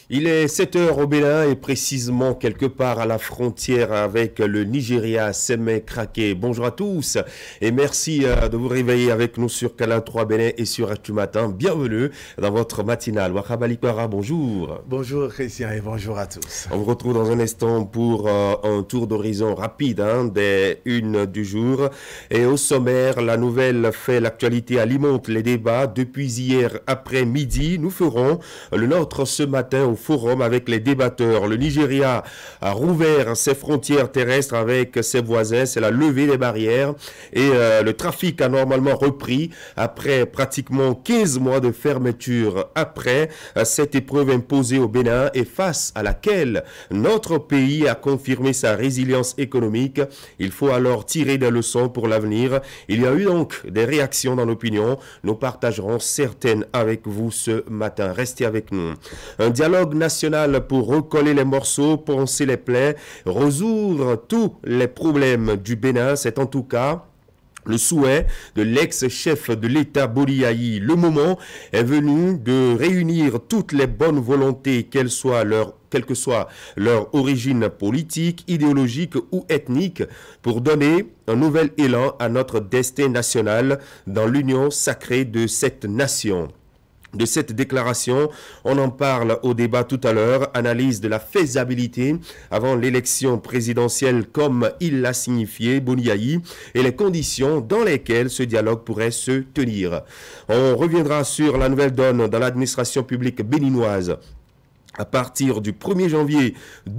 Il est 7 heures au Bénin et précisément quelque part à la frontière avec le Nigeria, Sémé Kraké. Bonjour à tous et merci de vous réveiller avec nous sur Canal 3 Bénin et sur Actu Matin. Bienvenue dans votre matinale. Wakaba Lipara, bonjour. Bonjour Christian et bonjour à tous. On vous retrouve dans un instant pour un tour d'horizon rapide des unes du jour. Et au sommaire, la nouvelle fait l'actualité, alimente les débats. Depuis hier après-midi, nous ferons le nôtre ce matin au forum avec les débatteurs. Le Nigeria a rouvert ses frontières terrestres avec ses voisins. C'est la levée des barrières et le trafic a normalement repris après pratiquement 15 mois de fermeture. Après cette épreuve imposée au Bénin et face à laquelle notre pays a confirmé sa résilience économique, il faut alors tirer des leçons pour l'avenir. Il y a eu donc des réactions dans l'opinion. Nous partagerons certaines avec vous ce matin. Restez avec nous. Un dialogue national pour recoller les morceaux, poncer les plaies, résoudre tous les problèmes du Bénin. C'est en tout cas le souhait de l'ex-chef de l'État Boliaï. Le moment est venu de réunir toutes les bonnes volontés, quelle que soit leur origine politique, idéologique ou ethnique, pour donner un nouvel élan à notre destin national dans l'union sacrée de cette nation. De cette déclaration, on en parle au débat tout à l'heure, analyse de la faisabilité avant l'élection présidentielle comme il l'a signifié, Boniaï, et les conditions dans lesquelles ce dialogue pourrait se tenir. On reviendra sur la nouvelle donne dans l'administration publique béninoise. À partir du 1er janvier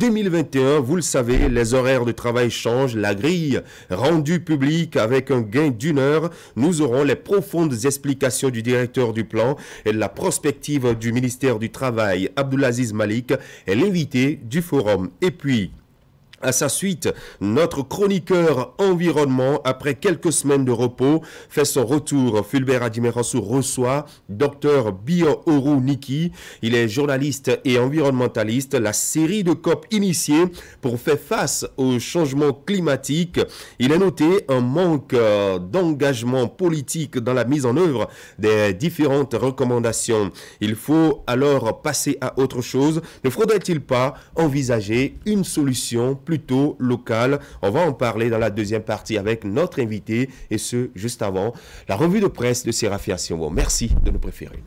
2021, vous le savez, les horaires de travail changent. La grille rendue publique avec un gain d'1 heure. Nous aurons les profondes explications du directeur du plan et de la prospective du ministère du Travail. Abdulaziz Malik est l'invité du forum. Et puis, à sa suite, notre chroniqueur environnement, après quelques semaines de repos, fait son retour. Fulbert Adimerassou reçoit Dr Bio Oru Niki. Il est journaliste et environnementaliste. La série de COP initiée pour faire face au changement climatique. Il a noté un manque d'engagement politique dans la mise en œuvre des différentes recommandations. Il faut alors passer à autre chose. Ne faudrait-il pas envisager une solution plutôt local? On va en parler dans la deuxième partie avec notre invité et ce, juste avant la revue de presse de Séraphia Siongo. Merci de nous préférer.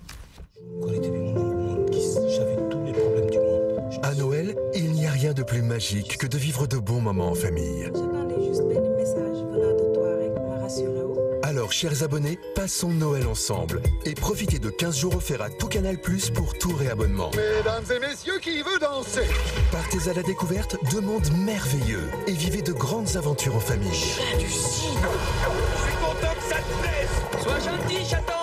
À Noël, il n'y a rien de plus magique que de vivre de bons moments en famille. Alors, chers abonnés, passons Noël ensemble et profitez de 15 jours offerts à tout Canal+ pour tout réabonnement. Mesdames et messieurs, qui veut danser? Partez à la découverte de mondes merveilleux et vivez de grandes aventures en famille. Du cidre. Je suis content que ça te plaise. Sois gentil, chaton.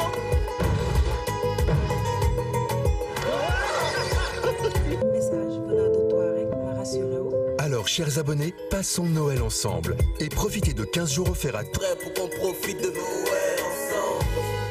Alors, chers abonnés, passons Noël ensemble et profitez de 15 jours offerts à tout. Prêt pour qu'on profite de Noël ensemble.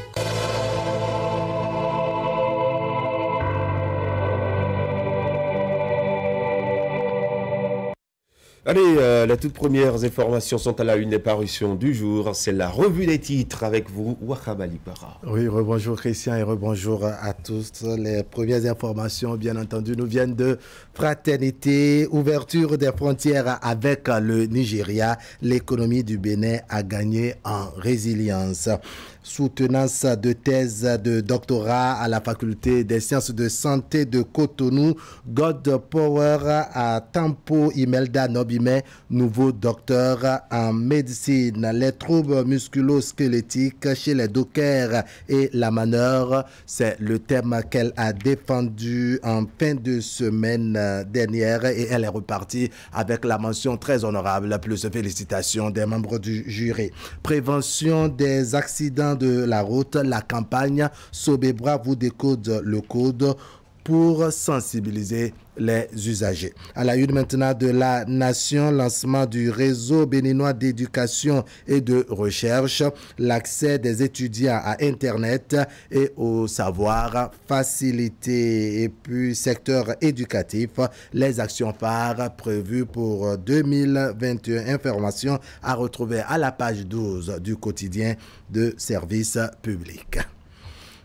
Allez, les toutes premières informations sont à la une des parutions du jour. C'est la revue des titres avec vous, Wakaba Lipara. Oui, rebonjour Christian et rebonjour à tous. Les premières informations, bien entendu, nous viennent de Fraternité, ouverture des frontières avec le Nigeria. L'économie du Bénin a gagné en résilience. Soutenance de thèse de doctorat à la faculté des sciences de santé de Cotonou, God Power à Tampo Imelda Nobime, nouveau docteur en médecine. Les troubles musculo-squelettiques chez les dockers et la manœuvre, c'est le thème qu'elle a défendu en fin de semaine dernière et elle est repartie avec la mention très honorable, plus félicitations des membres du jury. Prévention des accidents de la route, la campagne Sobebra vous décode le code pour sensibiliser les usagers. À la une maintenant de la Nation, lancement du réseau béninois d'éducation et de recherche, l'accès des étudiants à Internet et au savoir facilité. Et puis, secteur éducatif, les actions phares prévues pour 2021. Information à retrouver à la page 12 du quotidien de service public.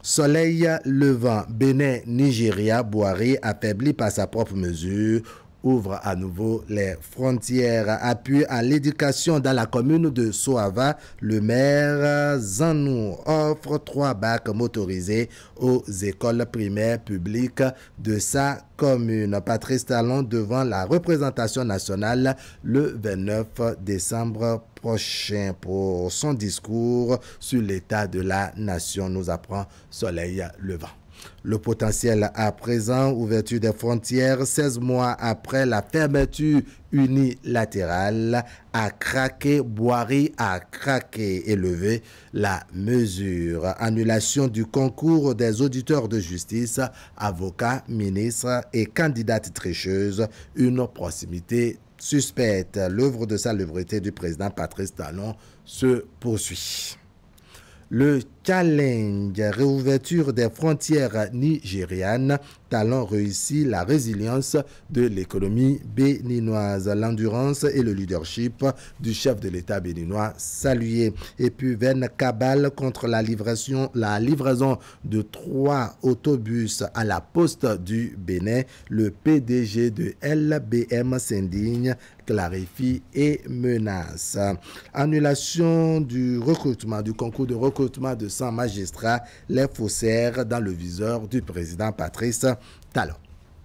Soleil levant, Bénin, Nigeria, Boiré, affaibli par sa propre mesure, ouvre à nouveau les frontières. Appui à l'éducation dans la commune de Soava, le maire Zanou offre 3 bacs motorisés aux écoles primaires publiques de sa commune. Patrice Talon devant la représentation nationale le 29 décembre prochain pour son discours sur l'état de la nation, nous apprend Soleil levant. Le potentiel à présent, ouverture des frontières 16 mois après la fermeture unilatérale, a craqué, Boiré a craqué, élevé la mesure. Annulation du concours des auditeurs de justice, avocats, ministres et candidates tricheuses, une proximité suspecte. L'œuvre de salubrité du président Patrice Talon se poursuit. Le challenge, réouverture des frontières nigérianes, Talon réussit la résilience de l'économie béninoise, l'endurance et le leadership du chef de l'État béninois salué. Et puis vaine cabale contre la livraison de 3 autobus à la poste du Bénin, le PDG de LBM s'indigne, clarifie et menace. Annulation du recrutement, du concours de recrutement de 100 magistrats, les faussaires dans le viseur du président Patrice Talon.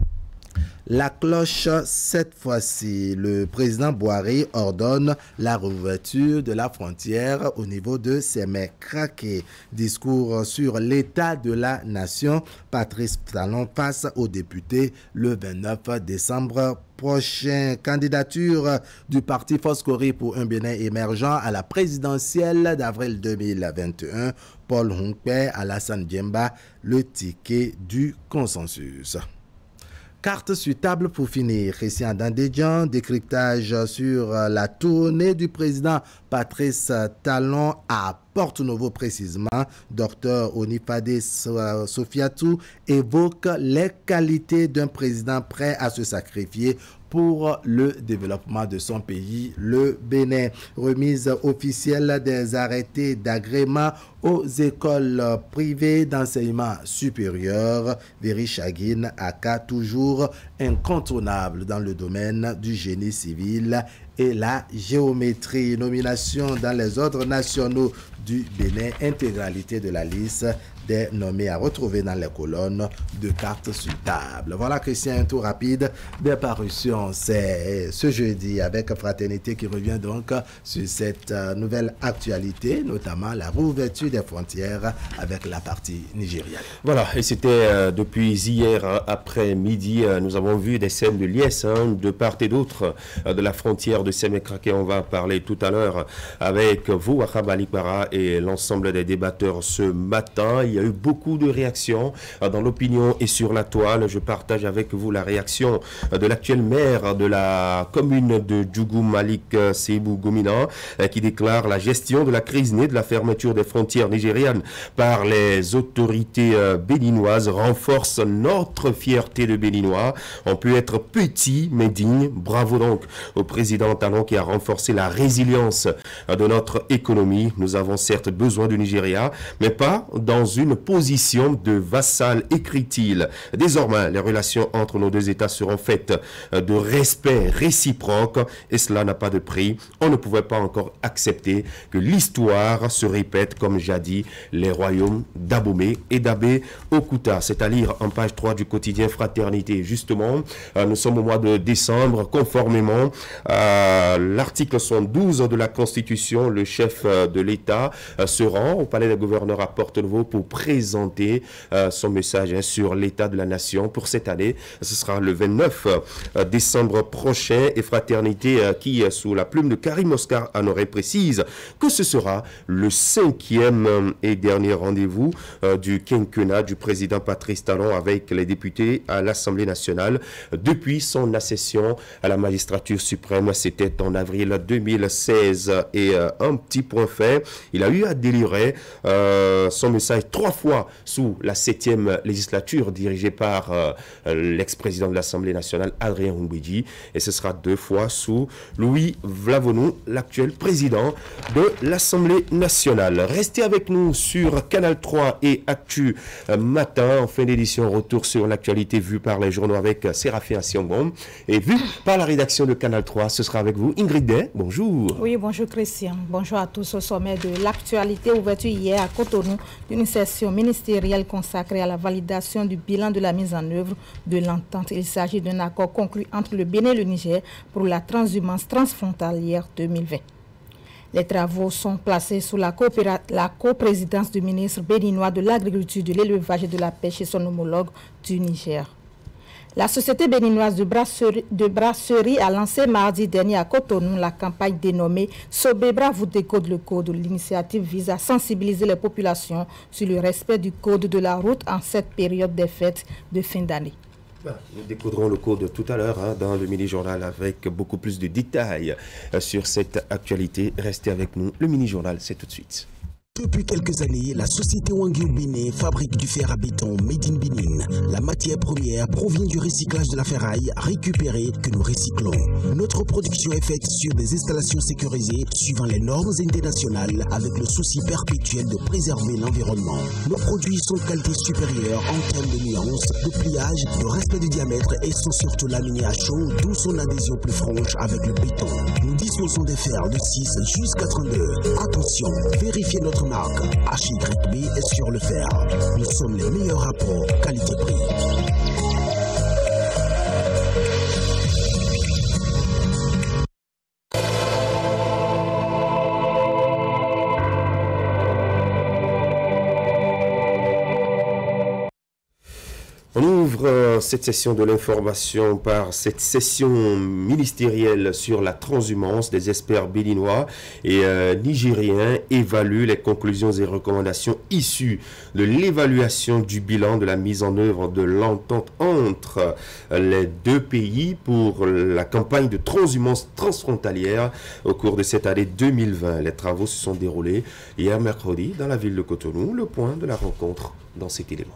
La cloche, cette fois-ci, le président Boiré ordonne la réouverture de la frontière au niveau de Sémé-Craqué. Discours sur l'état de la nation, Patrice Talon face aux députés le 29 décembre prochain. Candidature du parti Foscori pour un Bénin émergent à la présidentielle d'avril 2021. Paul Hongpé, Alassane Djemba, le ticket du consensus. Carte sur table pour finir. Christian Dandédian, décryptage sur la tournée du président Patrice Talon à Porto-Novo précisément. Dr Onifade Sofiatou évoque les qualités d'un président prêt à se sacrifier pour le développement de son pays, le Bénin. Remise officielle des arrêtés d'agrément aux écoles privées d'enseignement supérieur. Véry-Chaguine, aka toujours incontournable dans le domaine du génie civil et la géométrie. Nomination dans les ordres nationaux du Bénin, intégralité de la liste des nommés à retrouver dans les colonnes de cartes sur table. Voilà, Christian, un tour rapide des parutions. C'est ce jeudi avec Fraternité qui revient donc sur cette nouvelle actualité, notamment la réouverture des frontières avec la partie nigériane. Voilà, et c'était depuis hier après-midi, nous avons vu des scènes de liesse de part et d'autre de la frontière de Sémé-Craqué. On va parler tout à l'heure avec vous, Wahab Alipara, et l'ensemble des débatteurs ce matin. Il y a eu beaucoup de réactions dans l'opinion et sur la toile. Je partage avec vous la réaction de l'actuel maire de la commune de Djougou, Malik Seibou Gomina, qui déclare la gestion de la crise née de la fermeture des frontières nigérianes par les autorités béninoises renforce notre fierté de Béninois. On peut être petit mais digne. Bravo donc au président Talon qui a renforcé la résilience de notre économie. Nous avons certes besoin du Nigeria, mais pas dans une position de vassal, écrit-il. Désormais, les relations entre nos deux États seront faites de respect réciproque et cela n'a pas de prix. On ne pouvait pas encore accepter que l'histoire se répète comme jadis les royaumes d'Abomey et d'Abbé Okuta. C'est à lire en page 3 du quotidien Fraternité. Justement, nous sommes au mois de décembre, conformément à l'article 72 de la Constitution, le chef de l'État se rend au palais des gouverneurs à Porto-Novo pour présenter son message sur l'état de la nation pour cette année. Ce sera le 29 décembre prochain et Fraternité qui, sous la plume de Karim Oscar Honoré, précise que ce sera le 5e et dernier rendez-vous du quinquennat du président Patrice Talon avec les députés à l'Assemblée nationale depuis son accession à la magistrature suprême. C'était en avril 2016 et un petit point fait, Il a eu à délivrer son message 3 fois sous la 7e législature dirigée par l'ex-président de l'Assemblée nationale, Adrien Humbedji, et ce sera 2 fois sous Louis Vlavonou, l'actuel président de l'Assemblée nationale. Restez avec nous sur Canal 3 et Actu Matin. En fin d'édition, retour sur l'actualité vue par les journaux avec Séraphine Siongom et vue par la rédaction de Canal 3. Ce sera avec vous, Ingrid Day. Bonjour. Oui, bonjour Christian. Bonjour à tous. Au sommet de l'actualité, ouverture hier à Cotonou d'une session ministérielle consacrée à la validation du bilan de la mise en œuvre de l'entente. Il s'agit d'un accord conclu entre le Bénin et le Niger pour la transhumance transfrontalière 2020. Les travaux sont placés sous la coprésidence du ministre béninois de l'Agriculture, de l'Élevage et de la Pêche et son homologue du Niger. La société béninoise de brasserie a lancé mardi dernier à Cotonou la campagne dénommée « Sobebra vous décode le code ». L'initiative vise à sensibiliser les populations sur le respect du code de la route en cette période des fêtes de fin d'année. Nous décoderons le code tout à l'heure dans le mini-journal avec beaucoup plus de détails sur cette actualité. Restez avec nous. Le mini-journal, c'est tout de suite. Depuis quelques années, la société Wangyu Bénin fabrique du fer à béton made in Benin. La matière première provient du recyclage de la ferraille récupérée que nous recyclons. Notre production est faite sur des installations sécurisées suivant les normes internationales avec le souci perpétuel de préserver l'environnement. Nos produits sont de qualité supérieure en termes de nuances, de pliage, de respect du diamètre et sont surtout laminés à chaud, d'où son adhésion plus franche avec le béton. Nous disposons des fers de 6 jusqu'à 32. Attention, vérifiez notre marque HYB est sur le fer. Nous sommes les meilleurs rapports qualité-prix. On ouvre cette session de l'information par cette session ministérielle sur la transhumance. Des experts béninois et nigériens évaluent les conclusions et recommandations issues de l'évaluation du bilan de la mise en œuvre de l'entente entre les deux pays pour la campagne de transhumance transfrontalière au cours de cette année 2020. Les travaux se sont déroulés hier mercredi dans la ville de Cotonou. Le point de la rencontre dans cet élément.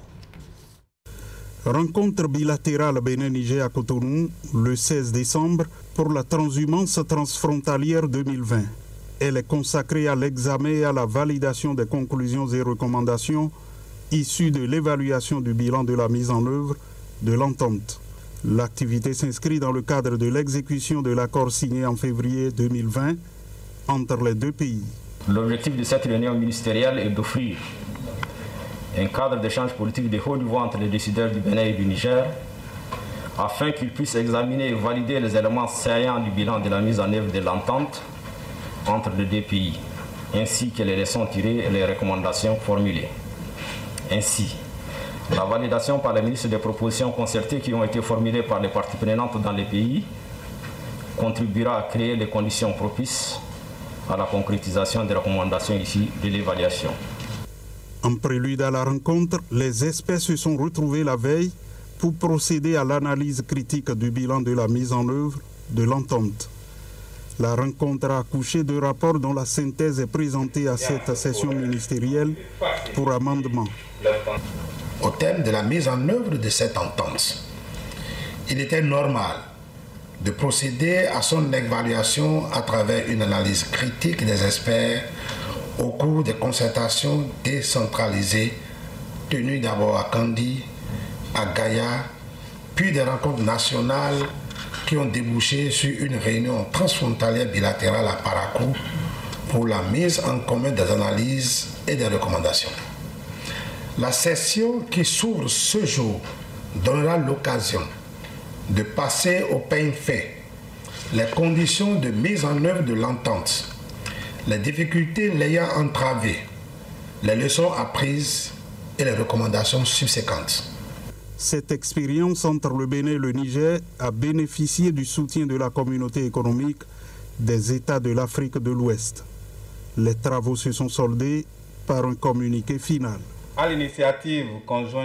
Rencontre bilatérale Bénin-Niger à Cotonou le 16 décembre pour la transhumance transfrontalière 2020. Elle est consacrée à l'examen et à la validation des conclusions et recommandations issues de l'évaluation du bilan de la mise en œuvre de l'entente. L'activité s'inscrit dans le cadre de l'exécution de l'accord signé en février 2020 entre les deux pays. L'objectif de cette réunion ministérielle est d'offrir un cadre d'échange politique de haut niveau entre les décideurs du Bénin et du Niger, afin qu'ils puissent examiner et valider les éléments saillants du bilan de la mise en œuvre de l'entente entre les deux pays, ainsi que les leçons tirées et les recommandations formulées. Ainsi, la validation par les ministres des propositions concertées qui ont été formulées par les parties prenantes dans les pays contribuera à créer les conditions propices à la concrétisation des recommandations issues de l'évaluation. En prélude à la rencontre, les experts se sont retrouvés la veille pour procéder à l'analyse critique du bilan de la mise en œuvre de l'entente. La rencontre a accouché de rapports dont la synthèse est présentée à cette session ministérielle pour amendement. Au terme de la mise en œuvre de cette entente, il était normal de procéder à son évaluation à travers une analyse critique des experts au cours des concertations décentralisées tenues d'abord à Kandi, à Gaïa, puis des rencontres nationales qui ont débouché sur une réunion transfrontalière bilatérale à Parakou pour la mise en commun des analyses et des recommandations. La session qui s'ouvre ce jour donnera l'occasion de passer au peigne fait les conditions de mise en œuvre de l'entente, les difficultés l'ayant entravée, les leçons apprises et les recommandations subséquentes. Cette expérience entre le Bénin et le Niger a bénéficié du soutien de la communauté économique des États de l'Afrique de l'Ouest. Les travaux se sont soldés par un communiqué final. À l'initiative conjointe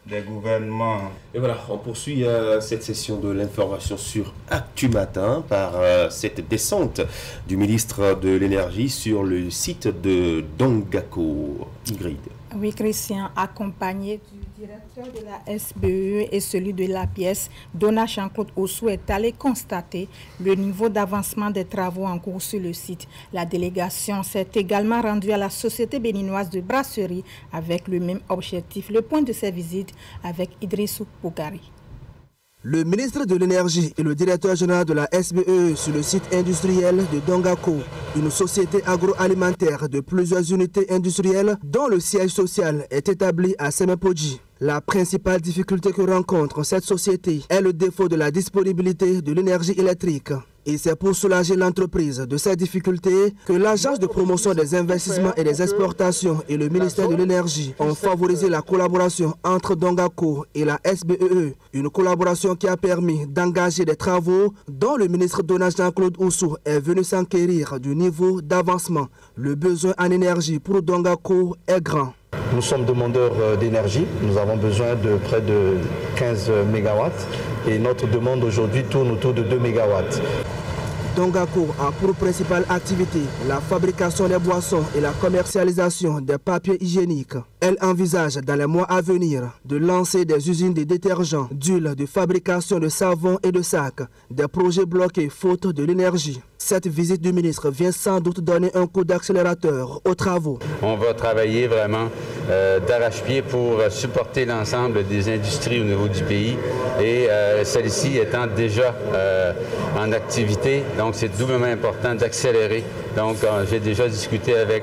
des gouvernements. Et voilà, on poursuit cette session de l'information sur Actu Matin par cette descente du ministre de l'Énergie sur le site de Dongako. Ingrid. Oui, Christian, accompagné du directeur de la SBE et celui de l'APS, Dona Jean-Claude Ossou est allé constater le niveau d'avancement des travaux en cours sur le site. La délégation s'est également rendue à la Société béninoise de brasserie avec le même objectif. Le point de ces visites avec Idrissou Bougari. Le ministre de l'Énergie et le directeur général de la SBE sur le site industriel de Dongako, une société agroalimentaire de plusieurs unités industrielles dont le siège social est établi à Semepodji. La principale difficulté que rencontre cette société est le défaut de la disponibilité de l'énergie électrique. Et c'est pour soulager l'entreprise de ces difficultés que l'Agence de promotion des investissements et des exportations et le ministère de l'Énergie ont favorisé la collaboration entre Dongako et la SBE. Une collaboration qui a permis d'engager des travaux dont le ministre Dona Jean-Claude Ossou est venu s'enquérir du niveau d'avancement. Le besoin en énergie pour Dongako est grand. Nous sommes demandeurs d'énergie, nous avons besoin de près de 15 MW et notre demande aujourd'hui tourne autour de 2 MW. Dongako a pour principale activité la fabrication des boissons et la commercialisation des papiers hygiéniques. Elle envisage dans les mois à venir de lancer des usines de détergents, d'huile, de fabrication de savon et de sacs, des projets bloqués faute de l'énergie. Cette visite du ministre vient sans doute donner un coup d'accélérateur aux travaux. On va travailler vraiment d'arrache-pied pour supporter l'ensemble des industries au niveau du pays et celle-ci étant déjà en activité, donc c'est doublement important d'accélérer. Donc j'ai déjà discuté avec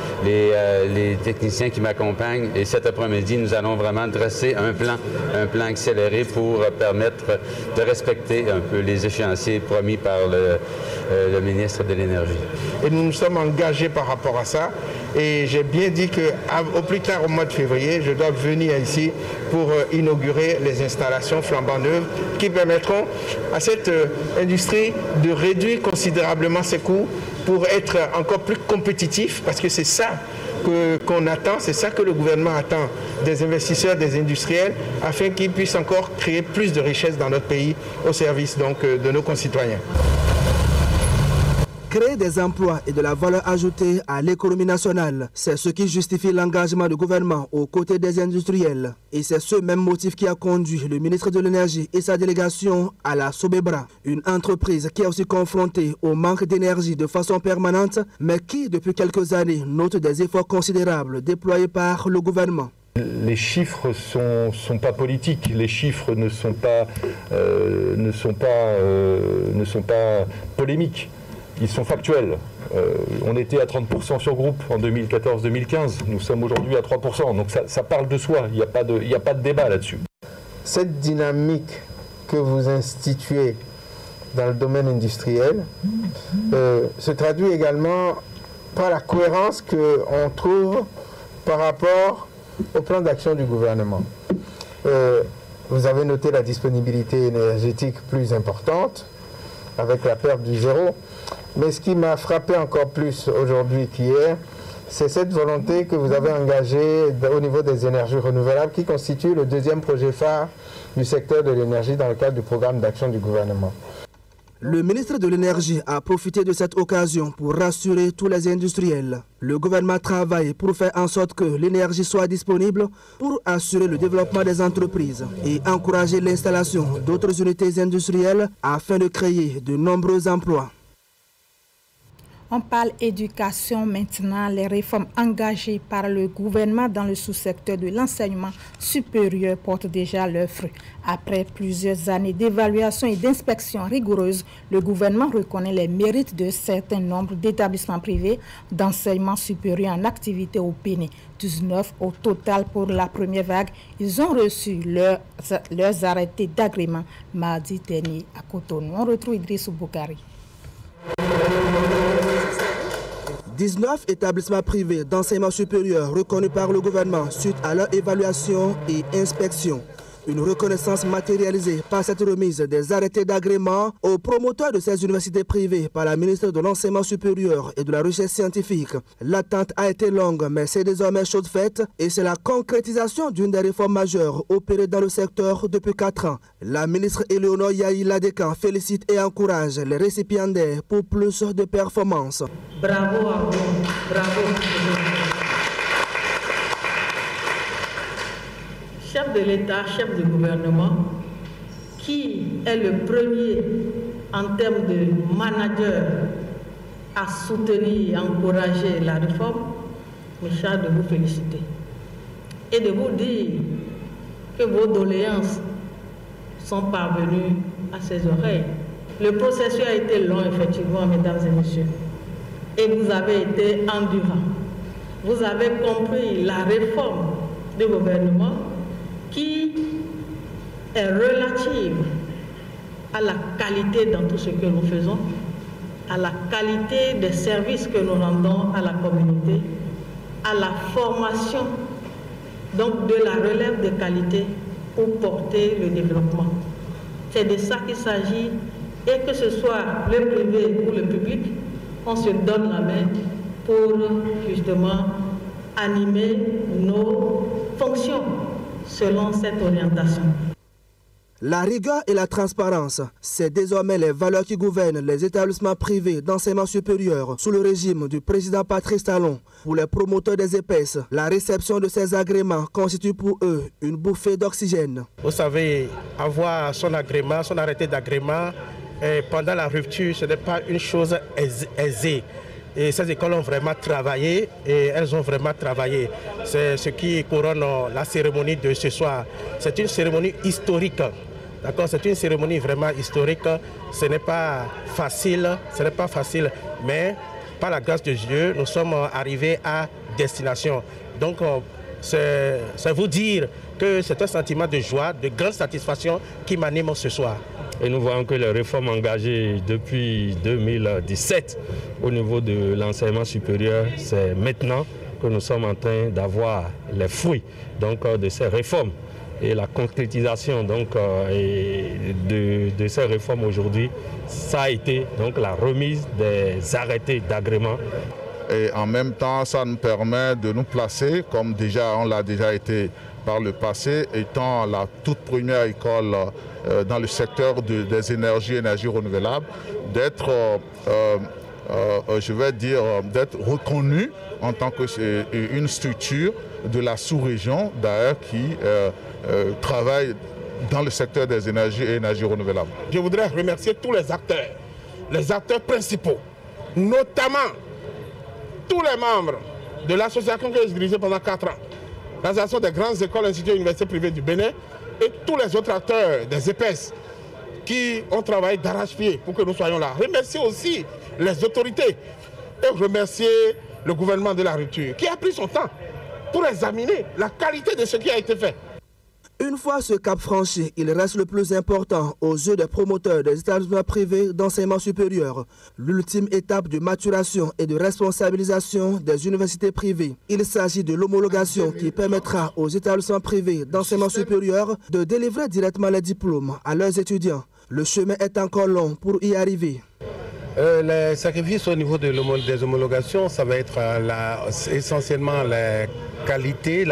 les techniciens qui m'accompagnent et cet après-midi nous allons vraiment dresser un plan accéléré pour permettre de respecter un peu les échéanciers promis par le ministre de l'Énergie. Et nous nous sommes engagés par rapport à ça et j'ai bien dit qu'au plus tard au mois de février, je dois venir ici pour inaugurer les installations flambant neuves qui permettront à cette industrie de réduire considérablement ses coûts pour être encore plus compétitif, parce que c'est ça qu'on attend, c'est ça que le gouvernement attend des investisseurs, des industriels, afin qu'ils puissent encore créer plus de richesses dans notre pays au service donc de nos concitoyens. Créer des emplois et de la valeur ajoutée à l'économie nationale, c'est ce qui justifie l'engagement du gouvernement aux côtés des industriels. Et c'est ce même motif qui a conduit le ministre de l'Énergie et sa délégation à la Sobebra, une entreprise qui est aussi confrontée au manque d'énergie de façon permanente, mais qui, depuis quelques années, note des efforts considérables déployés par le gouvernement. Les chiffres sont pas politiques, les chiffres ne sont pas polémiques. Ils sont factuels. On était à 30% sur groupe en 2014-2015. Nous sommes aujourd'hui à 3%. Donc ça parle de soi. Il n'y a pas de débat là-dessus. Cette dynamique que vous instituez dans le domaine industriel se traduit également par la cohérence qu'on trouve par rapport au plan d'action du gouvernement. Vous avez noté la disponibilité énergétique plus importante avec la perte du zéro. Mais ce qui m'a frappé encore plus aujourd'hui qu'hier, c'est cette volonté que vous avez engagée au niveau des énergies renouvelables qui constitue le deuxième projet phare du secteur de l'énergie dans le cadre du programme d'action du gouvernement. Le ministre de l'Énergie a profité de cette occasion pour rassurer tous les industriels. Le gouvernement travaille pour faire en sorte que l'énergie soit disponible pour assurer le développement des entreprises et encourager l'installation d'autres unités industrielles afin de créer de nombreux emplois. On parle éducation maintenant. Les réformes engagées par le gouvernement dans le sous-secteur de l'enseignement supérieur portent déjà leurs fruits. Après plusieurs années d'évaluation et d'inspection rigoureuse, le gouvernement reconnaît les mérites de certains nombres d'établissements privés d'enseignement supérieur en activité au Bénin. 19 au total pour la première vague. Ils ont reçu leurs arrêtés d'agrément mardi dernier à Cotonou. On retrouve Idrissou Bougari. 19 établissements privés d'enseignement supérieur reconnus par le gouvernement suite à leur évaluation et inspection. Une reconnaissance matérialisée par cette remise des arrêtés d'agrément aux promoteurs de ces universités privées par la ministre de l'Enseignement supérieur et de la Recherche scientifique. L'attente a été longue, mais c'est désormais chose faite et c'est la concrétisation d'une des réformes majeures opérées dans le secteur depuis 4 ans. La ministre Éléonore Yahi Ladekan félicite et encourage les récipiendaires pour plus de performances. Bravo à vous, bravo. Chef de l'État, chef du gouvernement, qui est le premier en termes de manager à soutenir et encourager la réforme, me charge de vous féliciter et de vous dire que vos doléances sont parvenues à ses oreilles. Le processus a été long, effectivement, mesdames et messieurs, et vous avez été endurants. Vous avez compris la réforme du gouvernement qui est relative à la qualité dans tout ce que nous faisons, à la qualité des services que nous rendons à la communauté, à la formation, donc de la relève de qualité pour porter le développement. C'est de ça qu'il s'agit, et que ce soit le privé ou le public, on se donne la main pour justement animer nos fonctions selon cette orientation. La rigueur et la transparence, c'est désormais les valeurs qui gouvernent les établissements privés d'enseignement supérieur sous le régime du président Patrice Talon. Pour les promoteurs des EPS, la réception de ces agréments constitue pour eux une bouffée d'oxygène. Vous savez, avoir son agrément, son arrêté d'agrément pendant la rupture, ce n'est pas une chose aisée. Et ces écoles ont vraiment travaillé, et elles ont vraiment travaillé. C'est ce qui couronne la cérémonie de ce soir. C'est une cérémonie historique. D'accord, c'est une cérémonie vraiment historique. Ce n'est pas facile, mais par la grâce de Dieu, nous sommes arrivés à destination. Donc, c'est vous dire que c'est un sentiment de joie, de grande satisfaction qui m'anime ce soir. Et nous voyons que les réformes engagées depuis 2017 au niveau de l'enseignement supérieur, c'est maintenant que nous sommes en train d'avoir les fruits de ces réformes. Et la concrétisation de ces réformes aujourd'hui, ça a été la remise des arrêtés d'agrément. Et en même temps, ça nous permet de nous placer, comme on l'a déjà été par le passé, étant la toute première école dans le secteur des énergies renouvelables, d'être reconnue en tant qu'une structure de la sous-région, d'ailleurs, qui travaille dans le secteur des énergies renouvelables. Je voudrais remercier tous les acteurs principaux, notamment tous les membres de l'association que j'ai dirigée pendant 4 ans, l'association des grandes écoles, instituts et universités privées du Bénin, et tous les autres acteurs des EPS qui ont travaillé d'arrache-pied pour que nous soyons là. Remercier aussi les autorités et remercier le gouvernement de la rupture qui a pris son temps pour examiner la qualité de ce qui a été fait. Une fois ce cap franchi, il reste le plus important aux yeux des promoteurs des établissements privés d'enseignement supérieur, l'ultime étape de maturation et de responsabilisation des universités privées. Il s'agit de l'homologation qui permettra aux établissements privés d'enseignement supérieur de délivrer directement les diplômes à leurs étudiants. Le chemin est encore long pour y arriver. Les sacrifices au niveau des homologations, ça va être essentiellement la qualité.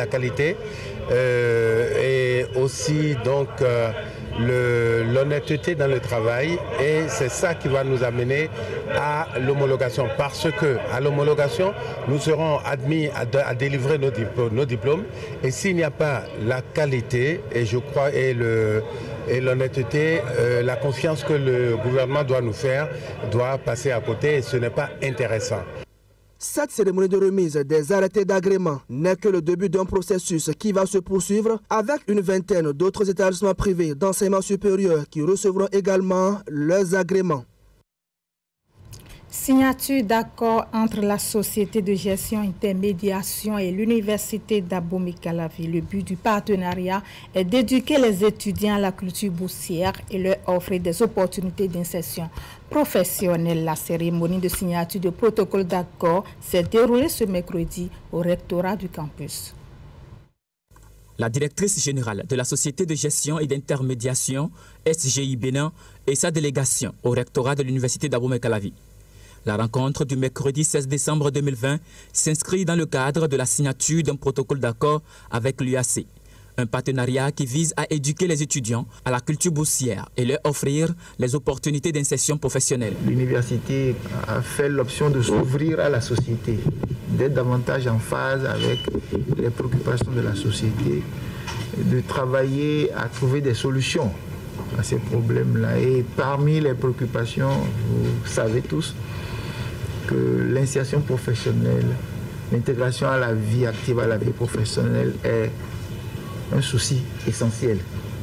Et aussi l'honnêteté dans le travail, et c'est ça qui va nous amener à l'homologation, parce que à l'homologation nous serons admis à délivrer nos diplômes, et s'il n'y a pas la qualité et je crois et l'honnêteté, la confiance que le gouvernement doit nous faire doit passer à côté, et ce n'est pas intéressant. Cette cérémonie de remise des arrêtés d'agrément n'est que le début d'un processus qui va se poursuivre avec une vingtaine d'autres établissements privés d'enseignement supérieur qui recevront également leurs agréments. Signature d'accord entre la Société de gestion intermédiation et l'Université d'Abomey-Calavi. Le but du partenariat est d'éduquer les étudiants à la culture boursière et leur offrir des opportunités d'insertion professionnelle. La cérémonie de signature de protocole d'accord s'est déroulée ce mercredi au rectorat du campus. La directrice générale de la Société de gestion et d'intermédiation SGI Bénin et sa délégation au rectorat de l'Université d'Abomey-Calavi. La rencontre du mercredi 16 décembre 2020 s'inscrit dans le cadre de la signature d'un protocole d'accord avec l'UAC. Un partenariat qui vise à éduquer les étudiants à la culture boursière et leur offrir les opportunités d'insertion professionnelle. L'université a fait l'option de s'ouvrir à la société, d'être davantage en phase avec les préoccupations de la société, de travailler à trouver des solutions à ces problèmes-là. Et parmi les préoccupations, vous savez tous que l'insertion professionnelle, l'intégration à la vie active, à la vie professionnelle est un souci essentiel.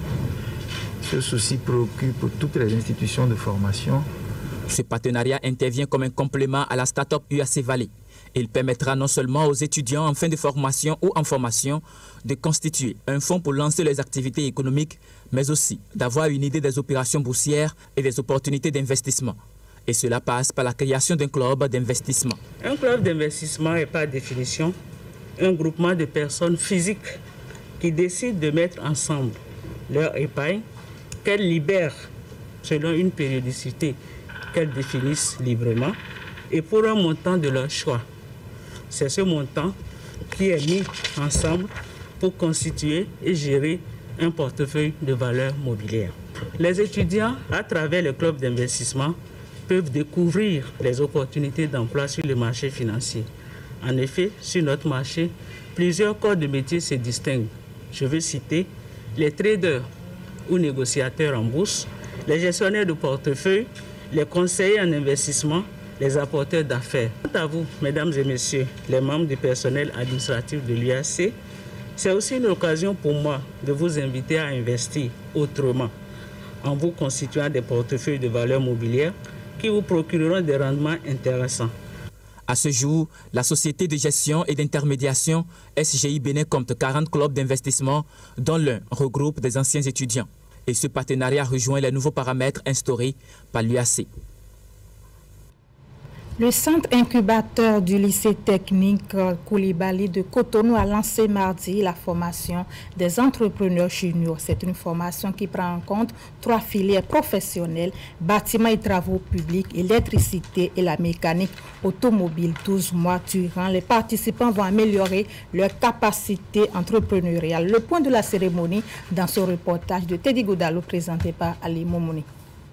Ce souci préoccupe toutes les institutions de formation. Ce partenariat intervient comme un complément à la start-up UAC Valley. Il permettra non seulement aux étudiants en fin de formation ou en formation de constituer un fonds pour lancer les activités économiques, mais aussi d'avoir une idée des opérations boursières et des opportunités d'investissement. Et cela passe par la création d'un club d'investissement. Un club d'investissement est par définition un groupement de personnes physiques qui décident de mettre ensemble leur épargne, qu'elles libèrent selon une périodicité qu'elles définissent librement et pour un montant de leur choix. C'est ce montant qui est mis ensemble pour constituer et gérer un portefeuille de valeurs mobilières. Les étudiants, à travers le club d'investissement, peuvent découvrir les opportunités d'emploi sur le marché financier. En effet, sur notre marché, plusieurs corps de métier se distinguent. Je veux citer les traders ou négociateurs en bourse, les gestionnaires de portefeuille, les conseillers en investissement, les apporteurs d'affaires. Quant à vous, mesdames et messieurs, les membres du personnel administratif de l'UAC, c'est aussi une occasion pour moi de vous inviter à investir autrement, en vous constituant des portefeuilles de valeurs mobilières qui vous procureront des rendements intéressants. À ce jour, la société de gestion et d'intermédiation SGI Bénin compte 40 clubs d'investissement, dont l'un regroupe des anciens étudiants. Et ce partenariat rejoint les nouveaux paramètres instaurés par l'UAC. Le centre incubateur du lycée technique Koulibaly de Cotonou a lancé mardi la formation des entrepreneurs juniors. C'est une formation qui prend en compte 3 filières professionnelles, bâtiments et travaux publics, électricité et la mécanique automobile. 12 mois durant, les participants vont améliorer leurs capacités entrepreneuriales. Le point de la cérémonie dans ce reportage de Teddy Goudalo présenté par Ali Momouni.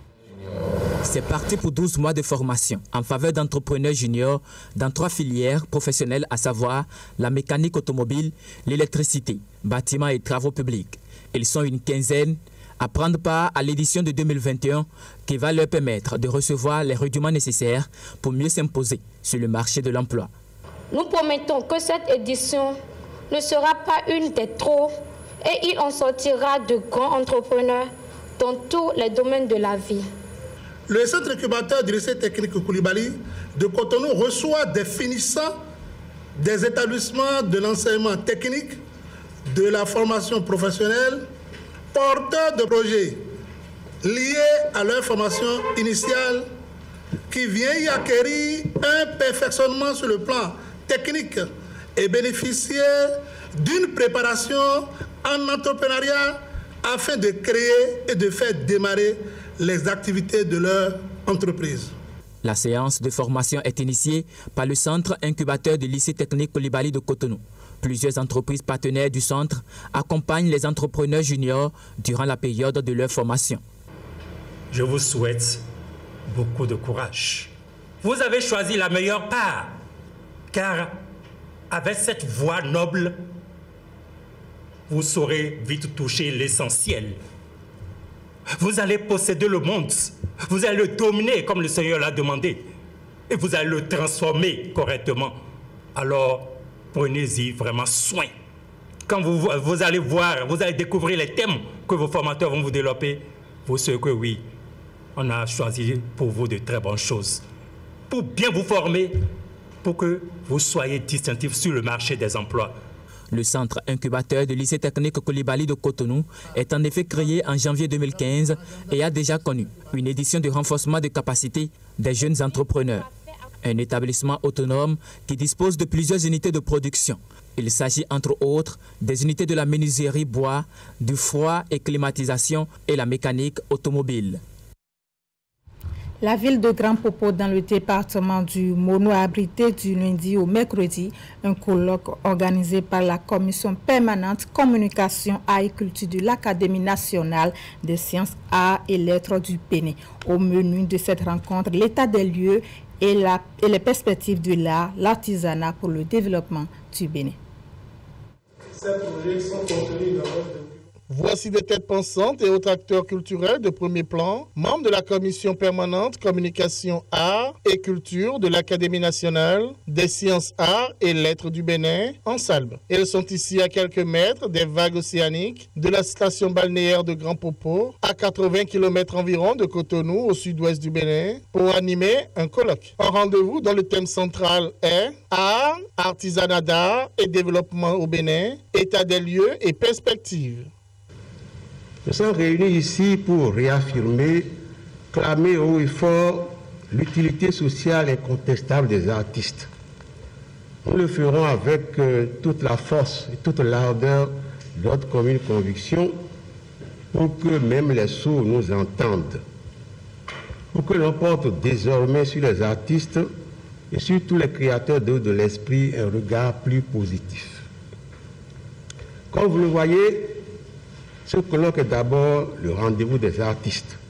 C'est parti pour 12 mois de formation en faveur d'entrepreneurs juniors dans 3 filières professionnelles, à savoir la mécanique automobile, l'électricité, bâtiments et travaux publics. Ils sont une quinzaine à prendre part à l'édition de 2021 qui va leur permettre de recevoir les rudiments nécessaires pour mieux s'imposer sur le marché de l'emploi. Nous promettons que cette édition ne sera pas une des trop et il en sortira de grands entrepreneurs dans tous les domaines de la vie. Le centre incubateur du lycée technique Koulibaly de Cotonou reçoit des finissants des établissements de l'enseignement technique, de la formation professionnelle, porteurs de projets liés à leur formation initiale, qui viennent y acquérir un perfectionnement sur le plan technique et bénéficier d'une préparation en entrepreneuriat afin de créer et de faire démarrer les activités de leur entreprise. La séance de formation est initiée par le centre incubateur du lycée technique Koulibaly de Cotonou. Plusieurs entreprises partenaires du centre accompagnent les entrepreneurs juniors durant la période de leur formation. Je vous souhaite beaucoup de courage. Vous avez choisi la meilleure part, car avec cette voie noble, vous saurez vite toucher l'essentiel. Vous allez posséder le monde, vous allez le dominer comme le Seigneur l'a demandé, et vous allez le transformer correctement. Alors, prenez-y vraiment soin. Quand vous allez voir, vous allez découvrir les thèmes que vos formateurs vont vous développer, vous saurez que oui, on a choisi pour vous de très bonnes choses, pour bien vous former, pour que vous soyez distinctifs sur le marché des emplois. Le centre incubateur du lycée technique Koulibaly de Cotonou est en effet créé en janvier 2015 et a déjà connu une édition de renforcement de capacité des jeunes entrepreneurs. un établissement autonome qui dispose de plusieurs unités de production. Il s'agit entre autres des unités de la menuiserie bois, du froid et climatisation et la mécanique automobile. La ville de Grand Popo dans le département du Mono a abrité du lundi au mercredi un colloque organisé par la commission permanente communication, arts et culture de l'Académie nationale des sciences, arts et lettres du Bénin. Au menu de cette rencontre, l'état des lieux et les perspectives de l'art, l'artisanat pour le développement du Bénin. Ces projets sont contenus dans votre... Voici des têtes pensantes et autres acteurs culturels de premier plan, membres de la commission permanente communication, arts et culture de l'Académie nationale des sciences, arts et lettres du Bénin, en Salbe. Elles sont ici à quelques mètres des vagues océaniques de la station balnéaire de Grand Popo, à 80 km environ de Cotonou, au sud-ouest du Bénin, pour animer un colloque. Un rendez-vous dont le thème central est art, artisanat d'art et développement au Bénin, état des lieux et perspectives. Nous sommes réunis ici pour réaffirmer, clamer haut et fort l'utilité sociale incontestable des artistes. Nous le ferons avec toute la force et toute l'ardeur de notre commune conviction pour que même les sourds nous entendent, pour que l'on porte désormais sur les artistes et sur tous les créateurs d'œuvres de l'esprit un regard plus positif. Comme vous le voyez, ce colloque est d'abord le rendez-vous des artistes.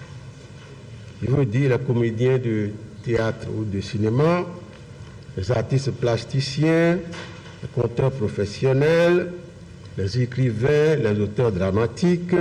Je veux dire les comédiens de théâtre ou de cinéma, les artistes plasticiens, les conteurs professionnels, les écrivains, les auteurs dramatiques,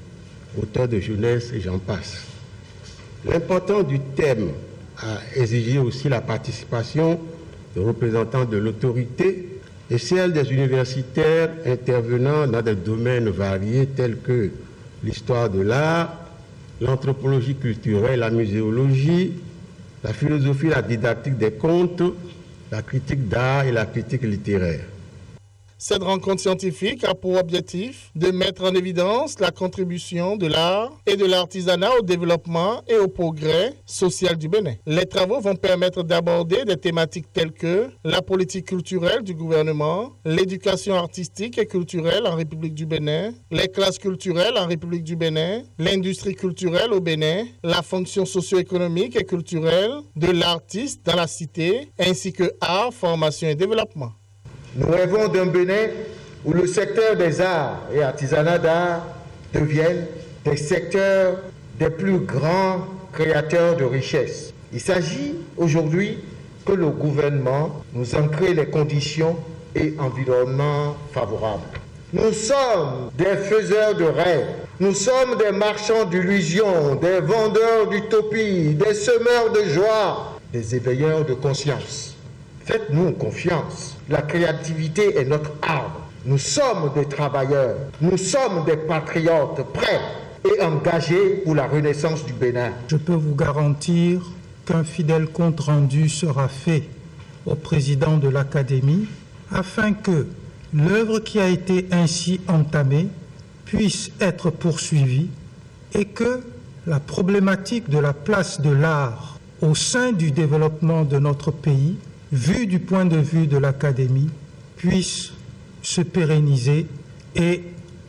auteurs de jeunesse et j'en passe. L'importance du thème a exigé aussi la participation de représentants de l'autorité et celle des universitaires intervenant dans des domaines variés tels que l'histoire de l'art, l'anthropologie culturelle, la muséologie, la philosophie, la didactique des contes, la critique d'art et la critique littéraire. Cette rencontre scientifique a pour objectif de mettre en évidence la contribution de l'art et de l'artisanat au développement et au progrès social du Bénin. Les travaux vont permettre d'aborder des thématiques telles que la politique culturelle du gouvernement, l'éducation artistique et culturelle en République du Bénin, les classes culturelles en République du Bénin, l'industrie culturelle au Bénin, la fonction socio-économique et culturelle de l'artiste dans la cité, ainsi que art, formation et développement. Nous rêvons d'un Bénin où le secteur des arts et artisanat d'art deviennent des secteurs des plus grands créateurs de richesses. Il s'agit aujourd'hui que le gouvernement nous en crée les conditions et environnements favorables. Nous sommes des faiseurs de rêves, nous sommes des marchands d'illusions, des vendeurs d'utopie, des semeurs de joie, des éveilleurs de conscience. Faites-nous confiance. La créativité est notre arme. Nous sommes des travailleurs, nous sommes des patriotes prêts et engagés pour la renaissance du Bénin. Je peux vous garantir qu'un fidèle compte-rendu sera fait au président de l'Académie afin que l'œuvre qui a été ainsi entamée puisse être poursuivie et que la problématique de la place de l'art au sein du développement de notre pays, vu du point de vue de l'Académie, puisse se pérenniser et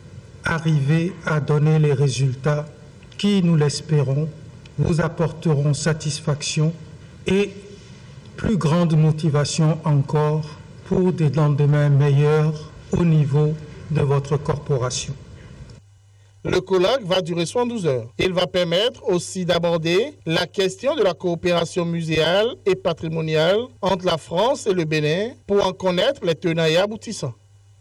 arriver à donner les résultats qui, nous l'espérons, vous apporteront satisfaction et plus grande motivation encore pour des lendemains meilleurs au niveau de votre corporation. Le colloque va durer 72 heures. Il va permettre aussi d'aborder la question de la coopération muséale et patrimoniale entre la France et le Bénin pour en connaître les tenants et aboutissants.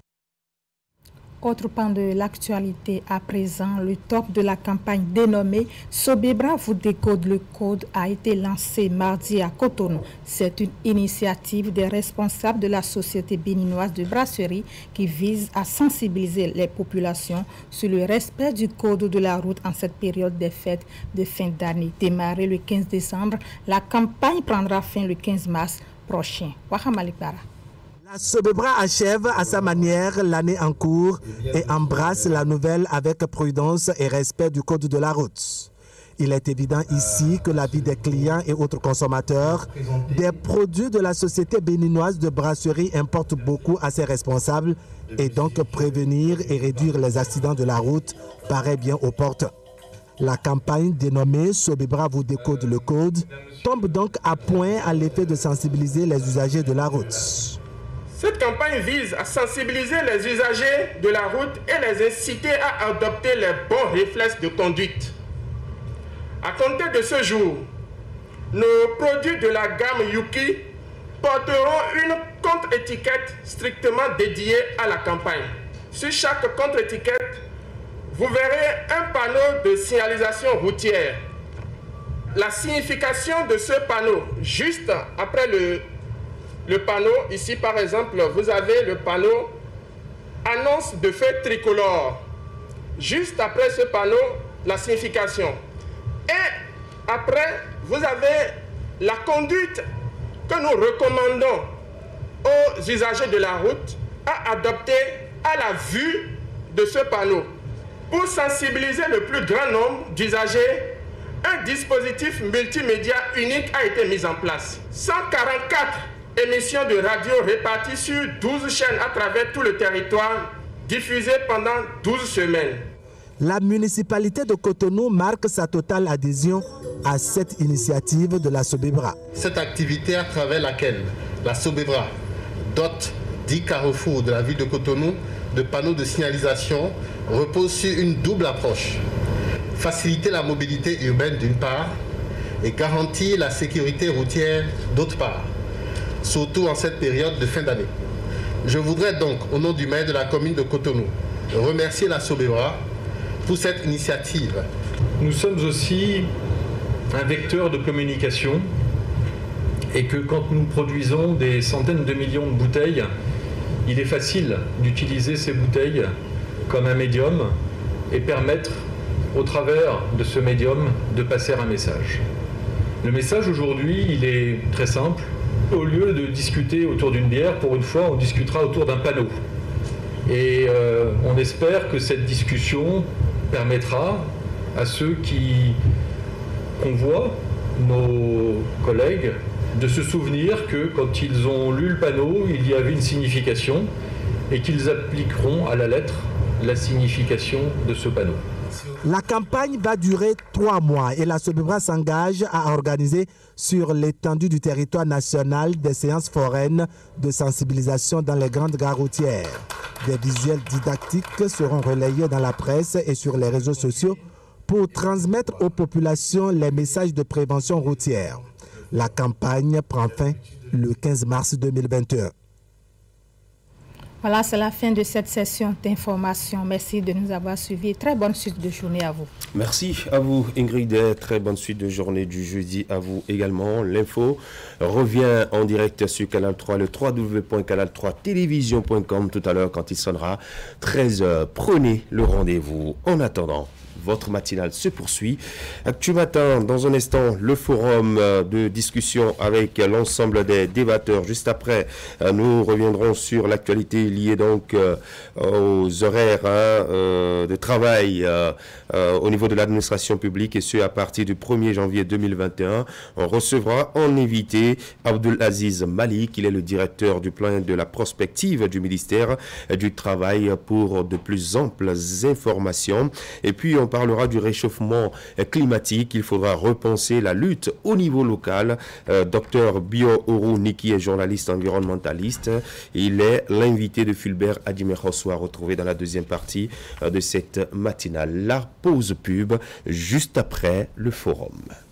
Autre pan de l'actualité à présent, le top de la campagne dénommée Sobebra vous décode le code a été lancé mardi à Cotonou. C'est une initiative des responsables de la société béninoise de brasserie qui vise à sensibiliser les populations sur le respect du code de la route en cette période des fêtes de fin d'année. Démarrée le 15 décembre, la campagne prendra fin le 15 mars prochain. Wahamalik Bara. La Sobebra achève à sa manière l'année en cours et embrasse la nouvelle avec prudence et respect du code de la route. Il est évident ici que la vie des clients et autres consommateurs des produits de la société béninoise de brasserie importe beaucoup à ses responsables et donc prévenir et réduire les accidents de la route paraît bien aux portes. La campagne dénommée Sobibra vous décode le code tombe donc à point à l'effet de sensibiliser les usagers de la route. Cette campagne vise à sensibiliser les usagers de la route et les inciter à adopter les bons réflexes de conduite. À compter de ce jour, nos produits de la gamme Yuki porteront une contre-étiquette strictement dédiée à la campagne. Sur chaque contre-étiquette, vous verrez un panneau de signalisation routière. La signification de ce panneau, juste après le panneau, ici par exemple, vous avez le panneau annonce de feu tricolore. Juste après ce panneau, la signification. Et après, vous avez la conduite que nous recommandons aux usagers de la route à adopter à la vue de ce panneau. Pour sensibiliser le plus grand nombre d'usagers, un dispositif multimédia unique a été mis en place. 144 émissions de radio réparties sur 12 chaînes à travers tout le territoire, diffusées pendant 12 semaines. La municipalité de Cotonou marque sa totale adhésion à cette initiative de la Sobibra. Cette activité à travers laquelle la Sobibra dote 10 carrefours de la ville de Cotonou de panneaux de signalisation repose sur une double approche. Faciliter la mobilité urbaine d'une part et garantir la sécurité routière d'autre part, surtout en cette période de fin d'année. Je voudrais donc, au nom du maire de la commune de Cotonou, remercier la Sobibra pour cette initiative. Nous sommes aussi un vecteur de communication et que quand nous produisons des centaines de millions de bouteilles, il est facile d'utiliser ces bouteilles comme un médium et permettre au travers de ce médium de passer un message. Le message aujourd'hui, il est très simple. Au lieu de discuter autour d'une bière, pour une fois, on discutera autour d'un panneau. Et on espère que cette discussion permettra à ceux qui convoient nos collègues de se souvenir que quand ils ont lu le panneau, il y avait une signification et qu'ils appliqueront à la lettre la signification de ce panneau. La campagne va durer 3 mois et la Sobibra s'engage à organiser sur l'étendue du territoire national des séances foraines de sensibilisation dans les grandes gares routières. Des visuels didactiques seront relayés dans la presse et sur les réseaux sociaux pour transmettre aux populations les messages de prévention routière. La campagne prend fin le 15 mars 2021. Voilà, c'est la fin de cette session d'information. Merci de nous avoir suivis. Très bonne suite de journée à vous. Merci à vous, Ingrid. Très bonne suite de journée du jeudi à vous également. L'info revient en direct sur Canal 3, le www.canal3télévision.com tout à l'heure quand il sonnera 13h. Prenez le rendez-vous. En attendant, votre matinale se poursuit. Actu Matin, dans un instant, le forum de discussion avec l'ensemble des débatteurs. Juste après, nous reviendrons sur l'actualité liée donc aux horaires de travail au niveau de l'administration publique et ce à partir du 1er janvier 2021. On recevra en invité Abdulaziz Malik, il est le directeur du plan de la prospective du ministère du Travail pour de plus amples informations. Et puis on parlera du réchauffement climatique. Il faudra repenser la lutte au niveau local. Dr Bio Oru Niki est journaliste environnementaliste. Il est l'invité de Fulbert Adimeroso à retrouver dans la deuxième partie de cette matinale. La pause pub juste après le forum.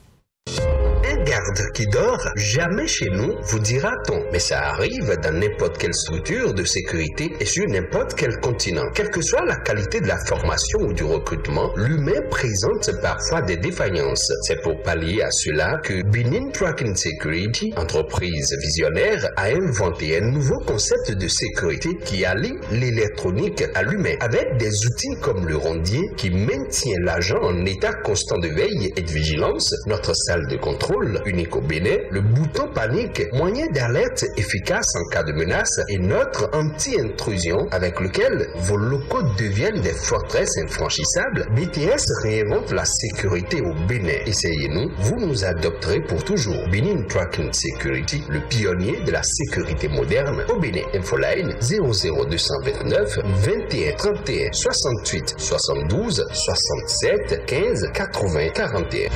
Un garde qui dort jamais chez nous, vous dira-t-on. Mais ça arrive dans n'importe quelle structure de sécurité et sur n'importe quel continent. Quelle que soit la qualité de la formation ou du recrutement, l'humain présente parfois des défaillances. C'est pour pallier à cela que Benin Tracking Security, entreprise visionnaire, a inventé un nouveau concept de sécurité qui allie l'électronique à l'humain avec des outils comme le rondier qui maintient l'agent en état constant de veille et de vigilance, notre salle de contrôle, fiable, unique au Bénin, le bouton panique, moyen d'alerte efficace en cas de menace, et notre anti-intrusion avec lequel vos locaux deviennent des forteresses infranchissables. BTS réinvente la sécurité au Bénin. Essayez-nous, vous nous adopterez pour toujours. Benin Tracking Security, le pionnier de la sécurité moderne au Bénin. Infoline 00229 21 31 68 72 67 15 80 41.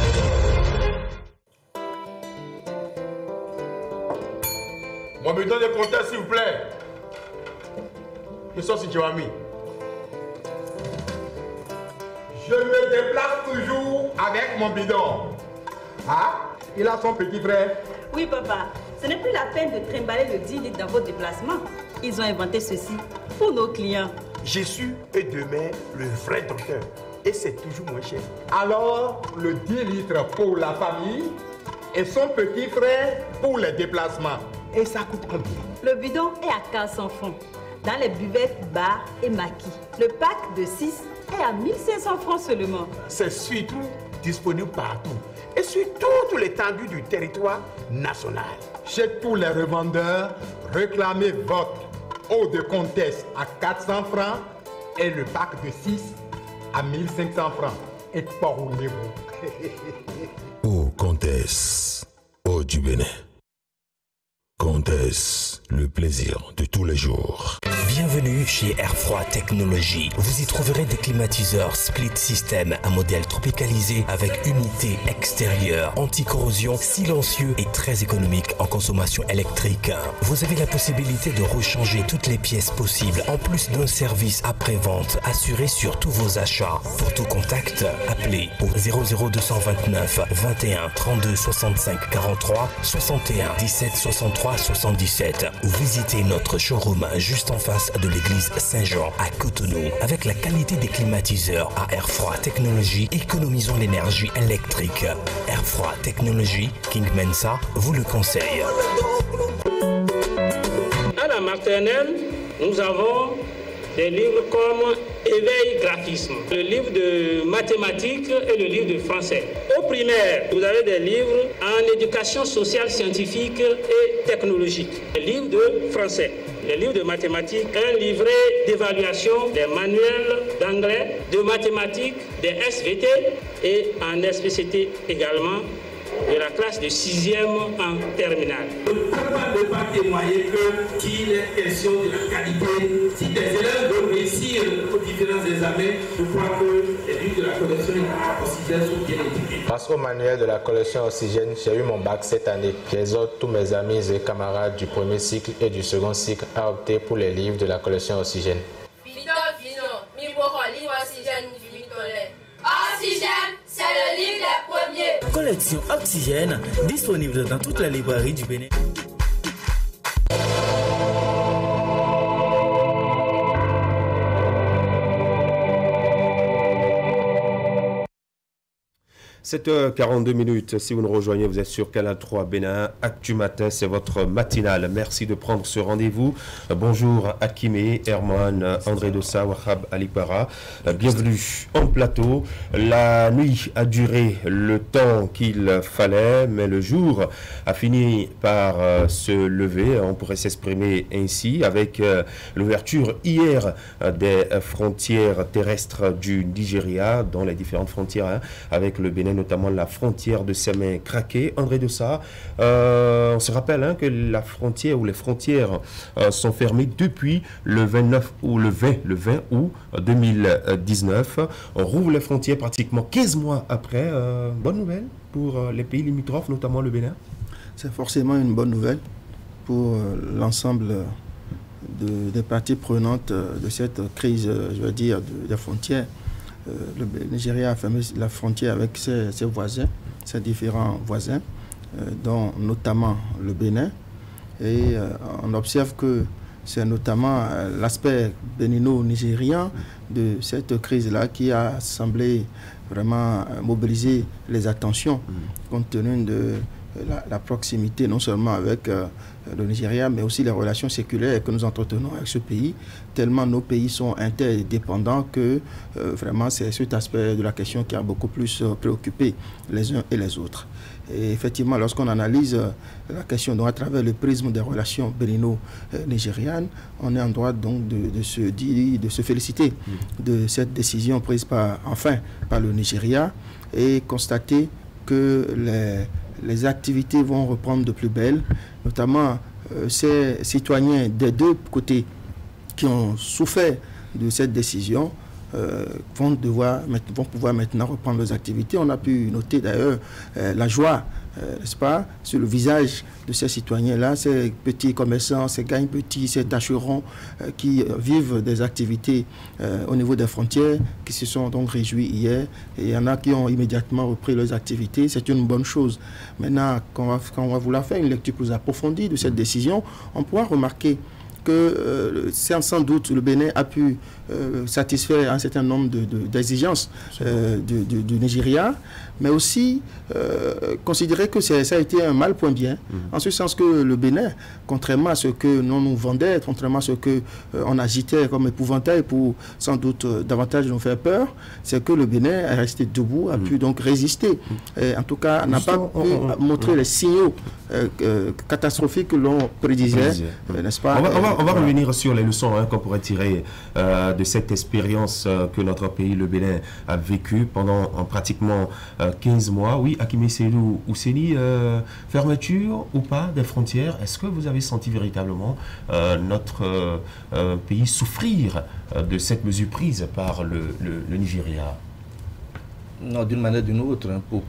Mon bidon de compteur, s'il vous plaît. Je suis Situami. Je me déplace toujours avec mon bidon. Ah, il a son petit frère. Oui, papa. Ce n'est plus la peine de trimballer le 10 litres dans vos déplacements. Ils ont inventé ceci pour nos clients. Jésus est demain le vrai docteur. Et c'est toujours moins cher. Alors, le 10 litres pour la famille et son petit frère pour les déplacements. Et ça coûte combien? Le bidon est à 400 francs dans les buvettes, bars et maquis. Le pack de 6 est à 1500 francs seulement. C'est surtout disponible partout et sur toute l'étendue du territoire national. Chez tous les revendeurs, réclamez votre eau de comtesse à 400 francs et le pack de 6 à 1500 francs. Et parlez-vous. Eau comtesse, eau du Bénin. Comtesse, le plaisir de tous les jours. Bienvenue chez Airfroid Technologies. Vous y trouverez des climatiseurs split system à modèle tropicalisé avec unité extérieure, anti-corrosion, silencieux et très économique en consommation électrique. Vous avez la possibilité de rechanger toutes les pièces possibles en plus d'un service après-vente assuré sur tous vos achats. Pour tout contact, appelez au 00229 21 32 65 43 61 17 63 77 ou visitez notre showroom juste en face de l'église Saint-Jean à Cotonou. Avec la qualité des climatiseurs à Airfroid Technologies, économisons l'énergie électrique. Airfroid Technologies, King Mensa vous le conseille. À la maternelle, nous avons des livres comme Éveil graphisme, le livre de mathématiques et le livre de français. Au primaire, vous avez des livres en éducation sociale, scientifique et technologique. Les livres de français, les livres de mathématiques, un livret d'évaluation, des manuels d'anglais, de mathématiques, des SVT et en SVCT également, de la classe de 6e en terminale. Je ne peux pas témoigner qu'il est question de la qualité. Si des élèves veulent réussir aux différents examens, je crois que les livres de la collection oxygène sont bien étudiés. Grâce au manuel de la collection oxygène, j'ai eu mon bac cette année. J'exhorte tous mes amis et camarades du premier cycle et du second cycle à opter pour les livres de la collection oxygène. Oxygène, c'est le livre des premiers. Collection Oxygène, disponible dans toutes les librairies du Bénin. – 7h42, si vous nous rejoignez, vous êtes sur Canal 3 Bénin. Actu Matin, c'est votre matinale. Merci de prendre ce rendez-vous. Bonjour Akimé, Herman, André Dossa, Wahab Alipara. Bienvenue en plateau. La nuit a duré le temps qu'il fallait, mais le jour a fini par se lever. On pourrait s'exprimer ainsi avec l'ouverture hier des frontières terrestres du Nigeria, dans les différentes frontières avec le Bénin, notamment la frontière de Sémé-Craqué. André Dossa, on se rappelle que la frontière ou les frontières sont fermées depuis le 29 ou le 20 août 2019. On rouvre les frontières pratiquement 15 mois après. Bonne nouvelle pour les pays limitrophes, notamment le Bénin? C'est forcément une bonne nouvelle pour l'ensemble des parties prenantes de cette crise, je veux dire, des frontières. Le Nigeria a fermé la frontière avec ses voisins, ses différents voisins, dont notamment le Bénin. Et on observe que c'est notamment l'aspect bénino-nigérien de cette crise-là qui a semblé vraiment mobiliser les attentions, compte tenu la proximité non seulement avec le Nigeria, mais aussi les relations séculaires que nous entretenons avec ce pays, tellement nos pays sont interdépendants que vraiment c'est cet aspect de la question qui a beaucoup plus préoccupé les uns et les autres. Et effectivement, lorsqu'on analyse la question donc, à travers le prisme des relations bénino-nigérianes, on est en droit donc de se féliciter de cette décision prise par le Nigeria et constater que les activités vont reprendre de plus belle, notamment ces citoyens des deux côtés qui ont souffert de cette décision vont pouvoir maintenant reprendre leurs activités. On a pu noter d'ailleurs la joie, n'est-ce pas, sur le visage de ces citoyens-là, ces petits commerçants, ces gagne-petits, ces tâcherons qui vivent des activités au niveau des frontières, qui se sont donc réjouis hier. Et il y en a qui ont immédiatement repris leurs activités. C'est une bonne chose. Maintenant, quand on va vouloir faire une lecture plus approfondie de cette décision, on pourra remarquer que sans doute le Bénin a pu satisfaire un certain nombre d'exigences du Nigeria, mais aussi considérer que ça a été un mal point bien, en ce sens que le Bénin, contrairement à ce que l'on nous vendait, contrairement à ce qu'on agitait comme épouvantail pour sans doute davantage nous faire peur, c'est que le Bénin est resté debout, a pu donc résister. Et en tout cas, n'a pas pu montrer les signaux catastrophiques que l'on prédisait, n'est-ce pas? On va revenir sur les leçons qu'on pourrait tirer de cette expérience que notre pays, le Bénin, a vécue pendant pratiquement 15 mois. Oui, Hakimi Seydou Ouseni, fermeture ou pas des frontières, est-ce que vous avez senti véritablement notre pays souffrir de cette mesure prise par le Nigeria? Non, d'une manière ou d'une autre,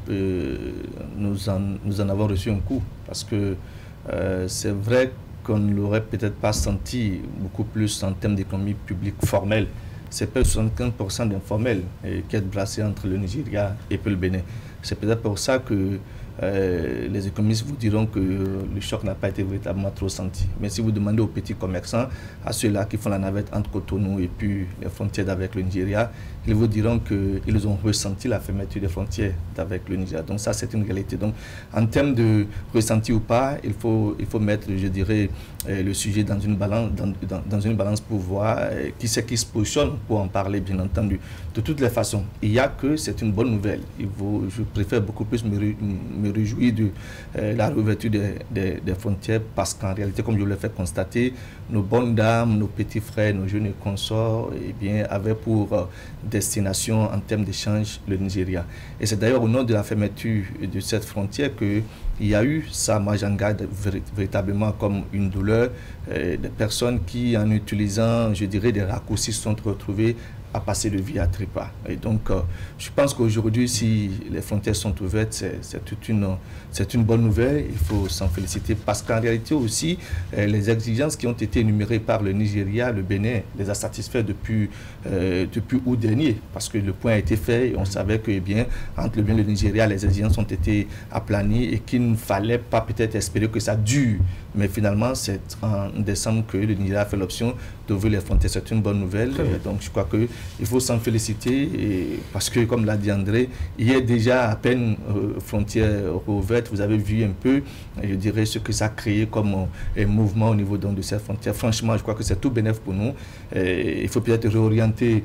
nous en avons reçu un coup, parce que c'est vrai qu'on ne l'aurait peut-être pas senti beaucoup plus en termes d'économie publique formelle. C'est peut-être 75% d'informel qui est placé entre le Nigeria et le Bénin. C'est peut-être pour ça que les économistes vous diront que le choc n'a pas été véritablement trop senti. Mais si vous demandez aux petits commerçants, à ceux-là qui font la navette entre Cotonou et puis les frontières avec le Nigeria, ils vous diront qu'ils ont ressenti la fermeture des frontières avec le Nigeria. Donc ça, c'est une réalité. Donc en termes de ressenti ou pas, il faut mettre, je dirais, le sujet dans une balance pour voir qui c'est qui se positionne pour en parler, bien entendu. De toutes les façons, il y a que c'est une bonne nouvelle. Je préfère beaucoup plus me réjouir de la réouverture des frontières, parce qu'en réalité, comme je vous l'ai fait constater, nos bonnes dames, nos petits frères, nos jeunes consorts, eh bien, avaient pour destination en termes d'échange le Nigeria. Et c'est d'ailleurs au nom de la fermeture de cette frontière qu'il y a eu ça, moi j'en garde véritablement comme une douleur, des personnes qui, en utilisant, je dirais, des raccourcis, se sont retrouvées à passer de vie à trépas. Et donc, je pense qu'aujourd'hui, si les frontières sont ouvertes, c'est une bonne nouvelle. Il faut s'en féliciter, parce qu'en réalité aussi, les exigences qui ont été énumérées par le Nigeria, le Bénin, les a satisfaits depuis août dernier, parce que le point a été fait et on savait que, eh bien, entre le Bénin et le Nigeria, les exigences ont été aplanies et qu'il ne fallait pas peut-être espérer que ça dure. Mais finalement, c'est en décembre que le Nigeria a fait l'option d'ouvrir les frontières. C'est une bonne nouvelle. Et donc, je crois qu'il faut s'en féliciter, parce que, comme l'a dit André, il y a déjà à peine frontières ouvertes. Vous avez vu un peu, je dirais, ce que ça a créé comme un mouvement au niveau de ces frontières. Franchement, je crois que c'est tout bénéfique pour nous. Il faut peut-être réorienter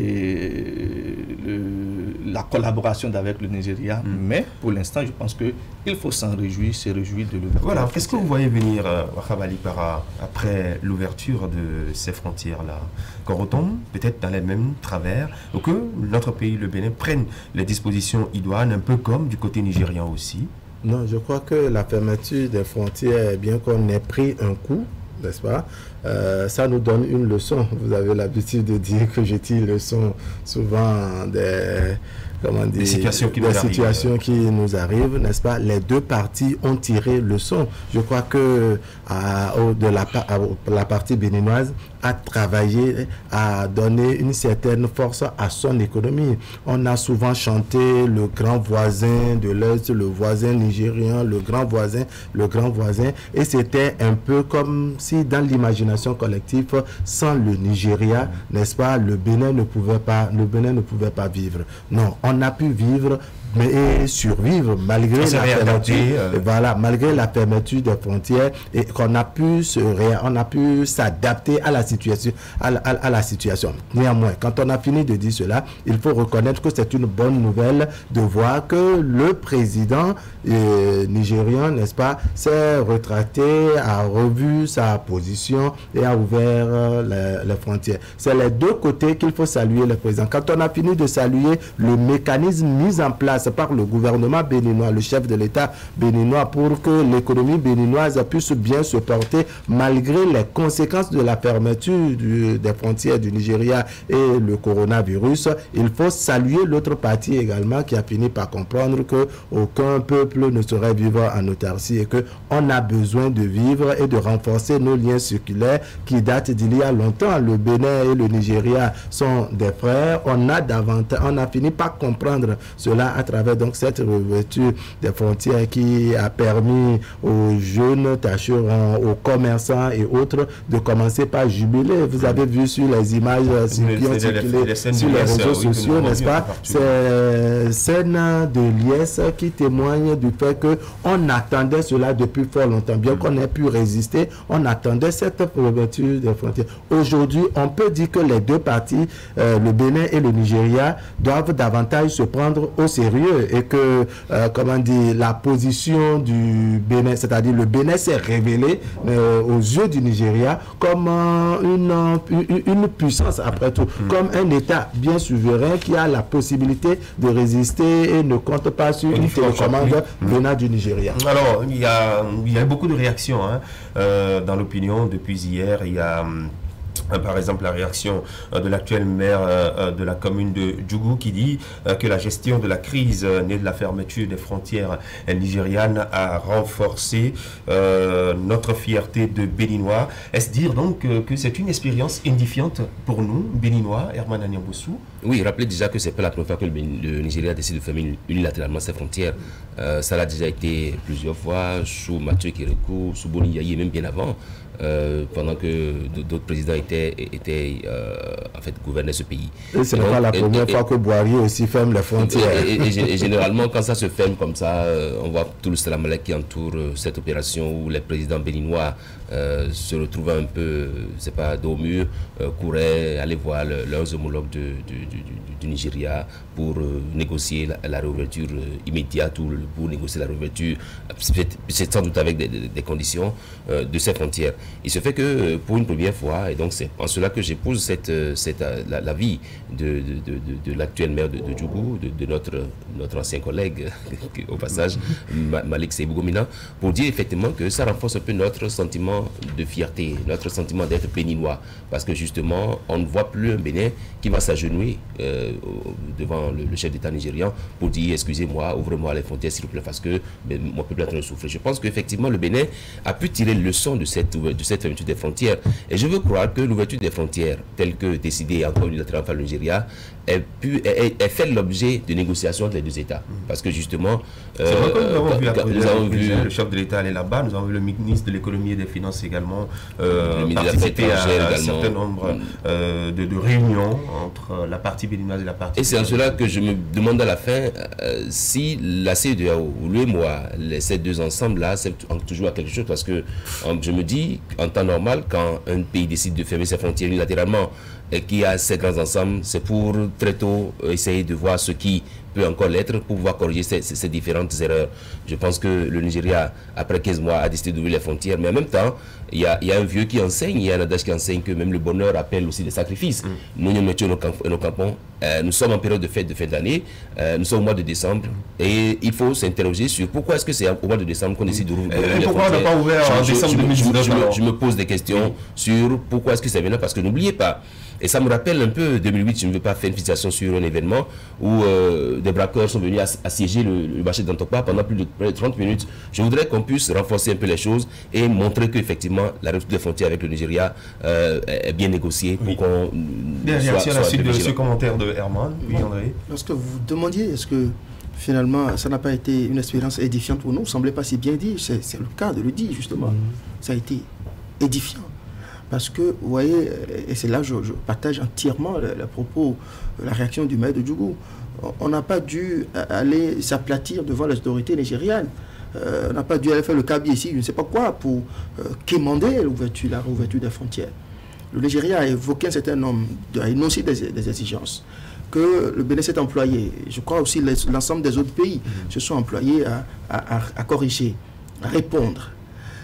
la collaboration avec le Nigeria. Mais pour l'instant, je pense qu'il faut s'en réjouir, se réjouir de l'ouverture. Voilà, qu'est-ce que vous voyez venir, Wahab Ali Para, après l'ouverture de ces frontières-là? Qu'on retombe peut-être dans les mêmes travers, ou que notre pays, le Bénin, prenne les dispositions idoines, un peu comme du côté nigérian aussi? Non, je crois que la fermeture des frontières, bien qu'on ait pris un coup, n'est-ce pas, ça nous donne une leçon. Vous avez l'habitude de dire que je tire leçon souvent des situations qui nous arrivent, n'est-ce pas? Les deux parties ont tiré leçon. Je crois que la partie béninoise a travaillé, a donné une certaine force à son économie. On a souvent chanté le grand voisin de l'Est, le voisin nigérien, le grand voisin, et c'était un peu comme si dans l'imagination collective, sans le Nigeria, n'est-ce pas, le Bénin ne pouvait pas vivre. Non, on a pu vivre survivre malgré malgré la fermeture des frontières, et qu'on a pu s'adapter à la situation, à la situation. Néanmoins, quand on a fini de dire cela, il faut reconnaître que c'est une bonne nouvelle de voir que le président nigérian, n'est-ce pas, s'est retracté, a revu sa position et a ouvert les frontières. C'est les deux côtés qu'il faut saluer le président. Quand on a fini de saluer le mécanisme mis en place par le gouvernement béninois, le chef de l'État béninois, pour que l'économie béninoise puisse bien se porter malgré les conséquences de la fermeture des frontières du Nigeria et le coronavirus, il faut saluer l'autre partie également qui a fini par comprendre que aucun peuple ne saurait vivre en autarcie et que on a besoin de vivre et de renforcer nos liens circulaires qui datent d'il y a longtemps. Le Bénin et le Nigeria sont des frères. On a fini par comprendre cela à travers donc cette réouverture des frontières qui a permis aux jeunes tâcherons, aux commerçants et autres de commencer par jubiler. Vous avez vu sur les images qui ont circulé sur les réseaux sociaux, n'est-ce pas? C'est scènes de liesse qui témoignent du fait qu'on attendait cela depuis fort longtemps. Bien qu'on ait pu résister, on attendait cette réouverture des frontières. Aujourd'hui, on peut dire que les deux parties, le Bénin et le Nigeria, doivent davantage se prendre au sérieux et que, la position du Bénin, c'est-à-dire le Bénin s'est révélé aux yeux du Nigeria comme une puissance après tout, comme un État bien souverain qui a la possibilité de résister et ne compte pas sur une télécommande venant du Nigeria. Alors, il y a beaucoup de réactions dans l'opinion depuis hier. Il y a par exemple la réaction de l'actuel maire de la commune de Djougou qui dit que la gestion de la crise née de la fermeture des frontières nigérianes a renforcé notre fierté de Béninois. Est-ce dire donc que c'est une expérience édifiante pour nous, Béninois, Herman Anyambossou? Oui, rappelez déjà que c'est pas la première fois que le Nigeria décide de fermer unilatéralement ses frontières. Ça l'a déjà été plusieurs fois, sous Mathieu Kérékou, sous Boni Yaye, même bien avant. Pendant que d'autres présidents en fait gouvernaient ce pays. Et ce n'est pas la première fois que Boari aussi ferme les frontières. Et généralement, quand ça se ferme comme ça, on voit tout le salam-alek qui entoure cette opération où les présidents béninois se retrouvaient un peu, c'est pas dos au mur, couraient aller voir leurs homologues du Nigeria pour négocier la réouverture immédiate ou pour négocier la réouverture, c'est sans doute avec des conditions de ces frontières. Il se fait que pour une première fois, et donc c'est en cela que j'épouse l'avis de l'actuel maire de Djougou, de notre ancien collègue, au passage, Malik Seibou-Gomina, pour dire effectivement que ça renforce un peu notre sentiment de fierté, notre sentiment d'être béninois. Parce que justement, on ne voit plus un Bénin qui va s'agenouiller devant le chef d'État nigérian pour dire excusez-moi, ouvrez-moi les frontières s'il vous plaît, parce que mon peuple est en train de souffrir. Je pense qu'effectivement le Bénin a pu tirer leçon de cette fermeture des frontières. Et je veux croire que l'ouverture des frontières, telle que décidée encore unilatéralement par le Nigeria, est fait l'objet de négociations entre les deux États. Parce que justement, nous avons vu le chef de l'État aller là-bas, nous avons vu le ministre de l'économie et des finances également participer à un certain nombre de réunions entre la partie béninoise et la partie... Et c'est en cela que je me demande à la fin si la CEDEAO ou l'UEMOA, ces deux ensembles-là, c'est toujours à quelque chose, parce que je me dis, en temps normal, quand un pays décide de fermer ses frontières unilatéralement et qu'il y a ces grands ensembles, c'est pour très tôt essayer de voir ce qui peut encore l'être pour pouvoir corriger ces différentes erreurs. Je pense que le Nigeria, après 15 mois, a décidé d'ouvrir les frontières, mais en même temps, il y a un vieux qui enseigne, il y a un adage qui enseigne que même le bonheur appelle aussi des sacrifices. Nous mettions nos campons, nous sommes en période de fête de fin d'année, nous sommes au mois de décembre, et il faut s'interroger sur pourquoi est-ce que c'est au mois de décembre qu'on décide d'ouvrir les pourquoi on n'a pas ouvert en décembre 2019 je me pose des questions sur pourquoi est-ce que c'est maintenant, parce que n'oubliez pas, et ça me rappelle un peu 2008, je ne veux pas faire une fixation sur un événement où des braqueurs sont venus assiéger le marché d'Antokpa pendant plus de 30 minutes. Je voudrais qu'on puisse renforcer un peu les choses et montrer qu'effectivement la rupture des frontières avec le Nigeria est bien négociée pour qu'on soit à la suite de ce commentaire de Herman. Oui, André. Lorsque vous demandiez, est-ce que finalement ça n'a pas été une expérience édifiante pour nous, ne semblait pas si bien dit, c'est le cas de le dire justement. Ça a été édifiant. Parce que, vous voyez, et c'est là que je partage entièrement les propos, la réaction du maire de Djougou. on n'a pas dû aller s'aplatir devant les autorités nigérianes. On n'a pas dû aller faire le cabier ici, je ne sais pas quoi, pour quémander la réouverture des frontières. Le Nigeria a évoqué un certain nombre, a énoncé des exigences que le Bénin s'est employé. Je crois aussi l'ensemble des autres pays se sont employés à corriger, à répondre.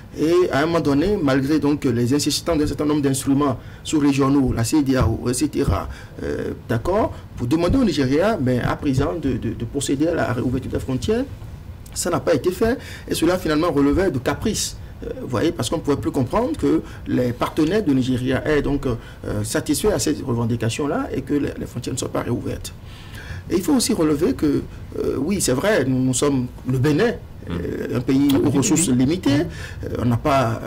Et à un moment donné, malgré donc les insistants d'un certain nombre d'instruments sous-régionaux, la CEDEAO, etc., d'accord, pour demander au Nigeria, mais à présent, de procéder à la réouverture des frontières, ça n'a pas été fait. Et cela finalement relevait de caprices. Vous voyez, parce qu'on ne pouvait plus comprendre que les partenaires du Nigeria aient donc satisfait à ces revendications-là et que les frontières ne soient pas réouvertes. Et il faut aussi relever que, oui, c'est vrai, nous sommes le Bénin, un pays aux ressources limitées. On ne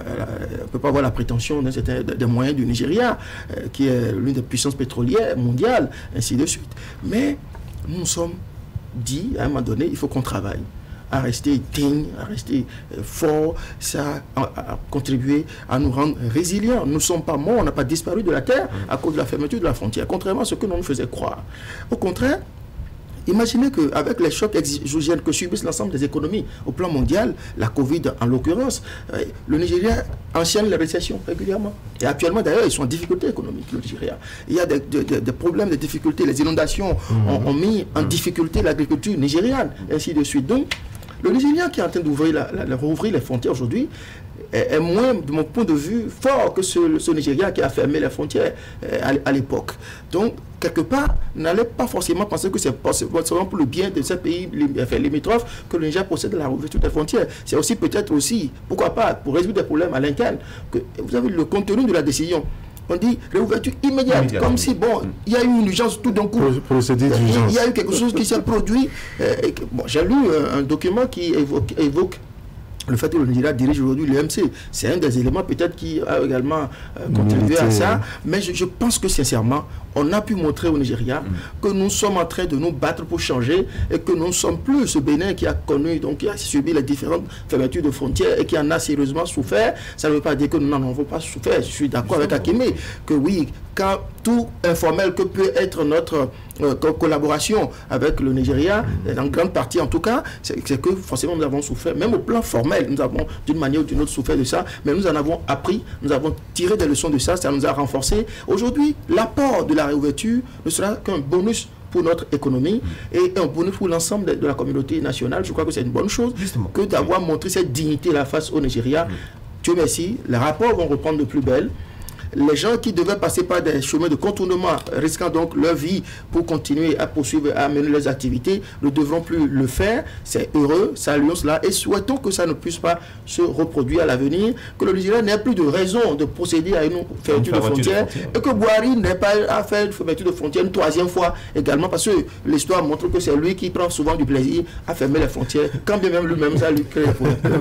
peut pas avoir la prétention des moyens du Nigeria, qui est l'une des puissances pétrolières mondiales, ainsi de suite. Mais nous nous sommes dit, à un moment donné, il faut qu'on travaille à rester digne, à rester fort. Ça a contribué à nous rendre résilients. Nous ne sommes pas morts, on n'a pas disparu de la terre à cause de la fermeture de la frontière, contrairement à ce que l'on nous faisait croire. Au contraire, imaginez qu'avec les chocs exogènes que subissent l'ensemble des économies au plan mondial, la Covid en l'occurrence, le Nigeria enchaîne les récessions régulièrement. Et actuellement d'ailleurs, ils sont en difficulté économique, le Nigeria. Il y a des problèmes, des difficultés. Les inondations ont mis en difficulté l'agriculture nigériane, ainsi de suite. Donc, le Nigeria qui est en train rouvrir les frontières aujourd'hui est moins, de mon point de vue, fort que ce Nigeria qui a fermé les frontières à l'époque. Donc, quelque part, n'allez pas forcément penser que c'est seulement pour le bien de ces pays limitrophes que le Niger possède la réouverture des frontières. C'est aussi peut-être aussi, pourquoi pas, pour résoudre des problèmes à l'interne, que vous avez le contenu de la décision. On dit réouverture immédiate, comme si, bon, il y a eu une urgence tout d'un coup. Il y a eu quelque chose qui s'est produit. Bon, j'ai lu un document qui évoque le fait que le Nigeria dirige aujourd'hui l'EMC. C'est un des éléments peut-être qui a également contribué à ça. Mais je pense que sincèrement, on a pu montrer au Nigeria que nous sommes en train de nous battre pour changer et que nous ne sommes plus ce Bénin qui a connu, donc qui a subi les différentes fermetures de frontières et qui en a sérieusement souffert. Ça ne veut pas dire que nous n'en avons pas souffert. Je suis d'accord avec Akimé que oui, quand tout informel que peut être notre collaboration avec le Nigeria, en grande partie en tout cas, c'est que forcément nous avons souffert, même au plan formel, nous avons d'une manière ou d'une autre souffert de ça, mais nous en avons appris, nous avons tiré des leçons de ça, ça nous a renforcé. Aujourd'hui, l'apport de la réouverture ne sera qu'un bonus pour notre économie et un bonus pour l'ensemble de la communauté nationale. Je crois que c'est une bonne chose que d'avoir montré cette dignité-là face au Nigeria. Dieu merci, les rapports vont reprendre de plus belle. Les gens qui devaient passer par des chemins de contournement, risquant donc leur vie pour continuer à poursuivre, à mener leurs activités, ne devront plus le faire. C'est heureux, saluons cela et souhaitons que ça ne puisse pas se reproduire à l'avenir, que le Nigeria n'ait plus de raison de procéder à une fermeture de frontières et que Buhari n'ait pas à faire une fermeture de frontières une troisième fois également, parce que l'histoire montre que c'est lui qui prend souvent du plaisir à fermer les frontières, quand bien même lui-même ça lui crée.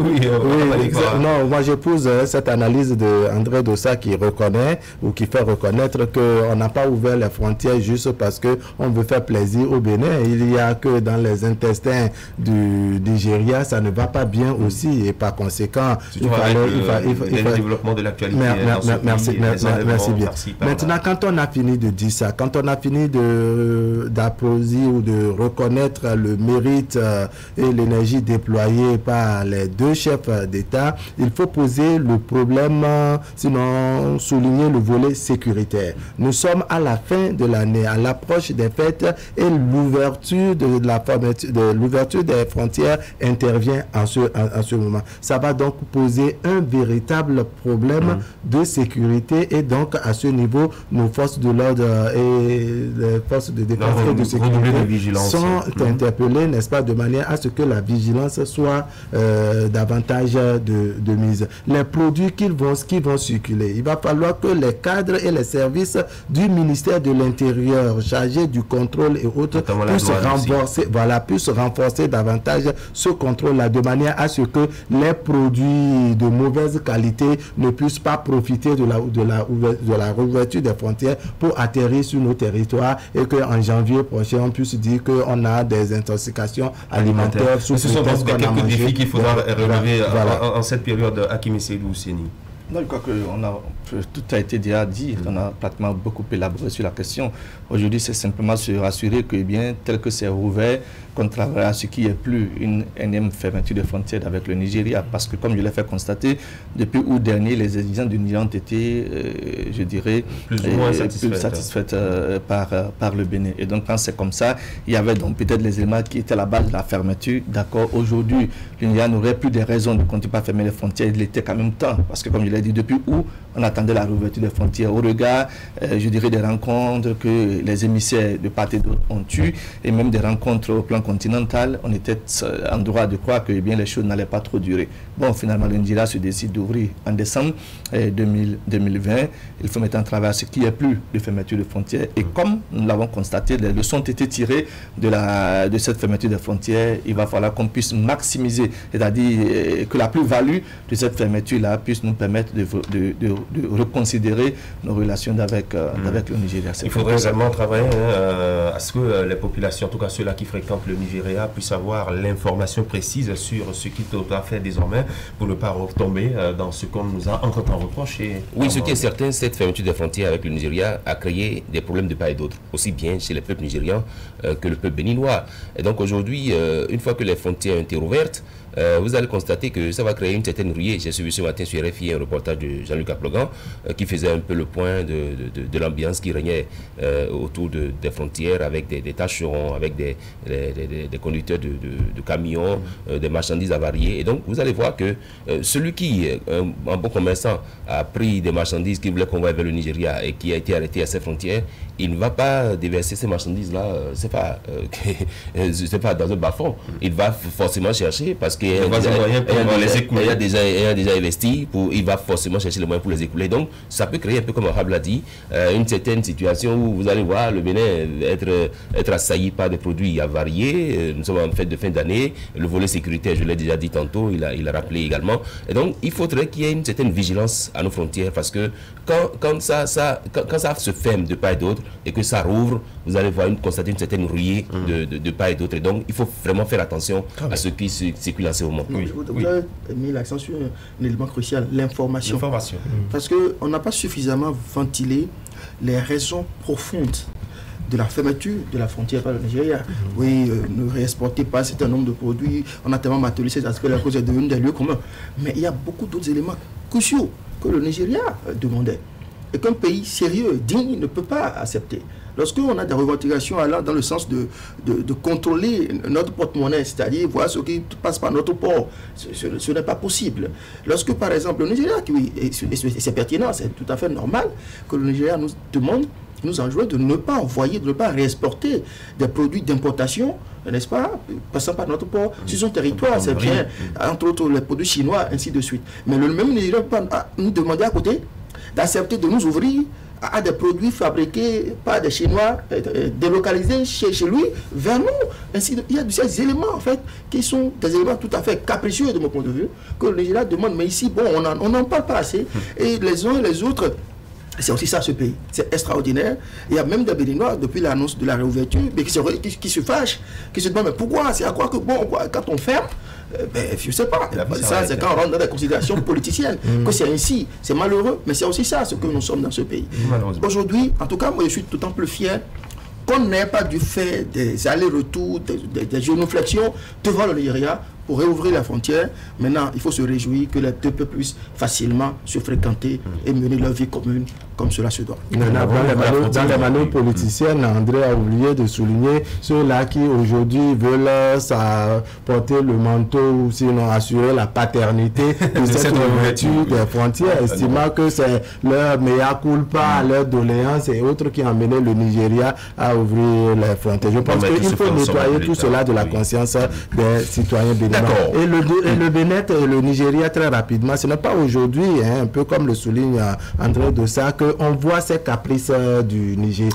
Non, moi j'épouse cette analyse d'André Dossa qui reconnaît ou qui fait reconnaître qu'on n'a pas ouvert les frontières juste parce qu'on veut faire plaisir au Bénin. Il y a que dans les intestins du Nigeria, ça ne va pas bien aussi et par conséquent, il faut développement de l'actualité. Merci bien. Maintenant, quand on a fini de dire ça, quand on a fini d'applaudir ou de reconnaître le mérite et l'énergie déployée par les deux chefs d'État, il faut poser le problème, sinon souligner le volet sécuritaire. Nous sommes à la fin de l'année, à l'approche des fêtes et l'ouverture des frontières intervient en ce moment. Ça va donc poser un véritable problème de sécurité et donc à ce niveau, nos forces de l'ordre et les forces de défense et de sécurité sont interpellées, n'est-ce pas, de manière à ce que la vigilance soit davantage de mise. Les produits qui vont circuler, il va falloir que les cadres et les services du ministère de l'Intérieur chargés du contrôle et autres puissent renforcer davantage ce contrôle-là de manière à ce que les produits de mauvaise qualité ne puissent pas profiter de la réouverture des frontières pour atterrir sur nos territoires et qu'en janvier prochain on puisse dire qu'on a des intoxications alimentaires. Ce sont donc quelques défis qu'il faudra relever en cette période, Akimé Seydou Ouseni. Non, je crois que tout a été déjà dit. On a pratiquement beaucoup élaboré sur la question. Aujourd'hui, c'est simplement se rassurer que, bien, tel que c'est rouvert, qu'on travaille à ce qu'il n'y ait plus une énième fermeture de frontières avec le Nigeria. Parce que, comme je l'ai fait constater, depuis août dernier, les exigences du Nigeria ont été, je dirais, plus ou moins satisfaites par le Bénin. Et donc, quand c'est comme ça, il y avait donc peut-être les éléments qui étaient à la base de la fermeture. D'accord, aujourd'hui, le Nigeria n'aurait plus de raisons de continuer à fermer les frontières. Il était quand même temps. Parce que, comme je l'ai dit, depuis août, on attendait la réouverture des frontières au regard, je dirais, des rencontres que les émissaires de part et d'autre ont eues, et même des rencontres au plan continental. On était en droit de croire que bien, les choses n'allaient pas trop durer. Bon, finalement, le Nigeria se décide d'ouvrir en décembre 2020. Il faut mettre en travail ce qu'il n'y ait plus de fermeture de frontières. Et comme nous l'avons constaté, les leçons ont été tirées de cette fermeture des frontières. Il va falloir qu'on puisse maximiser, c'est-à-dire que la plus-value de cette fermeture-là puisse nous permettre de reconsidérer nos relations avec le Nigeria. Il faudrait également travailler à ce que les populations, en tout cas ceux-là qui fréquentent le Nigeria, puissent avoir l'information précise sur ce qu'ils doivent faire désormais pour ne pas retomber dans ce qu'on nous a entre-temps reproché. Oui, ce qui est certain, cette fermeture des frontières avec le Nigeria a créé des problèmes de part et d'autre, aussi bien chez les peuples nigérians que le peuple béninois. Et donc aujourd'hui, une fois que les frontières ont été rouvertes, vous allez constater que ça va créer une certaine ruée. J'ai suivi ce matin sur RFI un reportage de Jean-Luc Aplogan qui faisait un peu le point de l'ambiance qui régnait autour des frontières avec des tâcherons, avec des conducteurs de camions, des marchandises avariées. Et donc vous allez voir que celui qui, un bon commerçant, a pris des marchandises qu'il voulait convoyer vers le Nigeria et qui a été arrêté à ses frontières, il ne va pas déverser ces marchandises-là, c'est pas dans un bas-fond. Il va forcément chercher parce qu'il y a déjà investi, il va forcément chercher les moyens pour les écouler. Donc, ça peut créer un peu comme Rahab l'a dit, une certaine situation où vous allez voir le Bénin être assailli par des produits avariés. Nous sommes en fête de fin d'année. Le volet sécuritaire, je l'ai déjà dit tantôt, il a rappelé également. Et donc, il faudrait qu'il y ait une certaine vigilance à nos frontières parce que quand ça se ferme de part et d'autre et que ça rouvre, vous allez constater une certaine ruée de part et d'autre. Et donc, il faut vraiment faire attention à ce qui circule en ce moment. Vous avez mis l'accent sur un élément crucial, l'information. Parce qu'on n'a pas suffisamment ventilé les raisons profondes de la fermeture de la frontière par le Nigeria. Oui, ne réexportez pas un certain nombre de produits, on a tellement matérialisé cet aspect, la cause est devenue des lieux communs. Mais il y a beaucoup d'autres éléments cruciaux que le Nigeria demandait et qu'un pays sérieux, digne, ne peut pas accepter. Lorsqu'on a des revendications allant dans le sens de contrôler notre porte-monnaie, c'est-à-dire voir ce qui passe par notre port, ce n'est pas possible. Lorsque, par exemple, le Nigeria, oui, et c'est pertinent, c'est tout à fait normal que le Nigeria nous demande, nous enjoint de ne pas envoyer, de ne pas réexporter des produits d'importation, n'est-ce pas, passant par notre port, sur son territoire, c'est bien, entre autres les produits chinois, ainsi de suite. Mais le même Nigeria peut nous demander à côté d'accepter de nous ouvrir à des produits fabriqués par des Chinois, délocalisés chez lui, vers nous. Ainsi, il y a de ces éléments, en fait, qui sont des éléments tout à fait capricieux de mon point de vue, que le Nigeria demande, mais ici, bon, on n'en parle pas assez. Et les uns et les autres, c'est aussi ça, ce pays. C'est extraordinaire. Il y a même des Béninois, depuis l'annonce de la réouverture, mais qui se fâchent, qui se demandent, mais pourquoi? C'est à quoi que, bon, quand on ferme, je ne sais pas. Ça, c'est quand on rentre dans des considérations politiciennes, que c'est ainsi. C'est malheureux, mais c'est aussi ça, ce que nous sommes dans ce pays. Aujourd'hui, en tout cas, moi, je suis d'autant plus fier qu'on n'ait pas dû faire des allers-retours, des génuflexions devant le Nigeria pour réouvrir la frontière. Maintenant, il faut se réjouir que les deux peuples puissent facilement se fréquenter et mener leur vie commune comme cela se doit. Dans les manœuvres politiciennes, André a oublié de souligner ceux-là qui aujourd'hui veulent porter le manteau ou sinon assurer la paternité de cette ouverture des frontières, estimant que c'est leur mea culpa, leur doléance et autres qui ont amené le Nigeria à ouvrir les frontières. Je pense qu'il faut nettoyer tout cela de la conscience des citoyens béninois. Et le Bénin et le Nigeria, très rapidement, ce n'est pas aujourd'hui, un peu comme le souligne André Dossa, qu'on voit ces caprices du Nigeria.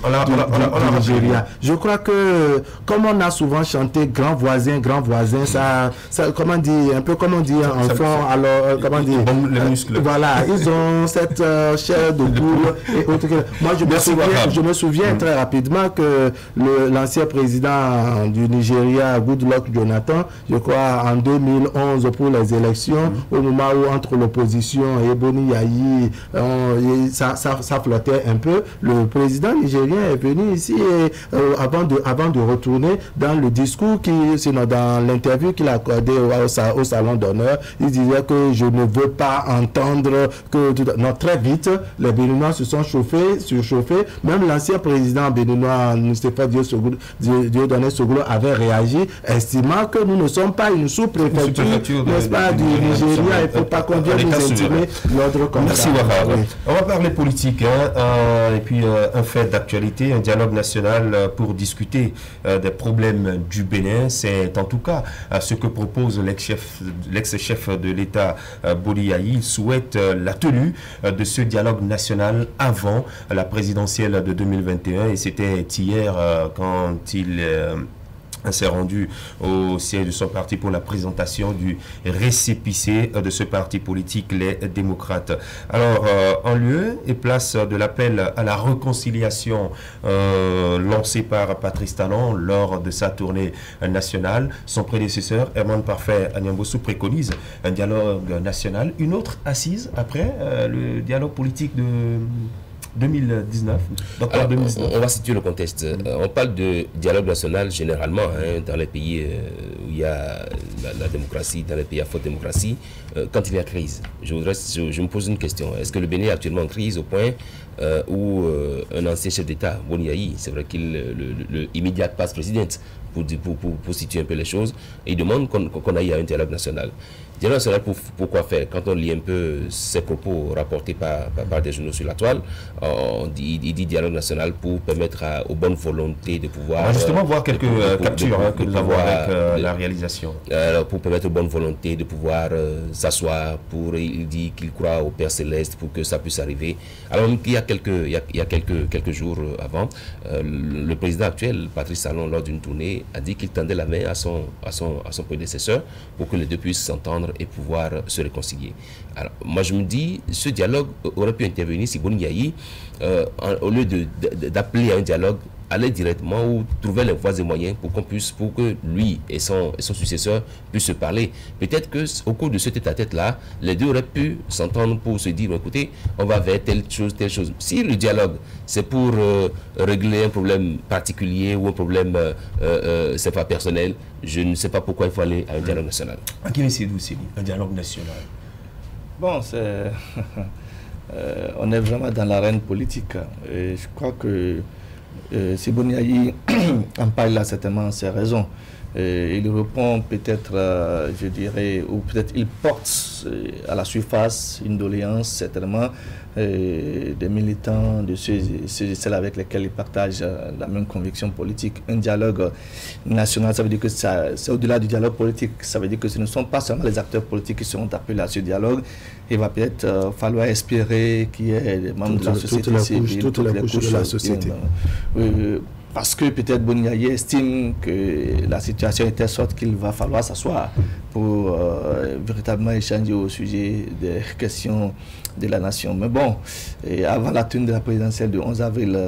Je crois que, comme on a souvent chanté grand voisin, ça comment dire, un peu comme on dit en fond, alors, comment dire, voilà, ils ont cette chair de poule et autres. Moi, je me souviens très rapidement que l'ancien président du Nigeria, Goodluck Jonathan, je crois, en 2011 pour les élections, au moment où entre l'opposition et Boni Yayi, ça flottait un peu. Le président nigérien est venu ici et, avant de retourner dans le discours, dans l'interview qu'il a accordé au Salon d'honneur, il disait que je ne veux pas entendre que... Non, très vite, les Béninois se sont surchauffés. Même l'ancien président béninois, Moustapha Dieudonné Soglo, avait réagi, estimant que nous ne sommes pas une sous-préfecture, n'est-ce pas, du Nigeria. Il ne faut pas qu'on vienne nous intimer l'ordre comme ça. Merci, Wahab. On va parler politique, et puis un fait d'actualité, un dialogue national pour discuter des problèmes du Bénin. C'est en tout cas ce que propose l'ex-chef de l'État, Boni Yayi. Il souhaite la tenue de ce dialogue national avant la présidentielle de 2021, et c'était hier quand il s'est rendu au siège de son parti pour la présentation du récépissé de ce parti politique, les démocrates. Alors, en lieu et place de l'appel à la réconciliation lancé par Patrice Talon lors de sa tournée nationale, son prédécesseur, Herman Parfait Anyambossou, préconise un dialogue national, une autre assise après le dialogue politique de 2019. Alors, on va situer le contexte. On parle de dialogue national généralement dans les pays où il y a la démocratie, dans les pays à forte démocratie, quand il y a crise. Je me pose une question. Est-ce que le Bénin est actuellement en crise au point où un ancien chef d'État, Boni Yayi, c'est vrai qu'il le immédiat passe président pour situer un peu les choses, et il demande qu'on aille à un dialogue national. Dialogue national, pourquoi faire? Quand on lit un peu ces propos rapportés par des journaux sur la toile, il dit dialogue national pour permettre aux bonnes volontés de pouvoir... On va justement voir quelques captures que nous avons avec la réalisation. Pour permettre aux bonnes volontés de pouvoir s'asseoir, il dit qu'il croit au Père Céleste pour que ça puisse arriver. Alors il y a quelques jours avant, le président actuel, Patrice Talon, lors d'une tournée, a dit qu'il tendait la main à son prédécesseur pour que les deux puissent s'entendre et pouvoir se réconcilier. Alors, moi je me dis, ce dialogue aurait pu intervenir si Boni Yayi, au lieu d'appeler à un dialogue, allait directement ou trouver les voies et moyens pour que lui et son successeur puissent se parler. Peut-être qu'au cours de ce tête-à-tête-là, les deux auraient pu s'entendre pour se dire, écoutez, on va vers telle chose. Si le dialogue, c'est pour régler un problème particulier ou un problème, c'est pas personnel, je ne sais pas pourquoi il faut aller à un dialogue national. À qui c'est aussi un dialogue national? Bon, c'est... on est vraiment dans l'arène politique. Et je crois que si Boni Yayi en parle là, certainement, c'est raison. Il répond peut-être, je dirais, ou peut-être il porte à la surface une doléance, certainement, des militants, de ceux et celles avec lesquels il partage la même conviction politique. Un dialogue national, ça veut dire que c'est au-delà du dialogue politique. Ça veut dire que ce ne sont pas seulement les acteurs politiques qui seront appelés à ce dialogue. Il va peut-être falloir espérer qu'il y ait des membres de la société civile, toutes les couches de la société. Parce que peut-être Boni Yayi estime que la situation est telle sorte qu'il va falloir s'asseoir pour véritablement échanger au sujet des questions de la nation. Mais bon, avant la tenue de la présidentielle du 11 avril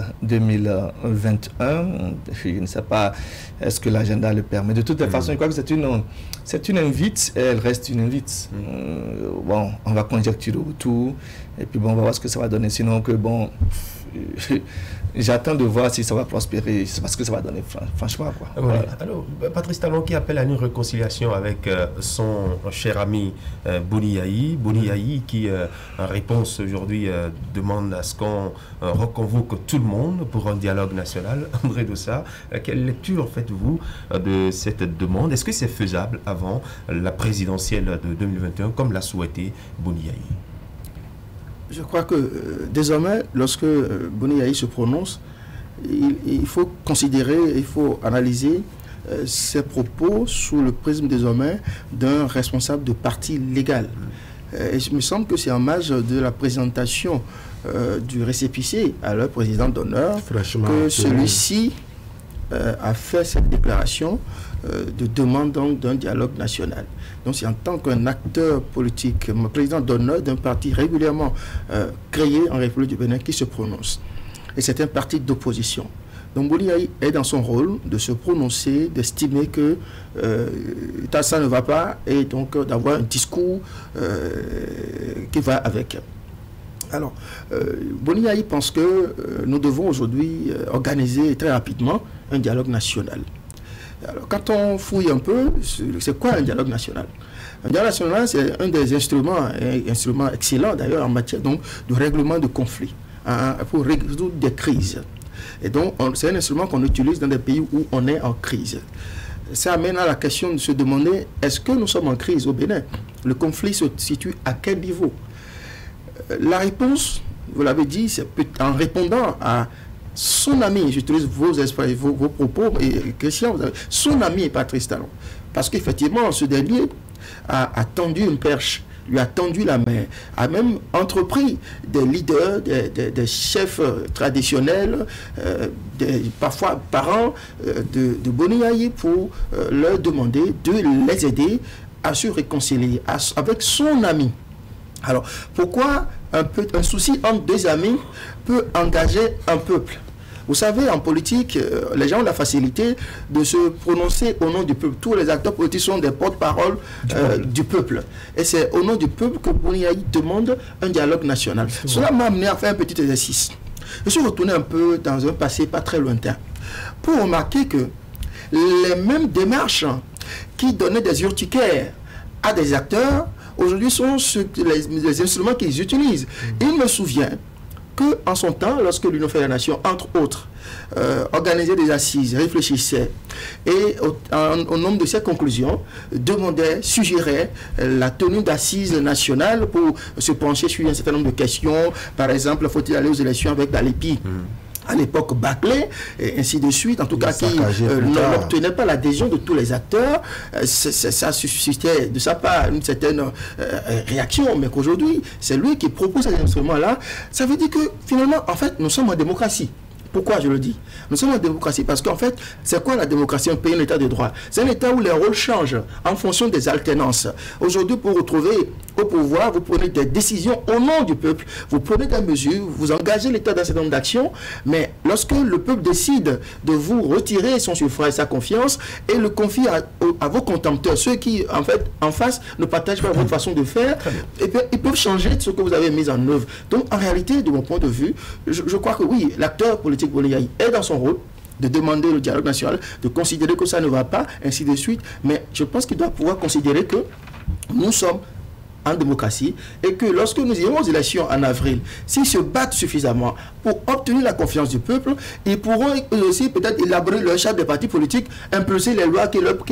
2021, je ne sais pas, est-ce que l'agenda le permet. De toute façon, je crois que c'est une invite, et elle reste une invite. Bon, on va conjecturer autour, et puis bon, on va voir ce que ça va donner. Sinon que bon... J'attends de voir si ça va prospérer, c'est parce que ça va donner, franchement. Quoi. Voilà. Alors, Patrice Talon qui appelle à une réconciliation avec son cher ami Boni Yayi. Boni Yayi qui, en réponse aujourd'hui, demande à ce qu'on reconvoque tout le monde pour un dialogue national. André Dossa, quelle lecture faites-vous de cette demande? Est-ce que c'est faisable avant la présidentielle de 2021 comme l'a souhaité Boni Yayi? Je crois que désormais, lorsque Boni Yayi se prononce, il faut considérer, il faut analyser ses propos sous le prisme désormais d'un responsable de parti légal. Et il me semble que c'est en marge de la présentation du récépissé à leur président d'honneur que celui-ci a fait cette déclaration de demande d'un dialogue national. Donc c'est en tant qu'un acteur politique, président d'honneur d'un parti régulièrement créé en République du Bénin qui se prononce. Et c'est un parti d'opposition. Donc Boni Yayi est dans son rôle de se prononcer, d'estimer que ça ne va pas, et donc d'avoir un discours qui va avec. Alors, Boni Yayi pense que nous devons aujourd'hui organiser très rapidement un dialogue national. Alors, quand on fouille un peu, c'est quoi un dialogue national? Un dialogue national, c'est un des instruments excellents d'ailleurs en matière donc, de règlement de conflits, pour résoudre des crises. Et donc, c'est un instrument qu'on utilise dans des pays où on est en crise. Ça amène à la question de se demander, est-ce que nous sommes en crise au Bénin? Le conflit se situe à quel niveau? La réponse, vous l'avez dit, c'est en répondant à son ami, j'utilise vos propos, et Christian, son ami Patrice Talon. Parce qu'effectivement, ce dernier a tendu une perche, lui a tendu la main, a même entrepris des leaders, des chefs traditionnels, parfois parents de Boni Yayi pour leur demander de les aider à se réconcilier avec son ami. Alors, pourquoi un souci entre deux amis peut engager un peuple? Vous savez, en politique, les gens ont la facilité de se prononcer au nom du peuple. Tous les acteurs politiques sont des porte-parole du peuple. Et c'est au nom du peuple que Boni Yayi demande un dialogue national. Cela m'a amené à faire un petit exercice. Je suis retourné un peu dans un passé pas très lointain pour remarquer que les mêmes démarches qui donnaient des urticaires à des acteurs, aujourd'hui sont les instruments qu'ils utilisent. Il me souvient qu'en son temps, lorsque l'Union fait la nation, entre autres, organisait des assises, réfléchissait, et au nombre de ses conclusions, demandait, suggérait la tenue d'assises nationales pour se pencher sur un certain nombre de questions. Par exemple, faut-il aller aux élections avec la LEPI à l'époque Baclé, et ainsi de suite, en tout cas qui n'obtenait pas l'adhésion de tous les acteurs. Ça suscitait de sa part une certaine réaction, mais qu'aujourd'hui, c'est lui qui propose ces instruments-là. Ça veut dire que finalement, en fait, nous sommes en démocratie. Pourquoi je le dis? Nous sommes en démocratie parce qu'en fait, c'est quoi la démocratie? Un pays, un état de droit. C'est un état où les rôles changent en fonction des alternances. Aujourd'hui, pour retrouver au pouvoir, vous prenez des décisions au nom du peuple, vous prenez des mesures, vous engagez l'État dans un certain nombre d'actions, mais lorsque le peuple décide de vous retirer son suffrage, sa confiance, et le confie à vos contempteurs, ceux qui, en fait, en face, ne partagent pas votre façon de faire, et puis, ils peuvent changer ce que vous avez mis en œuvre. Donc, en réalité, de mon point de vue, je crois que oui, l'acteur politique Boni Yayi est dans son rôle de demander le dialogue national, de considérer que ça ne va pas, ainsi de suite, mais je pense qu'il doit pouvoir considérer que nous sommes en démocratie et que lorsque nous irons aux élections en avril, s'ils se battent suffisamment pour obtenir la confiance du peuple, ils pourront aussi peut-être élaborer leur charte des partis politiques, impulser les lois qui leur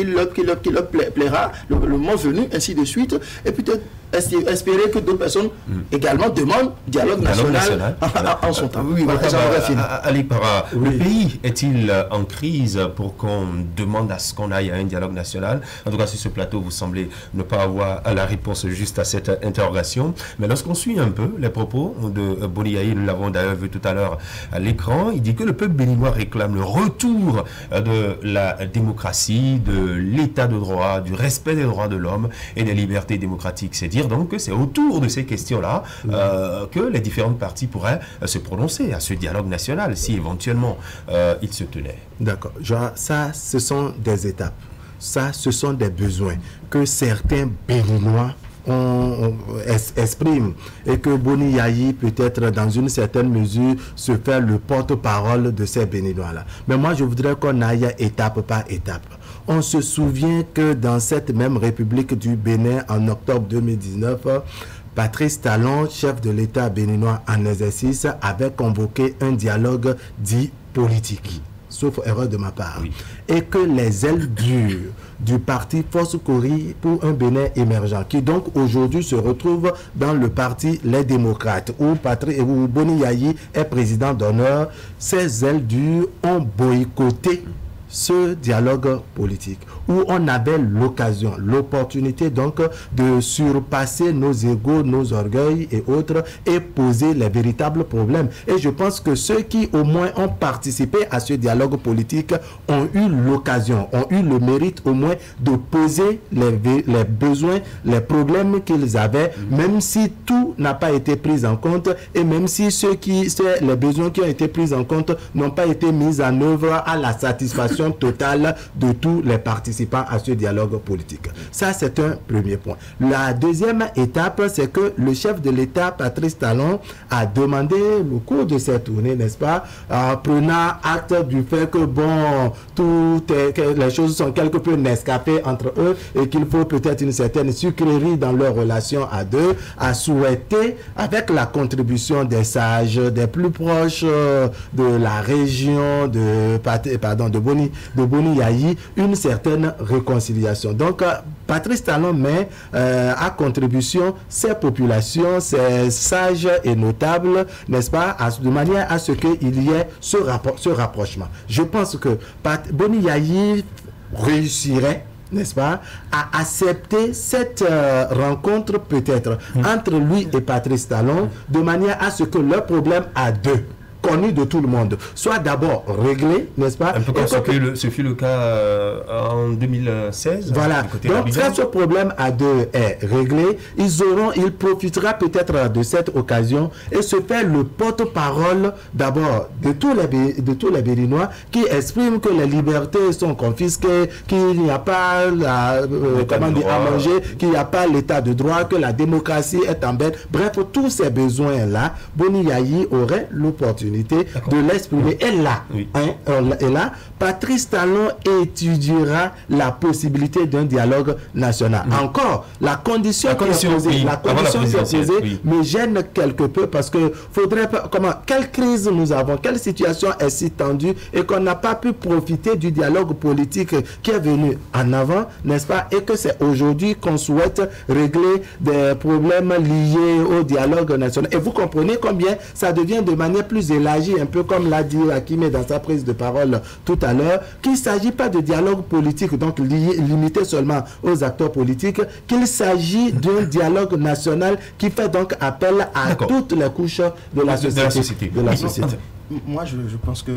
plaira le moment venu, ainsi de suite, et peut-être espérer que d'autres personnes également demandent dialogue national en son temps. Oui, Ali Para, le pays est-il en crise pour qu'on demande à ce qu'on aille à un dialogue national? En tout cas, sur ce plateau, vous semblez ne pas avoir la réponse juste à cette interrogation. Mais lorsqu'on suit un peu les propos de Boni Yayi, nous l'avons d'ailleurs vu tout à l'heure à l'écran, il dit que le peuple béninois réclame le retour de la démocratie, de l'état de droit, du respect des droits de l'homme et des libertés démocratiques. C'est dire donc que c'est autour de ces questions-là que les différentes parties pourraient se prononcer à ce dialogue national, si éventuellement il se tenait. D'accord. Ça, ce sont des étapes. Ça, ce sont des besoins que certains Béninois expriment et que Boni Yayi peut-être dans une certaine mesure se fait le porte-parole de ces Béninois-là. Mais moi, je voudrais qu'on aille étape par étape. On se souvient que dans cette même République du Bénin, en octobre 2019, Patrice Talon, chef de l'État béninois en exercice, avait convoqué un dialogue dit politique, sauf erreur de ma part, et que les ailes dures du parti Force Cori pour un Bénin émergent, qui donc aujourd'hui se retrouve dans le parti Les Démocrates, où Boni Yayi est président d'honneur, ces ailes dures ont boycotté ce dialogue politique, où on avait l'occasion, l'opportunité donc de surpasser nos égos, nos orgueils et autres et poser les véritables problèmes. Et je pense que ceux qui au moins ont participé à ce dialogue politique ont eu l'occasion, ont eu le mérite au moins de poser les besoins, les problèmes qu'ils avaient, même si tout n'a pas été pris en compte et même si les besoins qui ont été pris en compte n'ont pas été mis en œuvre à la satisfaction totale de tous les participants à ce dialogue politique. Ça, c'est un premier point. La deuxième étape, c'est que le chef de l'État, Patrice Talon, a demandé au cours de cette tournée, n'est-ce pas, prenant acte du fait que, bon, que les choses sont quelque peu nescapées entre eux et qu'il faut peut-être une certaine sucrerie dans leur relation à deux, a souhaité, avec la contribution des sages, des plus proches de la région de Boni Yayi, une certaine réconciliation. Donc, Patrice Talon met à contribution ces populations, ces sages et notables, n'est-ce pas, de manière à ce qu'il y ait ce rapprochement. Je pense que Boni Yayi réussirait, n'est-ce pas, à accepter cette rencontre peut-être entre lui et Patrice Talon, de manière à ce que leur problème à deux, connu de tout le monde, soit d'abord réglé, n'est-ce pas? Un peu comme ce fut le cas en 2016. Voilà. Donc, quand ce problème à deux est réglé, il profitera peut-être de cette occasion et se fait le porte-parole d'abord de tous les Béninois qui expriment que les libertés sont confisquées, qu'il n'y a pas à manger, qu'il n'y a pas l'état de droit, que la démocratie est en berne. Bref, tous ces besoins-là, Boni Yayi aurait l'opportunité de l'exprimer. Et là, Patrice Talon étudiera la possibilité d'un dialogue national. Encore, la condition qui est posée me gêne quelque peu parce que faudrait quelle crise nous avons, quelle situation est si tendue et qu'on n'a pas pu profiter du dialogue politique qui est venu en avant, n'est-ce pas, et que c'est aujourd'hui qu'on souhaite régler des problèmes liés au dialogue national. Et vous comprenez combien ça devient de manière plus élargie, un peu comme l'a dit Hakime dans sa prise de parole tout à l'heure, qu'il ne s'agit pas de dialogue politique, donc limité seulement aux acteurs politiques, qu'il s'agit d'un dialogue national qui fait donc appel à toutes les couches de la société. Moi, je pense que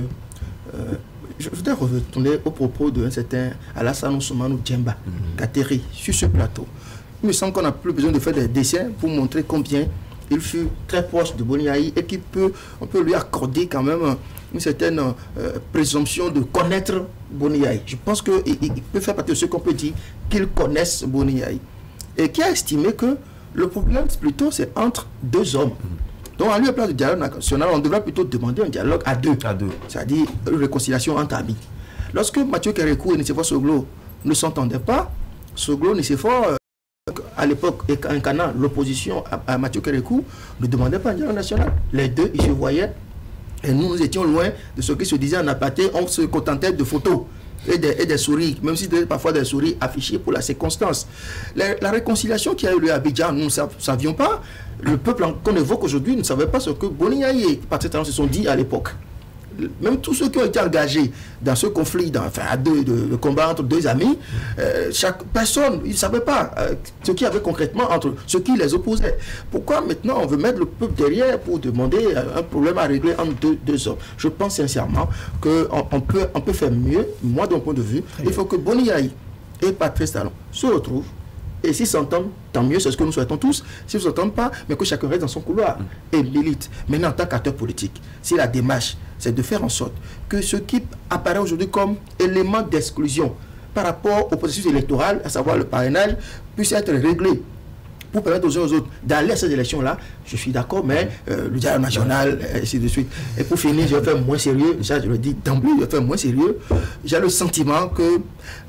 je voudrais retourner au propos d'un certain Alassane Ousmane Djemba, qui atterrit sur ce plateau. Il me semble qu'on n'a plus besoin de faire des dessins pour montrer combien il fut très proche de Boni Yayi et on peut lui accorder quand même une certaine présomption de connaître Boni Yayi. Je pense qu'il peut faire partie de ceux qu'on peut dire qu'ils connaissent Boni Yayi. Et qui a estimé que le problème, plutôt, c'est entre deux hommes. Donc, en lieu et place de dialogue national, on devrait plutôt demander un dialogue à deux. C'est-à-dire une réconciliation entre amis. Lorsque Mathieu Kérékou et Nicéphore Soglo ne s'entendaient pas, Soglo, Nicéphore, à l'époque, incarnant l'opposition à Mathieu Kérékou, ne demandait pas un dialogue national. Les deux, ils se voyaient. Et nous étions loin de ce qui se disait en aparté. On se contentait de photos et des sourires, même si parfois des sourires affichés pour la circonstance. La réconciliation qui a eu lieu à Abidjan, nous ne savions pas. Le peuple qu'on évoque aujourd'hui ne savait pas ce que Boni Yayi et Patrice Talon se sont dit à l'époque. Même tous ceux qui ont été engagés dans ce conflit, de combat entre deux amis, chaque personne, ils ne savait pas ce qu'il y avait concrètement entre ce qui les opposait. Pourquoi maintenant on veut mettre le peuple derrière pour demander un problème à régler entre deux hommes? Je pense sincèrement qu'on peut faire mieux. Moi, de mon point de vue, il faut que Boni Yayi et Patrice Talon se retrouvent. Et s'ils s'entendent, tant mieux, c'est ce que nous souhaitons tous. S'ils ne s'entendent pas, mais que chacun reste dans son couloir et milite. Maintenant, en tant qu'acteur politique, si la démarche, c'est de faire en sorte que ce qui apparaît aujourd'hui comme élément d'exclusion par rapport au processus électoral, à savoir le parrainage, puisse être réglé pour permettre aux uns aux autres d'aller à ces élections-là. Je suis d'accord, mais le dialogue national, ainsi de suite. Et pour finir, je vais faire moins sérieux, ça je le dis d'emblée, je vais faire moins sérieux. J'ai le sentiment que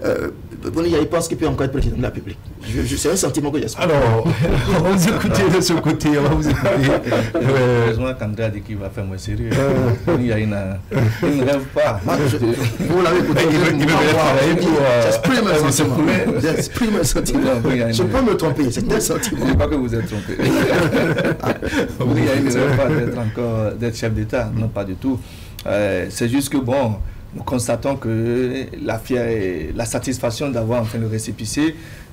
Boni Yayi pense qu'il peut encore être président de la République. C'est un sentiment que j'espère. Alors, on va vous écouter de ce côté, on va vous écouter. Heureusement qu'André a dit qu'il va faire moins sérieux. Boni Yayi il ne rêve pas. Vous l'avez écouté, il veut travailler pour... J'exprime un sentiment. Je peux me tromper, c'est un sentiment. Je ne dis pas que vous êtes trompé. Boni Yayi ne rêve pas d'être chef d'État, non pas du tout. C'est juste que bon, nous constatons que la satisfaction d'avoir enfin le récépissé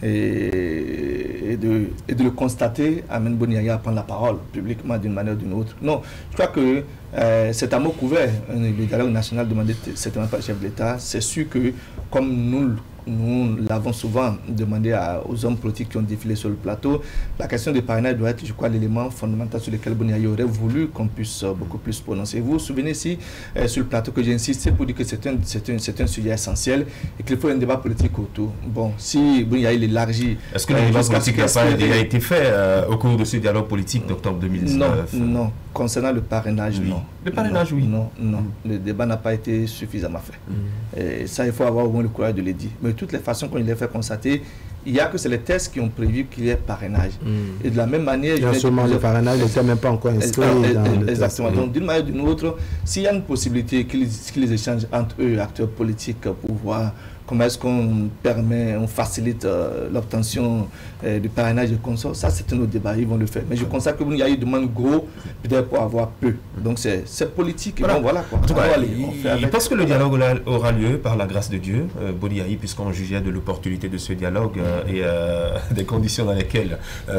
et de le constater amène Boni Yahya à prendre la parole publiquement d'une manière ou d'une autre. Non, je crois que c'est à mot couvert. Le dialogue national demandé certainement par le chef de l'État. C'est sûr que, comme nous l'avons souvent demandé aux hommes politiques qui ont défilé sur le plateau, la question du parrainage doit être, je crois, l'élément fondamental sur lequel Boni Yahya aurait voulu qu'on puisse beaucoup plus prononcer. Vous vous souvenez ici, sur le plateau, que j'ai insisté pour dire que c'est un sujet essentiel et qu'il faut un débat politique autour. Bon, si Boni Yahya l'élargit... Est-ce que le débat politique n'a pas déjà été fait au cours de ce dialogue politique d'octobre 2019? Non. Concernant le parrainage, non. Le parrainage, oui. Non. Le débat n'a pas été suffisamment fait. Et ça, il faut avoir au moins le courage de le dire. Mais de toutes les façons qu'on l'a fait constater, il n'y a que c'est les tests qui ont prévu qu'il y ait parrainage. Et de la même manière... Bien sûrement, le parrainage n'était même pas encore inscrit dans le exactement. Donc, d'une manière ou d'une autre, s'il y a une possibilité qu'ils échangent entre eux, acteurs politiques, pour voir comment est-ce qu'on permet, on facilite l'obtention du parrainage de consorts, ça c'est un autre débat, ils vont le faire. Mais je constate que Boni Yahya demande gros, peut-être pour avoir peu. Donc c'est politique. Voilà. Bon, voilà quoi. En tout cas, il pense que le dialogue aura lieu par la grâce de Dieu, Boni Yahya, puisqu'on jugeait de l'opportunité de ce dialogue et des conditions dans lesquelles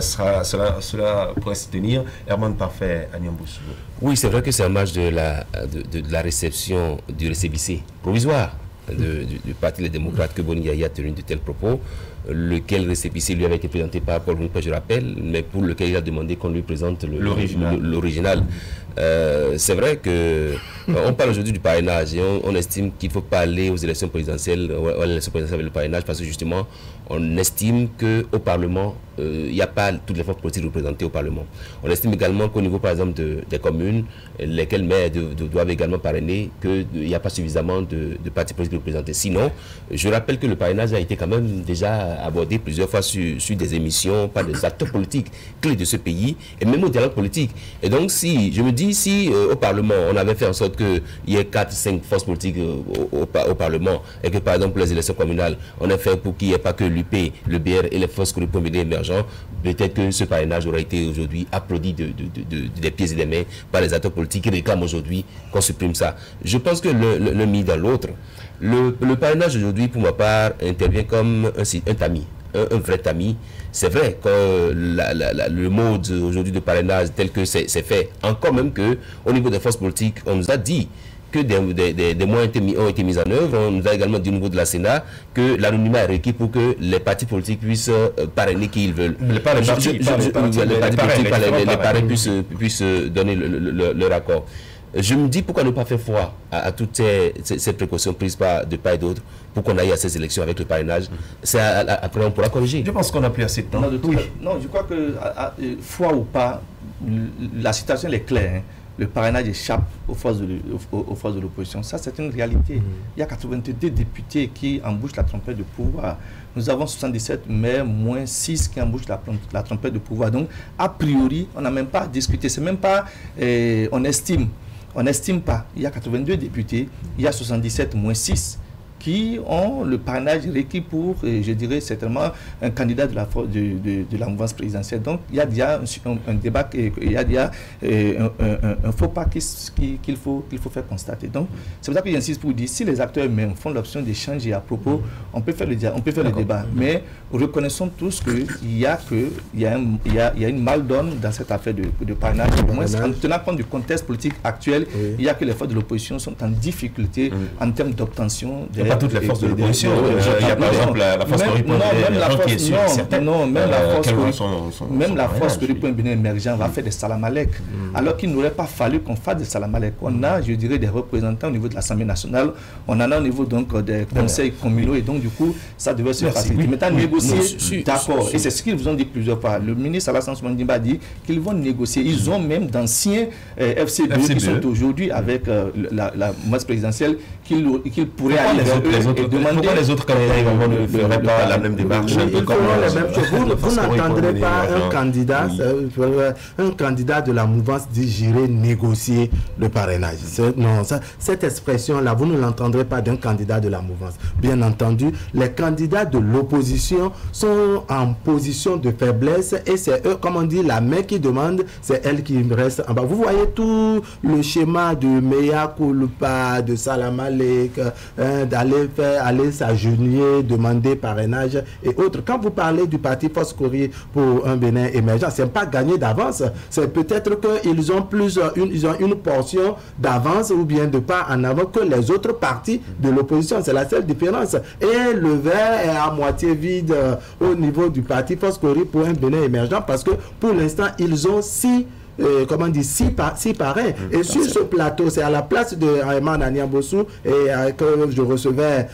cela pourrait se tenir. Herman Parfait, Agnamboussou. Oui, c'est vrai que c'est un match de la réception du récépissé provisoire du Parti Les Démocrates que Boni Yahya a tenu de tels propos, lequel récépissé lui avait été présenté par Paul Roumpé, je rappelle, mais pour lequel il a demandé qu'on lui présente l'original. C'est vrai que on parle aujourd'hui du parrainage et on estime qu'il faut pas aller aux élections présidentielles, avec le parrainage, parce que justement on estime qu'au Parlement il n'y a pas toutes les forces politiques représentées au Parlement. On estime également qu'au niveau par exemple des communes, lesquelles maires doivent également parrainer, qu'il n'y a pas suffisamment de partis politiques représentés. Sinon, je rappelle que le parrainage a été quand même déjà abordé plusieurs fois sur des émissions par des acteurs politiques clés de ce pays et même au dialogue politique. Et donc je me dis, si au Parlement on avait fait en sorte qu'il y ait 4-5 forces politiques au Parlement et que par exemple les élections communales on a fait pour qu'il n'y ait pas que l'UP, le BR et les forces correspondées émergentes, peut-être que ce parrainage aurait été aujourd'hui applaudi des pieds et des mains par les acteurs politiques qui réclament aujourd'hui qu'on supprime ça. Je pense que l'un mis dans l'autre. Le parrainage aujourd'hui pour ma part intervient comme un tamis, un vrai tamis. C'est vrai que le mode aujourd'hui de parrainage tel que c'est fait, encore même que au niveau des forces politiques, on nous a dit que des moyens ont été mis en œuvre. On nous a également dit au niveau de la Sénat que l'anonymat est requis pour que les partis politiques puissent parrainer qui ils veulent. Les partis puissent donner leur accord. Je me dis pourquoi ne pas faire foi à toutes ces précautions prises de part et d'autre pour qu'on aille à ces élections avec le parrainage. Après on pourra corriger. Je pense qu'on n'a plus assez de temps. Non, je crois que foi ou pas, la situation est claire. Hein. Le parrainage échappe aux forces de l'opposition. Ça, c'est une réalité. Il y a 82 députés qui embouchent la trompette de pouvoir. Nous avons 77 maires, moins 6 qui embouchent la trompette de pouvoir. Donc, a priori, on n'a même pas discuté. C'est même pas... on n'estime pas. Il y a 82 députés, il y a 77 moins 6 qui ont le parrainage requis pour, je dirais, certainement un candidat de la mouvance présidentielle. Donc, il y a déjà un débat, il y a déjà un faux pas qu'il faut faire constater. Donc, c'est pour ça que j'insiste pour dire, si les acteurs eux-mêmes font l'option d'échanger à propos, on peut faire le débat. Mais reconnaissons tous qu'il y a une mal-donne dans cette affaire de parrainage. Au moins, en tenant compte du contexte politique actuel, il y a que les forces de l'opposition sont en difficulté en termes d'obtention des... Pas toutes les forces de l'opposition. Il y a par exemple la force même la force que le point émergent va faire des salamalek, alors qu'il n'aurait pas fallu qu'on fasse des salamalek. On a, je dirais, des représentants au niveau de l'Assemblée nationale, on en a au niveau donc des conseils communaux, et donc du coup, ça devait se faciliter. Maintenant, négocier, d'accord, et c'est ce qu'ils vous ont dit plusieurs fois. Le ministre Alassane Soumané Dimba a dit qu'ils vont négocier. Ils ont même d'anciens FCBE qui sont aujourd'hui avec la mouvance présidentielle qu'ils pourraient aller vers pourquoi les autres candidats également ne feraient pas la même démarche? Ils feront la même chose. Vous n'entendrez pas un candidat de la mouvance dire j'irai négocier le parrainage. Non, cette expression-là, vous ne l'entendrez pas d'un candidat de la mouvance. Bien entendu, les candidats de l'opposition sont en position de faiblesse et c'est eux, comme on dit, la main qui demande, c'est elle qui reste en bas. Vous voyez tout le schéma de Mea Culpa, de Salam Alek, d'aller s'agenouiller, demander parrainage et autres. Quand vous parlez du parti Foscori pour un Bénin émergent, c'est pas gagné d'avance. C'est peut-être qu'ils ont ils ont une portion d'avance ou bien de pas en avant que les autres partis de l'opposition. C'est la seule différence. Et le verre est à moitié vide au niveau du parti Foscori pour un Bénin émergent parce que pour l'instant, ils ont six parrains. Et sur ce plateau, c'est à la place de Ayman Aniabossou et que je recevais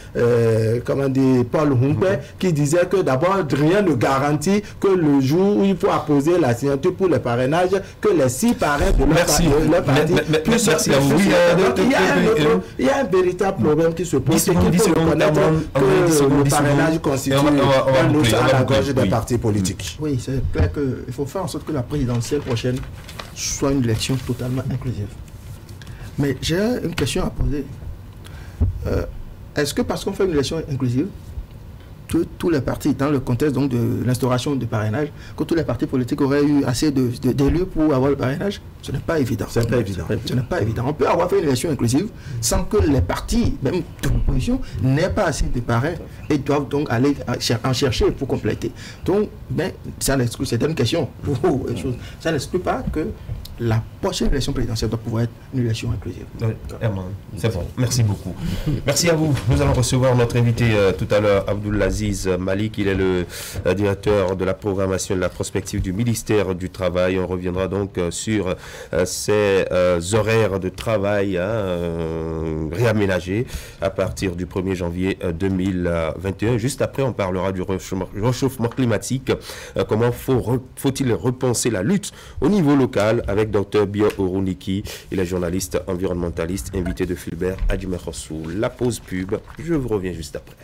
Paul Humpe qui disait que d'abord rien ne garantit que le jour où il faut apposer la signature pour le parrainage, que les 6 parrains de leur parti puissent sortir. Il y a un véritable problème qui se pose, c'est qu'il faut reconnaître que le parrainage constitue un os à la gorge des partis politiques. Oui, c'est clair qu'il faut faire en sorte que la présidentielle prochaine soit une élection totalement inclusive. Mais j'ai une question à poser. Est-ce que parce qu'on fait une élection inclusive, que tous les partis, dans le contexte donc de l'instauration du parrainage, que tous les partis politiques auraient eu assez d'élus pour avoir le parrainage? Ce n'est pas évident. Ce n'est pas évident. On peut avoir fait une élection inclusive sans que les partis, même de l'opposition, n'aient pas assez de parrains et doivent donc aller en chercher pour compléter. Donc, ça n'exclut, c'est une question pour les choses. Ça n'exclut pas que la prochaine élection présidentielle doit pouvoir être une élection inclusive. C'est bon. Merci beaucoup. Merci à vous. Nous allons recevoir notre invité tout à l'heure, Abdoulaziz Malik. Il est le directeur de la programmation et de la prospective du ministère du Travail. On reviendra donc sur ces horaires de travail réaménagés à partir du 1er janvier 2021. Juste après, on parlera du réchauffement climatique. Comment faut-il repenser la lutte au niveau local avec Dr Bio Oruniki, il est journaliste environnementaliste, invité de Fulbert Adjumerossou. La pause pub, je vous reviens juste après.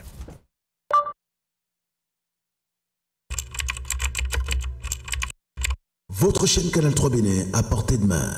Votre chaîne Canal 3 Bénin à portée de main.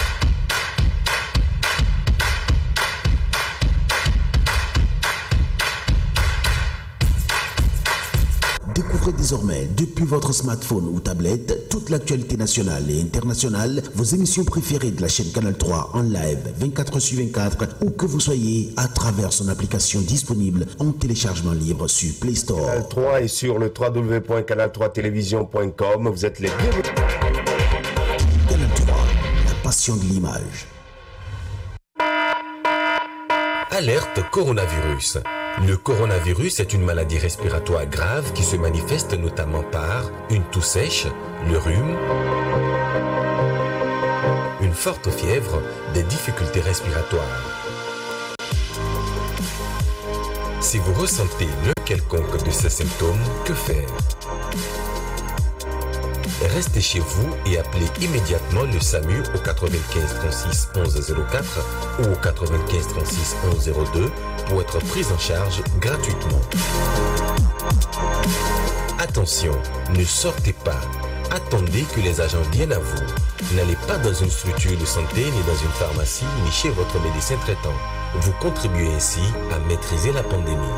Découvrez désormais, depuis votre smartphone ou tablette, toute l'actualité nationale et internationale, vos émissions préférées de la chaîne Canal 3 en live 24/24, où que vous soyez, à travers son application disponible en téléchargement libre sur Play Store. Canal 3 et sur le www.canal3television.com. Vous êtes les bienvenus. Canal 3, la passion de l'image. Alerte coronavirus. Le coronavirus est une maladie respiratoire grave qui se manifeste notamment par une toux sèche, le rhume, une forte fièvre, des difficultés respiratoires. Si vous ressentez l'un quelconque de ces symptômes, que faire? Restez chez vous et appelez immédiatement le SAMU au 95 36 11 04 ou au 95 36 11 02 pour être pris en charge gratuitement. Attention, ne sortez pas. Attendez que les agents viennent à vous. N'allez pas dans une structure de santé, ni dans une pharmacie, ni chez votre médecin traitant. Vous contribuez ainsi à maîtriser la pandémie.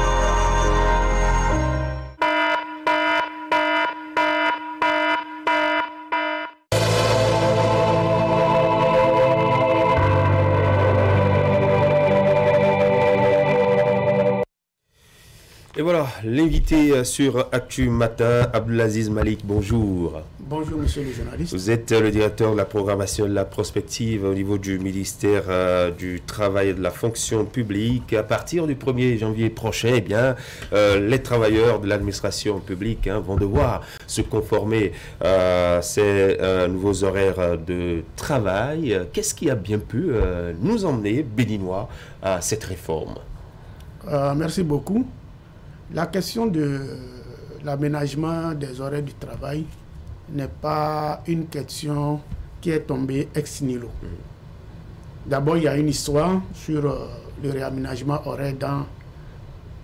Et voilà, l'invité sur Actu Matin, Abdoulaziz Malik, bonjour. Bonjour, monsieur le journaliste. Vous êtes le directeur de la programmation de la prospective au niveau du ministère du Travail et de la fonction publique. À partir du 1er janvier prochain, eh bien, les travailleurs de l'administration publique vont devoir se conformer à ces nouveaux horaires de travail. Qu'est-ce qui a bien pu nous emmener, Béninois, à cette réforme? Merci beaucoup. La question de l'aménagement des horaires du travail n'est pas une question qui est tombée ex nihilo. D'abord, il y a une histoire sur le réaménagement horaire dans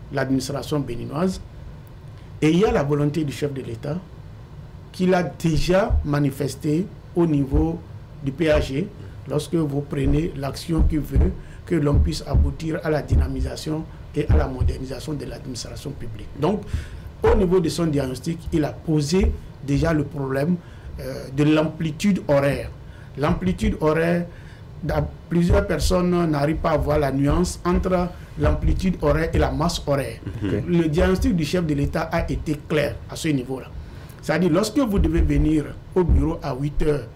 l'administration béninoise et il y a la volonté du chef de l'État qu'il a déjà manifesté au niveau du PAG lorsque vous prenez l'action qui veut que l'on puisse aboutir à la dynamisation et à la modernisation de l'administration publique. Donc, au niveau de son diagnostic, il a posé déjà le problème de l'amplitude horaire. L'amplitude horaire, plusieurs personnes n'arrivent pas à voir la nuance entre l'amplitude horaire et la masse horaire. Le diagnostic du chef de l'État a été clair à ce niveau-là. C'est-à-dire, lorsque vous devez venir au bureau à 8 heures,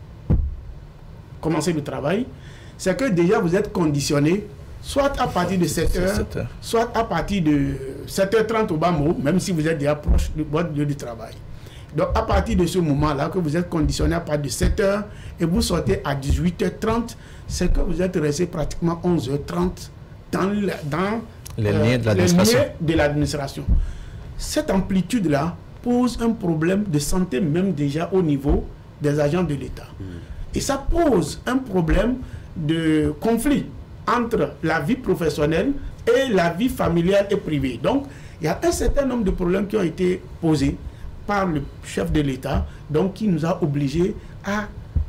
commencer le travail, c'est que déjà vous êtes conditionné, soit à partir de 7 heures, soit à partir de 7h30 au bas mot, même si vous êtes déjà proche de votre lieu de travail. Donc, à partir de ce moment-là, que vous êtes conditionné à partir de 7 heures et vous sortez à 18h30, c'est que vous êtes resté pratiquement 11h30 dans les liens de l'administration. Cette amplitude-là pose un problème de santé même déjà au niveau des agents de l'État. Et ça pose un problème de conflit entre la vie professionnelle et la vie familiale et privée. Donc, il y a un certain nombre de problèmes qui ont été posés par le chef de l'État, donc qui nous a obligés à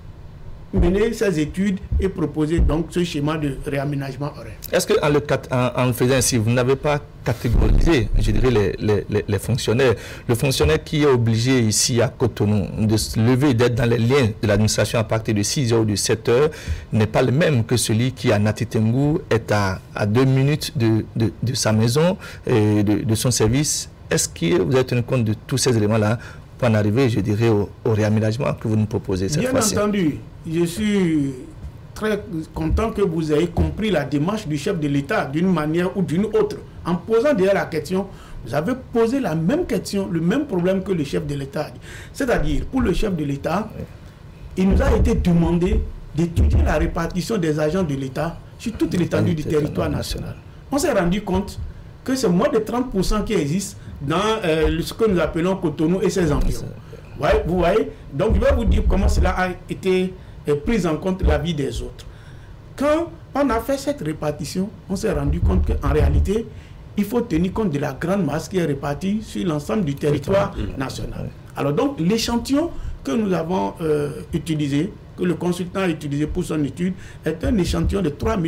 mener ces études et proposer donc ce schéma de réaménagement horaire. Est-ce qu'en le faisant ainsi, vous n'avez pas catégorisé, je dirais, les fonctionnaires? Le fonctionnaire qui est obligé ici à Cotonou de se lever, d'être dans les liens de l'administration à partir de 6 heures ou de 7 heures, n'est pas le même que celui qui à Nati Tengou est à 2 minutes de sa maison et de son service. Est-ce que vous avez tenu compte de tous ces éléments-là pour en arriver, je dirais, au réaménagement que vous nous proposez cette fois-ci? Bien entendu, je suis très content que vous ayez compris la démarche du chef de l'État d'une manière ou d'une autre. En posant déjà la question, vous avez posé la même question, le même problème que le chef de l'État. C'est-à-dire, pour le chef de l'État, il nous a été demandé d'étudier la répartition des agents de l'État sur toute l'étendue du territoire national. On s'est rendu compte que c'est moins de 30% qui existent dans ce que nous appelons Cotonou et ses environs. Vous voyez? Donc, je vais vous dire comment cela a été pris en compte la vie des autres. Quand on a fait cette répartition, on s'est rendu compte qu'en réalité, il faut tenir compte de la grande masse qui est répartie sur l'ensemble du territoire national. Alors donc, l'échantillon que nous avons utilisé, que le consultant a utilisé pour son étude, est un échantillon de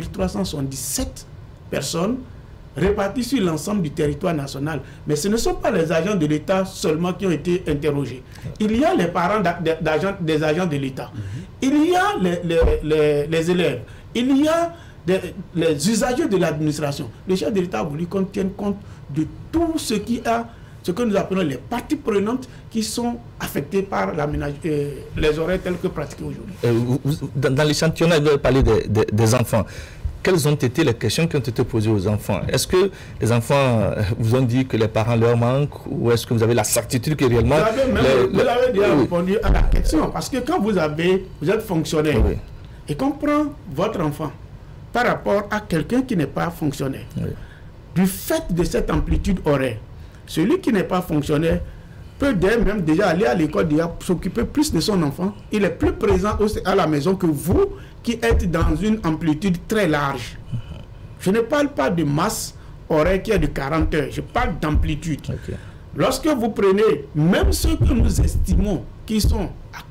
3377 personnes répartis sur l'ensemble du territoire national. Mais ce ne sont pas les agents de l'État seulement qui ont été interrogés. Il y a les parents des agents de l'État. Il y a les élèves. Il y a les usagers de l'administration. Le chef de l'État a voulu qu'on tienne compte de tout ce que nous appelons les parties prenantes qui sont affectées par les horaires tels que pratiqués aujourd'hui. Dans l'échantillonnage, vous avez parlé des enfants. Quelles ont été les questions qui ont été posées aux enfants? Est-ce que les enfants vous ont dit que les parents leur manquent, ou est-ce que vous avez la certitude que réellement... Vous avez déjà répondu à la question, parce que quand vous êtes fonctionnaire et qu'on prend votre enfant par rapport à quelqu'un qui n'est pas fonctionnaire, du fait de cette amplitude horaire, celui qui n'est pas fonctionnaire peut même déjà aller à l'école, déjà s'occuper plus de son enfant. Il est plus présent à la maison que vous qui êtes dans une amplitude très large. Je ne parle pas de masse horaire qui est de 40 heures, je parle d'amplitude. Lorsque vous prenez même ceux que nous estimons qui sont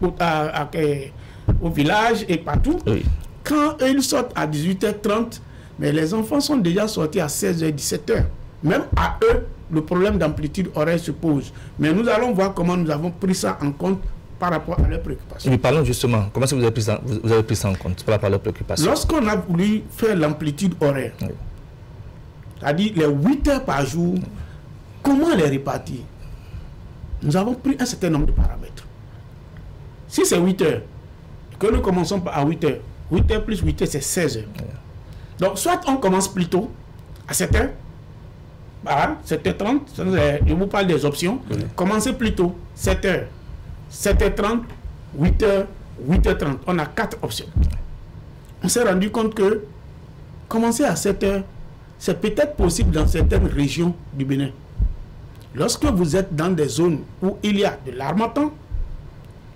au village et partout, quand ils sortent à 18h30, mais les enfants sont déjà sortis à 16h, 17h. Même à eux, le problème d'amplitude horaire se pose. Mais nous allons voir comment nous avons pris ça en compte par rapport à leurs préoccupations. Oui, parlons justement, comment est-ce que vous avez pris ça en compte par rapport à leurs préoccupations? Lorsqu'on a voulu faire l'amplitude horaire, c'est-à-dire les 8 heures par jour, comment les répartir? Nous avons pris un certain nombre de paramètres. Si c'est 8 heures, que nous commençons à 8 heures, 8 heures plus 8 heures, c'est 16 heures. Donc, soit on commence plus tôt, à 7 heures, 7h30, je vous parle des options. Commencez plus tôt, 7h, 7h30, 8h, 8h30. On a 4 options. On s'est rendu compte que commencer à 7h, c'est peut-être possible dans certaines régions du Bénin. Lorsque vous êtes dans des zones où il y a de l'harmattan,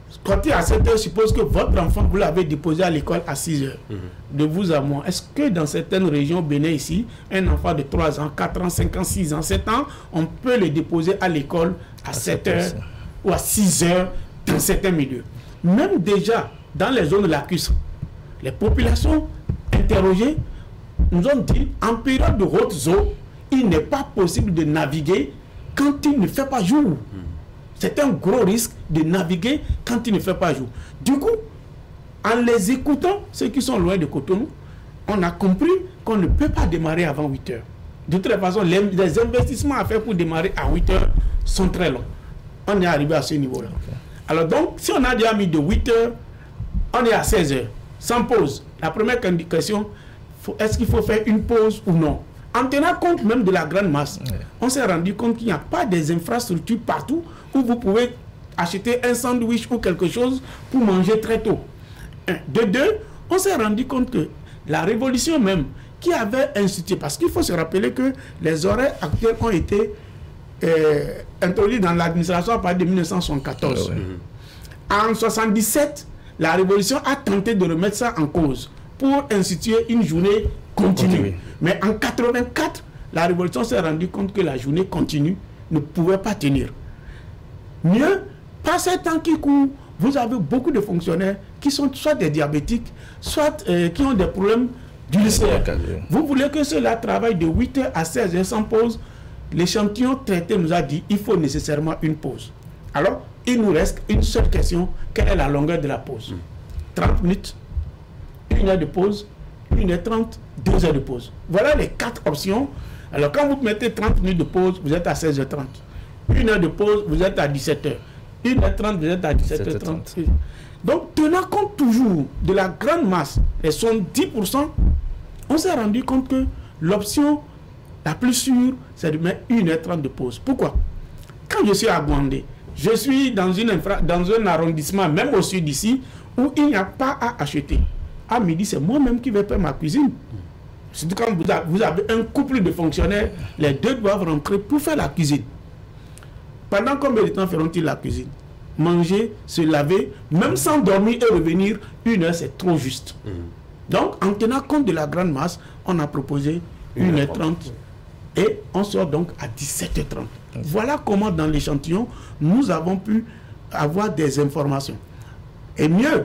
Sortir à 7 heures suppose que votre enfant, vous l'avez déposé à l'école à 6 heures. De vous à moi, est-ce que dans certaines régions, Bénin ici, un enfant de 3 ans, 4 ans, 5 ans, 6 ans, 7 ans, on peut le déposer à l'école à 7 heures ou à 6 heures dans certains milieux. Même déjà dans les zones lacustres, les populations interrogées nous ont dit en période de haute eau, il n'est pas possible de naviguer quand il ne fait pas jour. C'est un gros risque de naviguer quand il ne fait pas jour. Du coup, en les écoutant, ceux qui sont loin de Cotonou, on a compris qu'on ne peut pas démarrer avant 8 heures. De toute façon, les investissements à faire pour démarrer à 8 heures sont très longs. On est arrivé à ce niveau-là. Alors donc, si on a déjà mis de 8 heures, on est à 16 heures, sans pause. La première question, est-ce qu'il faut faire une pause ou non? En tenant compte même de la grande masse, on s'est rendu compte qu'il n'y a pas des infrastructures partout où vous pouvez acheter un sandwich ou quelque chose pour manger très tôt. De deux, on s'est rendu compte que la révolution même qui avait institué, parce qu'il faut se rappeler que les horaires actuels ont été introduits dans l'administration à partir de 1974. En 1977, la révolution a tenté de remettre ça en cause pour instituer une journée continue. Mais en 1984, la révolution s'est rendue compte que la journée continue ne pouvait pas tenir. Mieux, par ces temps qui courent, vous avez beaucoup de fonctionnaires qui sont soit des diabétiques, soit qui ont des problèmes d'ulcère. Vous voulez que ceux-là travaillent de 8h à 16h sans pause? L'échantillon traité nous a dit qu'il faut nécessairement une pause. Alors, il nous reste une seule question. Quelle est la longueur de la pause? 30 minutes, 1 heure de pause, 1h30, 2 heures de pause. Voilà les 4 options. Alors, quand vous mettez 30 minutes de pause, vous êtes à 16h30. 1 heure de pause, vous êtes à 17h. 1h30, vous êtes à 17h30. Donc, tenant compte toujours de la grande masse, et son 10%, on s'est rendu compte que l'option la plus sûre, c'est de mettre 1h30 de pause. Pourquoi? Quand je suis à Gwandé, je suis dans un arrondissement, même au sud d'ici, où il n'y a pas à acheter. À midi, c'est moi-même qui vais faire ma cuisine. Surtout quand vous avez un couple de fonctionnaires, les deux doivent rentrer pour faire la cuisine. Pendant combien de temps feront-ils la cuisine? Manger, se laver, même sans dormir et revenir, 1 heure, c'est trop juste. Donc, en tenant compte de la grande masse, on a proposé 1h30 et on sort donc à 17h30. Voilà comment, dans l'échantillon, nous avons pu avoir des informations. Et mieux,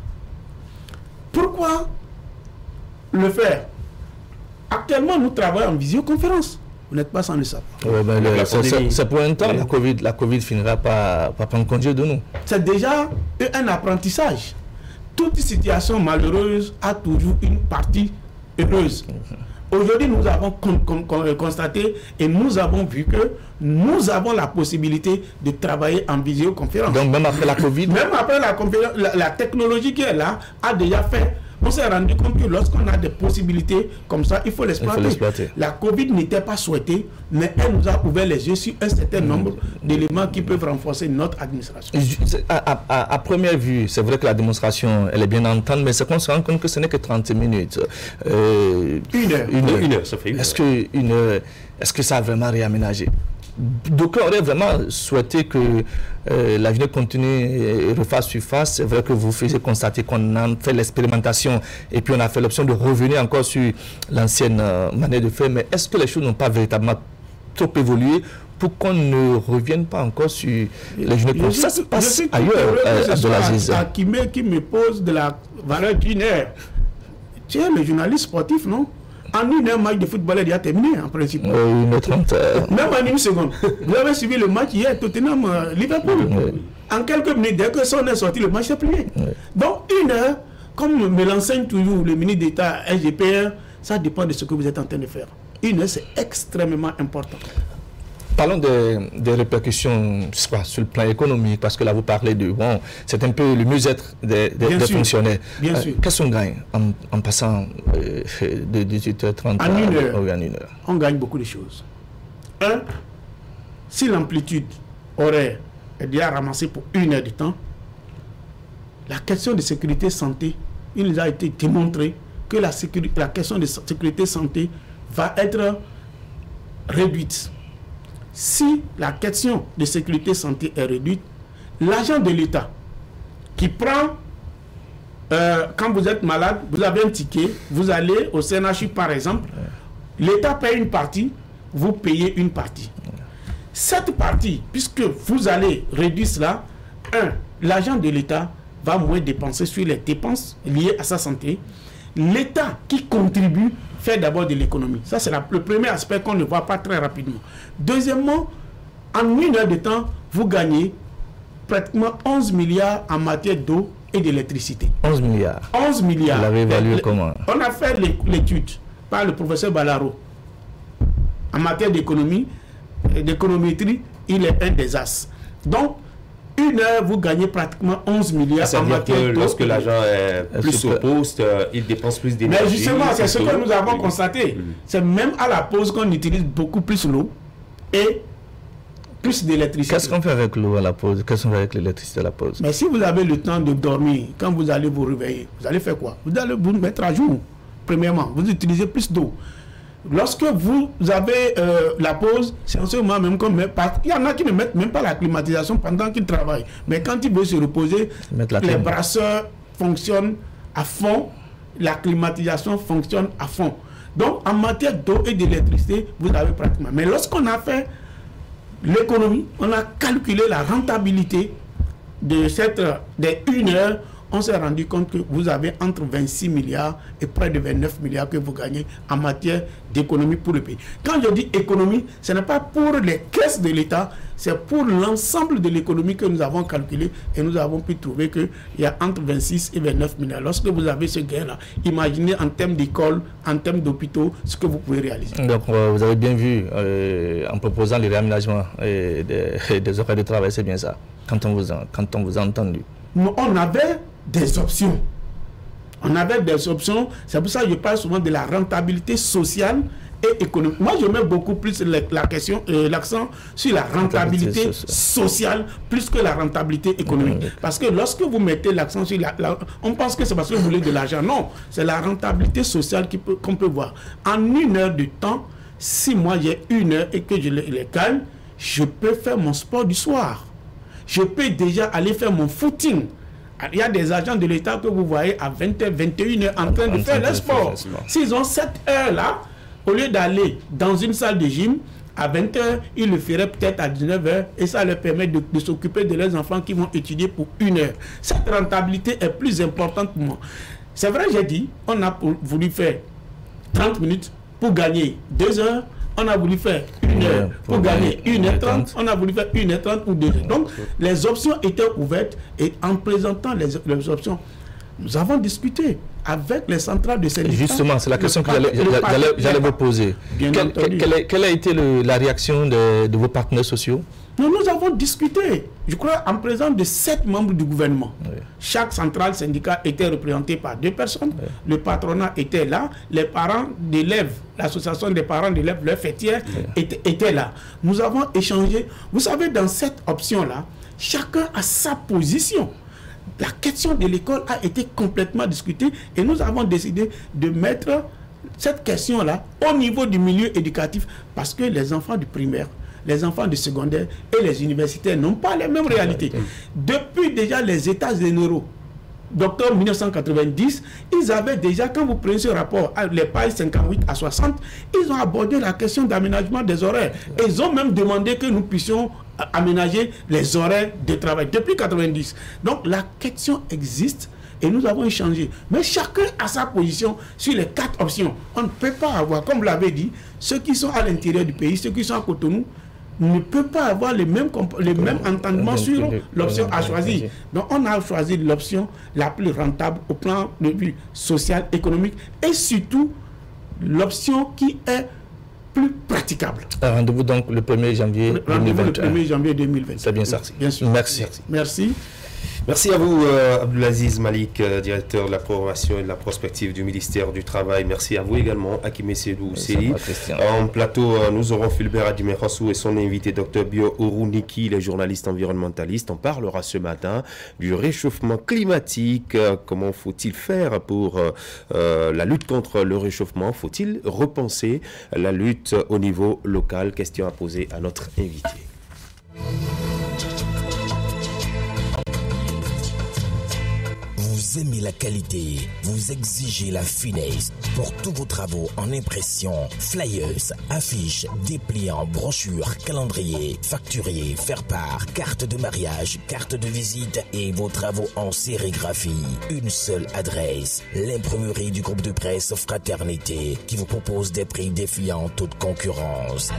pourquoi le faire? Actuellement, nous travaillons en visioconférence. Vous n'êtes pas sans le savoir. C'est pour un temps. La COVID finira par prendre congé de nous. C'est déjà un apprentissage. Toute situation malheureuse a toujours une partie heureuse. Aujourd'hui, nous avons constaté et nous avons vu que nous avons la possibilité de travailler en visioconférence. Donc même après la COVID? Même après la conférence, la technologie qui est là a déjà fait. On s'est rendu compte que lorsqu'on a des possibilités comme ça, il faut l'exploiter. La COVID n'était pas souhaitée, mais elle nous a ouvert les yeux sur un certain nombre d'éléments qui peuvent renforcer notre administration. À première vue, c'est vrai que la démonstration, elle est bien entendue, mais c'est qu'on se rend compte que ce n'est que 30 minutes. 1 heure. Une heure, ça fait 1 heure. Est-ce que ça a vraiment réaménagé? Donc on aurait vraiment souhaité que la journée continue et refasse surface. C'est vrai que vous faisiez constater qu'on a fait l'expérimentation et puis on a fait l'option de revenir encore sur l'ancienne manière de faire. Mais est-ce que les choses n'ont pas véritablement trop évolué pour qu'on ne revienne pas encore sur les journées? Ça se passe ailleurs de la GIZ. Qui me pose de la valeur d'1 heure. Tu es le journaliste sportif, non? En 1 heure, match de football est déjà terminé, en principe. 1h30. Même en 1 seconde. Vous avez suivi le match hier, Tottenham-Liverpool. En quelques minutes, dès que son est sorti, le match est plié. Donc, 1 heure, comme me l'enseigne toujours le ministre d'État SGPR, ça dépend de ce que vous êtes en train de faire. 1 heure, c'est extrêmement important. Parlons des répercussions sur le plan économique, parce que là vous parlez de, bon, c'est un peu le mieux-être des fonctionnaires. Bien sûr. Qu'est-ce qu'on gagne en passant de 18h30 à 1 heure? Oui, en 1 heure. On gagne beaucoup de choses. Un, si l'amplitude horaire est déjà ramassée pour 1 heure de temps, la question de sécurité santé, il nous a été démontré que la question de sécurité santé va être réduite. Si la question de sécurité santé est réduite, l'agent de l'État qui prend, quand vous êtes malade, vous avez un ticket, vous allez au CNHU par exemple, l'État paye une partie, vous payez une partie. Cette partie, puisque vous allez réduire cela, l'argent de l'État va moins dépenser sur les dépenses liées à sa santé. L'État qui contribue fait d'abord de l'économie. Ça, c'est le premier aspect qu'on ne voit pas très rapidement. Deuxièmement, en 1 heure de temps, vous gagnez pratiquement 11 milliards en matière d'eau et d'électricité. 11 milliards. 11 milliards. Vous l'avez évalué comment? On a fait l'étude par le professeur Balaro. En matière d'économie, d'économétrie, il est un des as. Donc, 1 heure, vous gagnez pratiquement 11 milliards en matière d'eau. Lorsque l'agent est plus au poste, il dépense plus d'énergie. Mais justement, c'est ce que nous avons constaté. C'est même à la pause qu'on utilise beaucoup plus l'eau et plus d'électricité. Qu'est-ce qu'on fait avec l'eau à la pause? Qu'est-ce qu'on fait avec l'électricité à la pause? Mais si vous avez le temps de dormir, quand vous allez vous réveiller, vous allez faire quoi? Vous allez vous mettre à jour. Premièrement, vous utilisez plus d'eau. Lorsque vous avez la pause, c'est en ce moment même qu'on met pas. Il y en a qui ne mettent même pas la climatisation pendant qu'ils travaillent. Mais quand ils veulent se reposer, les brasseurs fonctionnent à fond, la climatisation fonctionne à fond. Donc en matière d'eau et d'électricité, vous avez pratiquement. Mais lorsqu'on a fait l'économie, on a calculé la rentabilité de des 1 heure. On s'est rendu compte que vous avez entre 26 milliards et près de 29 milliards que vous gagnez en matière d'économie pour le pays. Quand je dis économie, ce n'est pas pour les caisses de l'État, c'est pour l'ensemble de l'économie que nous avons calculé et nous avons pu trouver qu'il y a entre 26 et 29 milliards. Lorsque vous avez ce gain-là, imaginez en termes d'école, en termes d'hôpitaux, ce que vous pouvez réaliser. Donc vous avez bien vu, en proposant le réaménagement des horaires de travail, c'est bien ça, quand on vous a entendu. On avait des options. On avait des options. C'est pour ça que je parle souvent de la rentabilité sociale et économique. Moi, je mets beaucoup plus l'accent sur la rentabilité sociale plus que la rentabilité économique. Parce que lorsque vous mettez l'accent sur on pense que c'est parce que vous voulez de l'argent. Non, c'est la rentabilité sociale qu'on peut voir. En 1 heure de temps, si moi j'ai 1 heure et que je les gagne, je peux faire mon sport du soir. Je peux déjà aller faire mon footing. Il y a des agents de l'État que vous voyez à 20h, 21h en train de faire le sport. S'ils ont cette heure-là, au lieu d'aller dans une salle de gym, à 20h, ils le feraient peut-être à 19h et ça leur permet de s'occuper de leurs enfants qui vont étudier pour 1 heure. Cette rentabilité est plus importante pour moi. C'est vrai, j'ai dit, on a voulu faire 30 minutes pour gagner 2 heures. On a voulu faire 1 heure pour gagner 1h30. On a voulu faire 1h30 pour 2 heures. Donc, les options étaient ouvertes et en présentant les options, nous avons discuté avec les centrales de syndicats. Justement, c'est la question que j'allais vous poser. Quelle a été la réaction de vos partenaires sociaux? Nous avons discuté, je crois, en présence de 7 membres du gouvernement. Oui. Chaque centrale syndicat était représentée par 2 personnes. Oui. Le patronat était là. Les parents d'élèves, l'association des parents d'élèves, leur fêtière, étaient là. Nous avons échangé. Vous savez, dans cette option-là, chacun a sa position. La question de l'école a été complètement discutée et nous avons décidé de mettre cette question-là au niveau du milieu éducatif parce que les enfants du primaire, les enfants du secondaire et les universitaires n'ont pas les mêmes réalités. Depuis déjà les états généraux d'octobre 1990, ils avaient déjà, quand vous prenez ce rapport, les pages 58 à 60, ils ont abordé la question d'aménagement des horaires. Et ils ont même demandé que nous puissions aménager les horaires de travail depuis 1990. Donc la question existe et nous avons échangé. Mais chacun a sa position sur les 4 options. On ne peut pas avoir, comme vous l'avez dit, ceux qui sont à l'intérieur du pays, ceux qui sont à Cotonou, ne peut pas avoir les mêmes entendements sur l'option à choisir. Donc on a choisi l'option la plus rentable au plan de vue social, économique et surtout l'option qui est plus praticable. Rendez-vous donc le 1er janvier 2021. Le 1er janvier 2021. C'est bien ça. Bien sûr. Merci. Merci. Merci à vous, Abdulaziz Malik, directeur de la programmation et de la prospective du ministère du Travail. Merci à vous également, Hakim Sedou Seli. En plateau, nous aurons Fulbert Adimekhosou et son invité, Dr Bio Oruniki, les journalistes environnementalistes. On parlera ce matin du réchauffement climatique. Comment faut-il faire pour la lutte contre le réchauffement? Faut-il repenser la lutte au niveau local? Question à poser à notre invité. Vous aimez la qualité, vous exigez la finesse. Pour tous vos travaux en impression, flyers, affiches, dépliants, brochures, calendriers, facturiers, faire-part, carte de mariage, carte de visite et vos travaux en sérigraphie. Une seule adresse, l'imprimerie du groupe de presse Fraternité qui vous propose des prix défiant toute concurrence.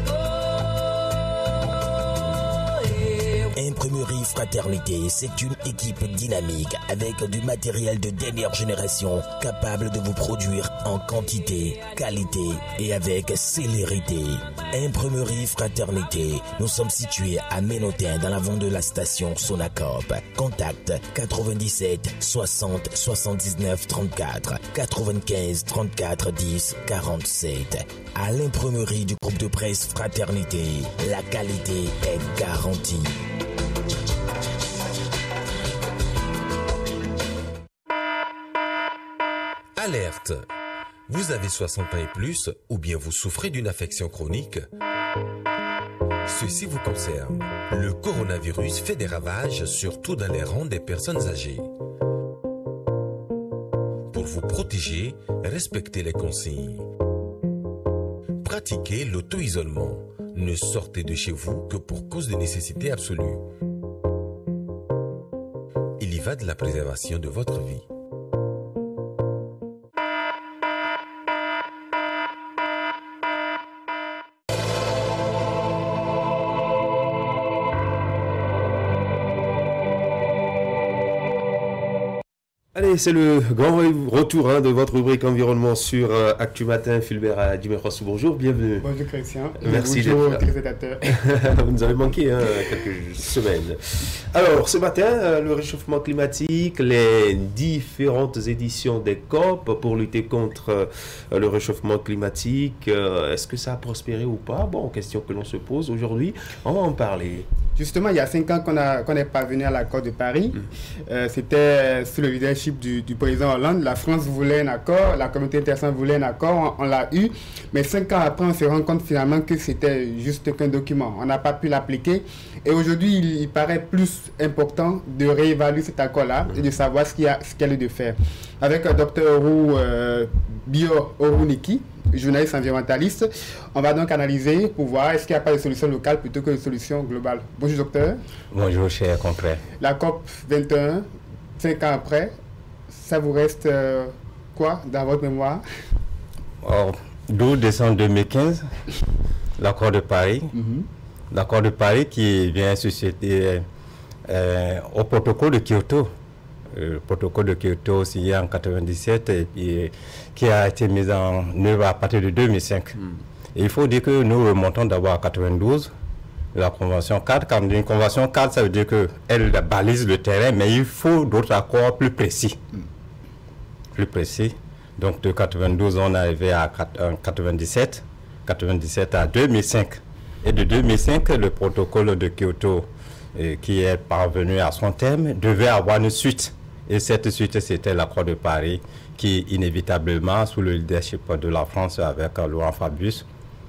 Imprimerie Fraternité, c'est une équipe dynamique avec du matériel de dernière génération capable de vous produire en quantité, qualité et avec célérité. Imprimerie Fraternité, nous sommes situés à Ménotin dans l'avant de la station Sonacop. Contact 97 60 79 34 95 34 10 47. À l'imprimerie du groupe de presse Fraternité, la qualité est garantie. Alerte! Vous avez 60 ans et plus ou bien vous souffrez d'une affection chronique? Ceci vous concerne. Le coronavirus fait des ravages surtout dans les rangs des personnes âgées. Pour vous protéger, respectez les consignes. Pratiquez l'auto-isolement. Ne sortez de chez vous que pour cause de nécessité absolue. Il y va de la préservation de votre vie. Allez, c'est le grand retour de votre rubrique environnement sur Actu Matin. Fulbert Dimeros, bonjour, bienvenue. Bonjour Christian. Merci bonjour téléspectateurs. Vous nous avez manqué quelques semaines. Alors, ce matin, le réchauffement climatique, les différentes éditions des COP pour lutter contre le réchauffement climatique, est-ce que ça a prospéré ou pas? Bon, question que l'on se pose aujourd'hui, on va en parler. Justement, il y a 5 ans qu'on est parvenu à l'accord de Paris. C'était sous le leadership du président Hollande. La France voulait un accord, la communauté internationale voulait un accord, on l'a eu. Mais 5 ans après, on se rend compte finalement que c'était juste qu'un document. On n'a pas pu l'appliquer. Et aujourd'hui, il paraît plus important de réévaluer cet accord-là et de savoir ce qu'il y a lieu de faire. Avec Dr Bio Oruniki, journaliste environnementaliste, on va donc analyser pour voir est-ce qu'il n'y a pas de solution locale plutôt que de solution globale. Bonjour docteur. Bonjour cher confrère. La COP 21, 5 ans après, ça vous reste quoi dans votre mémoire? 12 décembre 2015, l'accord de Paris. L'accord de Paris qui vient susciter au protocole de Kyoto. Le protocole de Kyoto signé en 1997 et puis, qui a été mis en œuvre à partir de 2005. Et il faut dire que nous remontons d'abord à 92, la convention 4. Quand on dit une convention 4, ça veut dire qu'elle balise le terrain, mais il faut d'autres accords plus précis. Plus précis. Donc de 92, on est arrivé à 97, 97 à 2005. Et de 2005, le protocole de Kyoto qui est parvenu à son terme devait avoir une suite. Et cette suite, c'était l'accord de Paris qui, inévitablement, sous le leadership de la France avec Laurent Fabius,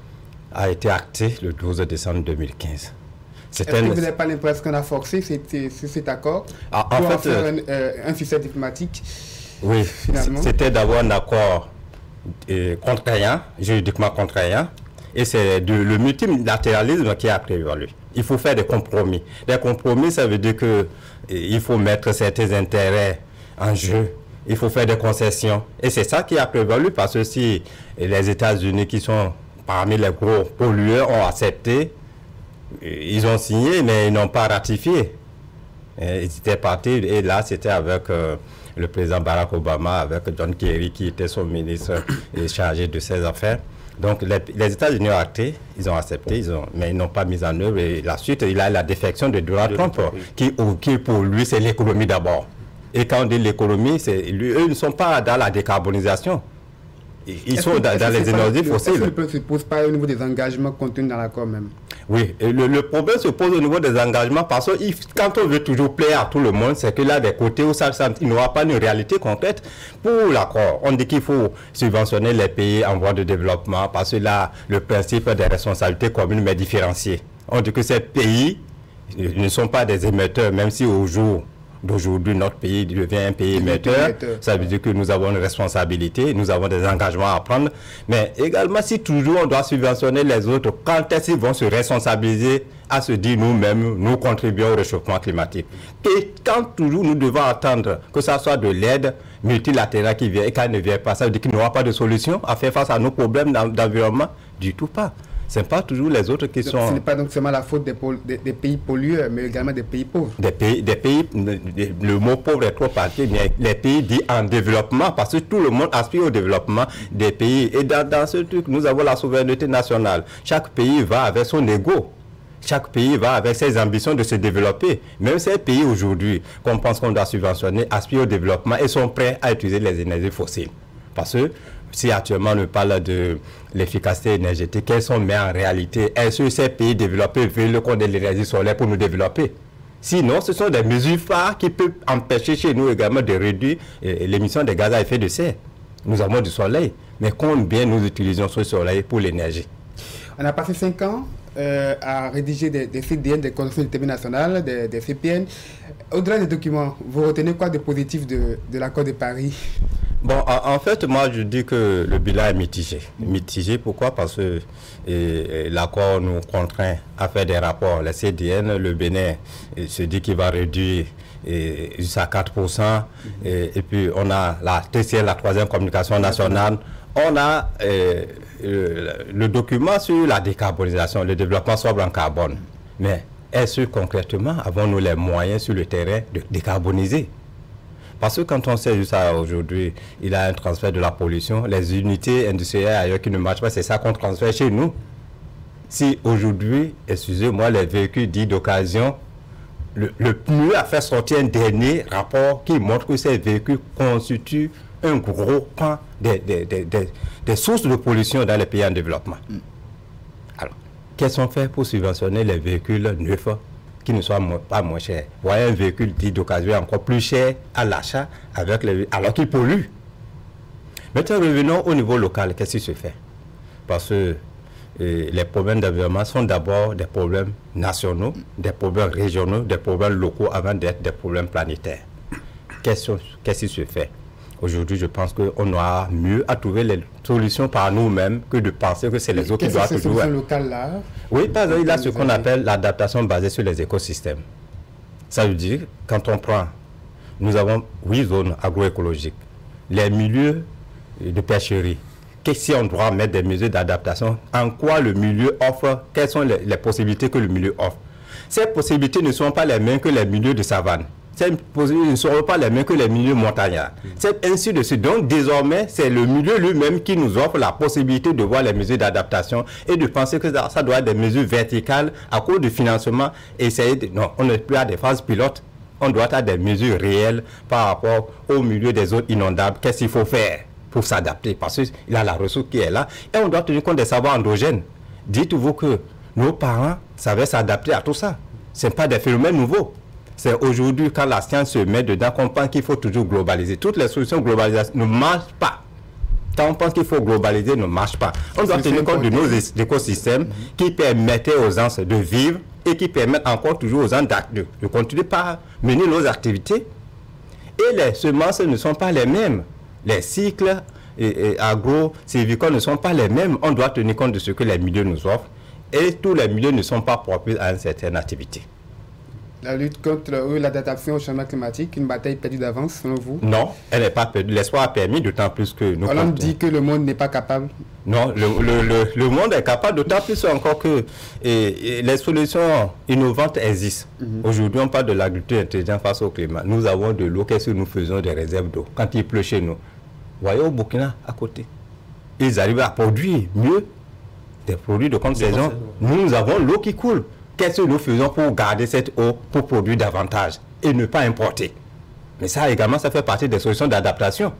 a été acté le 12 décembre 2015. Est-ce que vous n'avez pas l'impression qu'on a forcé cet accord pour en faire un succès diplomatique? Oui, c'était d'abord un accord contraignant, juridiquement contraignant, et c'est le multilatéralisme qui a prévalu. Il faut faire des compromis. Des compromis, ça veut dire qu'il faut mettre certains intérêts en jeu. Il faut faire des concessions. Et c'est ça qui a prévalu parce que si les États-Unis, qui sont parmi les gros pollueurs, ont accepté, ils ont signé, mais ils n'ont pas ratifié. Ils étaient partis, et là, c'était avec le président Barack Obama, avec John Kerry, qui était son ministre chargé de ces affaires. Donc, les États-Unis ont acté, ils ont accepté, mais ils n'ont pas mis en œuvre. Et la suite, il a la défection de Donald Trump, qui pour lui, c'est l'économie d'abord. Et quand on dit l'économie, eux ne sont pas dans la décarbonisation. Ils sont dans les énergies fossiles. Est-ce que le problème ne se pose pas au niveau des engagements contenus dans l'accord même? Oui, et le problème se pose au niveau des engagements parce que quand on veut toujours plaire à tout le monde, c'est que là, des côtés où il n'y aura pas une réalité concrète pour l'accord. On dit qu'il faut subventionner les pays en voie de développement parce que là, le principe des responsabilités communes mais différenciées. On dit que ces pays ne sont pas des émetteurs, même si au jour d'aujourd'hui, notre pays devient un pays émetteur. Ça veut dire que nous avons une responsabilité, nous avons des engagements à prendre. Mais également, si toujours on doit subventionner les autres, quand est-ce qu'ils vont se responsabiliser à se dire nous-mêmes, nous contribuons au réchauffement climatique? Et quand toujours nous devons attendre que ça soit de l'aide multilatérale qui vient et qu'elle ne vient pas, ça veut dire qu'il n'y aura pas de solution à faire face à nos problèmes d'environnement? Du tout pas. Ce n'est pas toujours les autres qui sont... Ce n'est pas donc seulement la faute des pays pollueurs, mais également des pays pauvres. Le mot pauvre est trop parti, mais les pays dits en développement, parce que tout le monde aspire au développement des pays. Et dans ce truc, nous avons la souveraineté nationale. Chaque pays va avec son ego. Chaque pays va avec ses ambitions de se développer. Même ces pays aujourd'hui, qu'on pense qu'on doit subventionner, aspirent au développement et sont prêts à utiliser les énergies fossiles. Parce que si actuellement on parle de l'efficacité énergétique, quels sont, mais en réalité, est-ce que ces pays développés veulent qu'on ait l'énergie solaire pour nous développer? Sinon, ce sont des mesures phares qui peuvent empêcher chez nous également de réduire l'émission de gaz à effet de serre. Nous avons du soleil, mais combien nous utilisons ce soleil pour l'énergie? On a passé 5 ans à rédiger des CDN, des conventions internationales, des CPN. Au-delà des documents, vous retenez quoi de positif de l'accord de Paris? Bon, en fait, moi, je dis que le bilan est mitigé. Mitigé, pourquoi? Parce que l'accord nous contraint à faire des rapports. La CDN, le Bénin, se dit qu'il va réduire jusqu'à 4%. Et puis, on a la troisième communication nationale. On a le document sur la décarbonisation, le développement sobre en carbone. Mais est-ce que concrètement, avons-nous les moyens sur le terrain de décarboniser? Parce que quand on sait juste ça aujourd'hui, il y a un transfert de la pollution, les unités industrielles ailleurs qui ne marchent pas, c'est ça qu'on transfère chez nous. Si aujourd'hui, excusez-moi, les véhicules dits d'occasion, le PNUE a fait sortir un dernier rapport qui montre que ces véhicules constituent un gros pan des sources de pollution dans les pays en développement. Alors, qu'est-ce qu'on fait pour subventionner les véhicules neufs qui ne soient pas moins chers? Voyez un véhicule dit d'occasion encore plus cher à l'achat alors qu'il pollue. Maintenant, revenons au niveau local. Qu'est-ce qui se fait? Parce que les problèmes d'environnement sont d'abord des problèmes nationaux, des problèmes régionaux, des problèmes locaux avant d'être des problèmes planétaires. Qu'est-ce qui se fait? Aujourd'hui, je pense qu'on aura mieux à trouver les solutions par nous-mêmes que de penser que c'est les autres qui doivent toujours... Ces solutions locales-là? Oui, par exemple, il y a ce qu'on appelle l'adaptation basée sur les écosystèmes. Ça veut dire, quand on prend... Nous avons 8 zones agroécologiques. Les milieux de pêcherie. Si on doit mettre des mesures d'adaptation, en quoi le milieu offre, quelles sont les possibilités que le milieu offre? Ces possibilités ne sont pas les mêmes que les milieux de savane. Ces possibilités ne seront pas les mêmes que les milieux montagnards. C'est ainsi de suite. Donc, désormais, c'est le milieu lui-même qui nous offre la possibilité de voir les mesures d'adaptation et de penser que ça doit être des mesures verticales à cause du financement. Non, on n'est plus à des phases pilotes. On doit avoir des mesures réelles par rapport au milieu des zones inondables. Qu'est-ce qu'il faut faire pour s'adapter? Parce qu'il a la ressource qui est là. Et on doit tenir compte des savoirs endogènes. Dites-vous que nos parents savaient s'adapter à tout ça. Ce n'est pas des phénomènes nouveaux. C'est aujourd'hui, quand la science se met dedans, qu'on pense qu'il faut toujours globaliser. Toutes les solutions globalisées ne marchent pas. Quand on pense qu'il faut globaliser, ne marche pas. On doit tenir compte de nos écosystèmes qui permettaient aux gens de vivre et qui permettent encore toujours aux gens de continuer par mener nos activités. Et les semences ne sont pas les mêmes. Les cycles agro-silvicoles ne sont pas les mêmes. On doit tenir compte de ce que les milieux nous offrent. Et tous les milieux ne sont pas propices à une certaine activité. La lutte contre l'adaptation au changement climatique, une bataille perdue d'avance, selon vous? Non, elle n'est pas perdue. L'espoir a permis, d'autant plus que nous... On dit que le monde n'est pas capable. Non, le monde est capable, d'autant plus encore que les solutions innovantes existent. Aujourd'hui, on parle de l'agriculture intelligente face au climat. Nous avons de l'eau. Qu'est-ce que nous faisons des réserves d'eau quand il pleut chez nous? Voyez au Burkina, à côté. Ils arrivent à produire mieux des produits de contre-saison. Nous avons l'eau qui coule. Qu'est-ce que nous faisons pour garder cette eau, pour produire davantage et ne pas importer? Mais ça également, ça fait partie des solutions d'adaptation.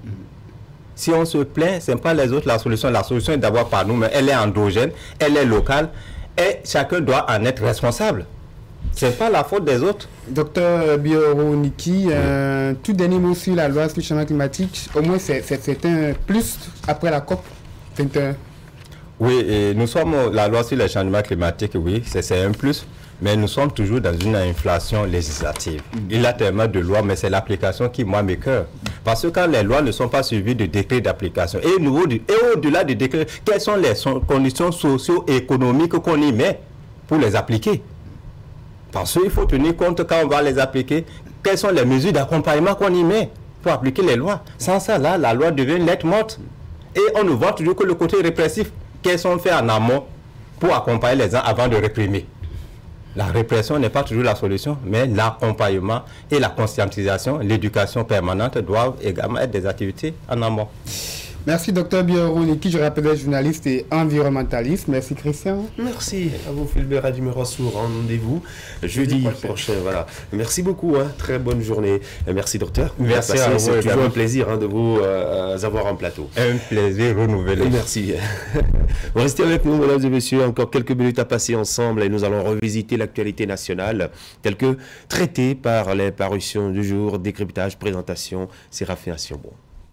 Si on se plaint, ce n'est pas les autres la solution. La solution est d'abord par nous, mais elle est endogène, elle est locale et chacun doit en être responsable. Ce n'est pas la faute des autres. Docteur Bioro Niki, tout dernier mot sur la loi sur le changement climatique, au moins c'est un plus après la COP 21. Oui, et nous sommes la loi sur le changement climatique, oui, c'est un plus. Mais nous sommes toujours dans une inflation législative. Il y a tellement de lois, mais c'est l'application qui, moi, m'écoeure. Parce que quand les lois ne sont pas suivies de décrets d'application, et au-delà des décrets, quelles sont les conditions socio-économiques qu'on y met pour les appliquer? Parce qu'il faut tenir compte quand on va les appliquer, quelles sont les mesures d'accompagnement qu'on y met pour appliquer les lois. Sans ça, là, la loi devient lettre morte. Et on ne voit toujours que le côté répressif. Qu'elles sont faits en amont pour accompagner les gens avant de réprimer. La répression n'est pas toujours la solution, mais l'accompagnement et la conscientisation, l'éducation permanente doivent également être des activités en amont. Merci Dr Bioroni, qui je rappelle journaliste et environnementaliste. Merci Christian. Merci à vous Philbert Adjumerassou. Rendez-vous jeudi prochain. Voilà. Merci beaucoup. Très bonne journée. Merci docteur. Merci à vous. C'est toujours un plaisir de vous avoir en plateau. Un plaisir renouvelé. Merci. Vous restez avec nous, mesdames et messieurs. Encore quelques minutes à passer ensemble et nous allons revisiter l'actualité nationale telle que traitée par les parutions du jour, décryptage, présentation, Séraphin Assiombo.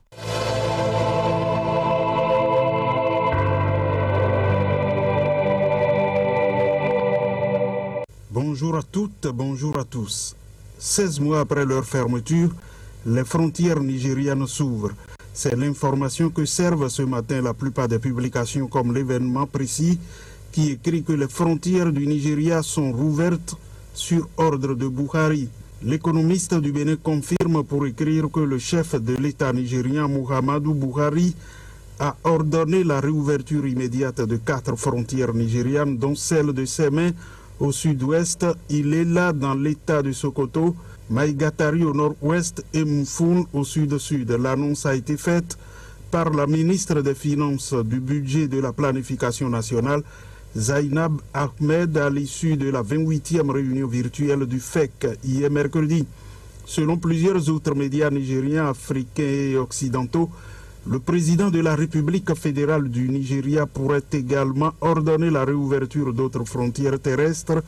Bonjour à toutes, bonjour à tous. 16 mois après leur fermeture, les frontières nigérianes s'ouvrent. C'est l'information que servent ce matin la plupart des publications comme l'événement précis qui écrit que les frontières du Nigeria sont rouvertes sur ordre de Buhari. L'économiste du Bénin confirme pour écrire que le chef de l'État nigérien Muhammadu Buhari a ordonné la réouverture immédiate de 4 frontières nigérianes, dont celle de Sémé au sud-ouest, Ilela dans l'état de Sokoto, Maïgatari au nord-ouest et Moufoun au sud-sud. L'annonce a été faite par la ministre des Finances, du Budget et de la Planification nationale, Zainab Ahmed, à l'issue de la 28e réunion virtuelle du FEC hier mercredi. Selon plusieurs autres médias nigériens, africains et occidentaux, le président de la République fédérale du Nigeria pourrait également ordonner la réouverture d'autres frontières terrestres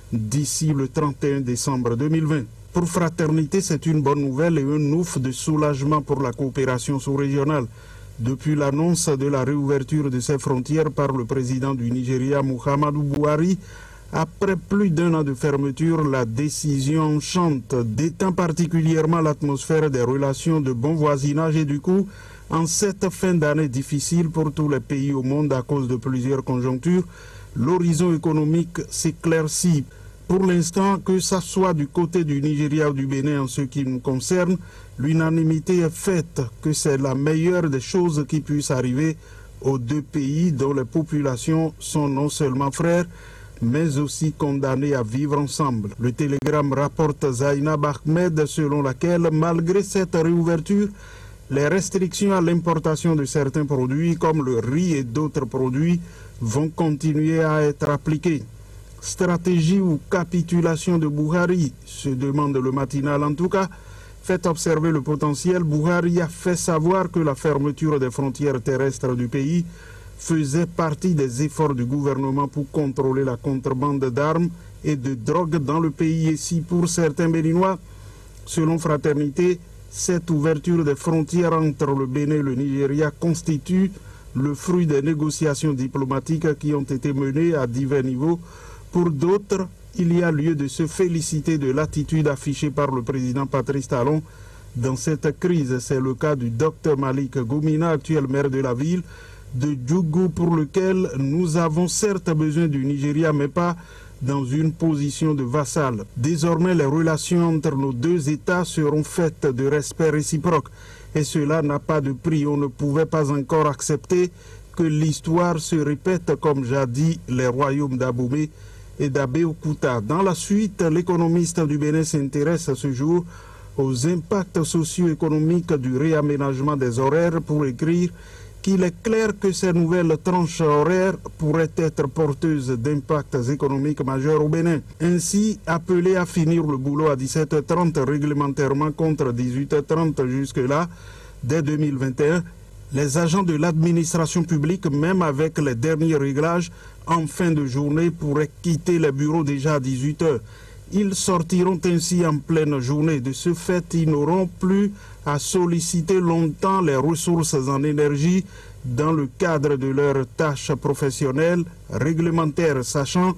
d'ici le 31 décembre 2020. Pour Fraternité, c'est une bonne nouvelle et un ouf de soulagement pour la coopération sous-régionale. Depuis l'annonce de la réouverture de ces frontières par le président du Nigeria, Muhammadu Buhari, après plus d'un an de fermeture, la décision enchante, détend particulièrement l'atmosphère des relations de bon voisinage et du coup, en cette fin d'année difficile pour tous les pays au monde à cause de plusieurs conjonctures, l'horizon économique s'éclaircit. Pour l'instant, que ça soit du côté du Nigeria ou du Bénin en ce qui nous concerne, l'unanimité est faite que c'est la meilleure des choses qui puissent arriver aux deux pays dont les populations sont non seulement frères, mais aussi condamnés à vivre ensemble. Le télégramme rapporte Zainab Ahmed selon laquelle, malgré cette réouverture, les restrictions à l'importation de certains produits comme le riz et d'autres produits vont continuer à être appliquées. Stratégie ou capitulation de Buhari, se demande le matinal en tout cas. Fait observer le potentiel, Buhari a fait savoir que la fermeture des frontières terrestres du pays faisait partie des efforts du gouvernement pour contrôler la contrebande d'armes et de drogue dans le pays. Et si pour certains Béninois, selon Fraternité, cette ouverture des frontières entre le Bénin et le Nigeria constitue le fruit des négociations diplomatiques qui ont été menées à divers niveaux. Pour d'autres, il y a lieu de se féliciter de l'attitude affichée par le président Patrice Talon dans cette crise. C'est le cas du Dr Malik Goumina, actuel maire de la ville de Djougou, pour lequel nous avons certes besoin du Nigeria, mais pas dans une position de vassal. Désormais, les relations entre nos deux États seront faites de respect réciproque. Et cela n'a pas de prix. On ne pouvait pas encore accepter que l'histoire se répète comme jadis les royaumes d'Abomey et d'Abeokuta. Dans la suite, l'économiste du Bénin s'intéresse ce jour aux impacts socio-économiques du réaménagement des horaires pour écrire qu'il est clair que ces nouvelles tranches horaires pourraient être porteuses d'impacts économiques majeurs au Bénin. Ainsi, appelés à finir le boulot à 17h30 réglementairement contre 18h30 jusque-là, dès 2021, les agents de l'administration publique, même avec les derniers réglages en fin de journée, pourraient quitter les bureaux déjà à 18h. Ils sortiront ainsi en pleine journée. De ce fait, ils n'auront plus à solliciter longtemps les ressources en énergie dans le cadre de leurs tâches professionnelles réglementaires, sachant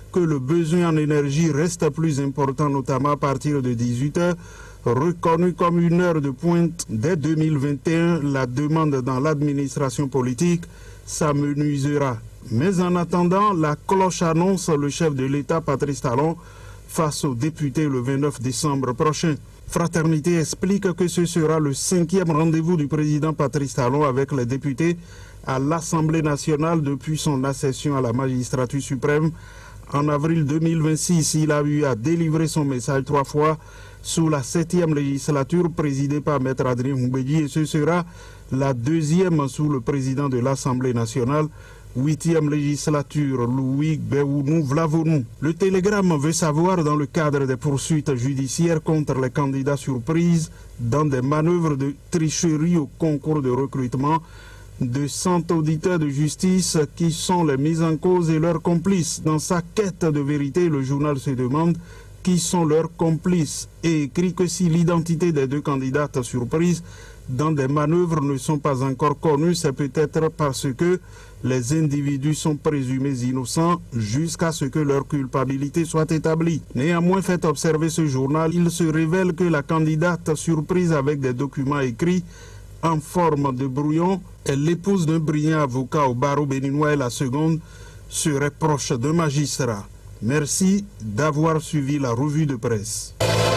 que le besoin en énergie reste plus important, notamment à partir de 18h. Reconnu comme une heure de pointe dès 2021, la demande dans l'administration politique s'amenuisera. Mais en attendant, la cloche annonce le chef de l'État, Patrice Talon, face aux députés le 29 décembre prochain. Fraternité explique que ce sera le 5e rendez-vous du président Patrice Talon avec les députés à l'Assemblée nationale depuis son accession à la magistrature suprême. En avril 2026, il a eu à délivrer son message 3 fois sous la 7e législature présidée par Maître Adrien Moubedi, et ce sera la 2e sous le président de l'Assemblée nationale. 8e législature, Louis Béounou Vlavonou. Le Télégramme veut savoir, dans le cadre des poursuites judiciaires contre les candidats surprises dans des manœuvres de tricherie au concours de recrutement, de 100 auditeurs de justice qui sont les mis en cause et leurs complices. Dans sa quête de vérité, le journal se demande qui sont leurs complices et écrit que si l'identité des 2 candidates surprises dans des manœuvres ne sont pas encore connues, c'est peut-être parce que les individus sont présumés innocents jusqu'à ce que leur culpabilité soit établie. Néanmoins, fait observer ce journal, il se révèle que la candidate surprise avec des documents écrits en forme de brouillon est l'épouse d'un brillant avocat au barreau béninois et la seconde serait proche d'un magistrat. Merci d'avoir suivi la revue de presse.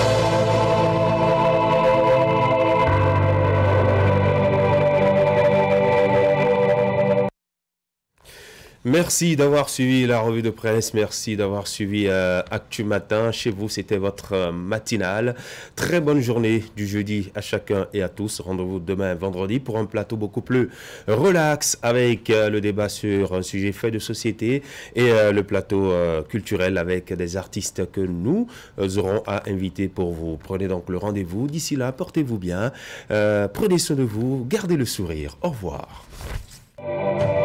Merci d'avoir suivi la revue de presse, merci d'avoir suivi Actu Matin. Chez vous, c'était votre matinale. Très bonne journée du jeudi à chacun et à tous. Rendez-vous demain vendredi pour un plateau beaucoup plus relax avec le débat sur un sujet fait de société et le plateau culturel avec des artistes que nous aurons à inviter pour vous. Prenez donc le rendez-vous. D'ici là, portez-vous bien, prenez soin de vous, gardez le sourire. Au revoir.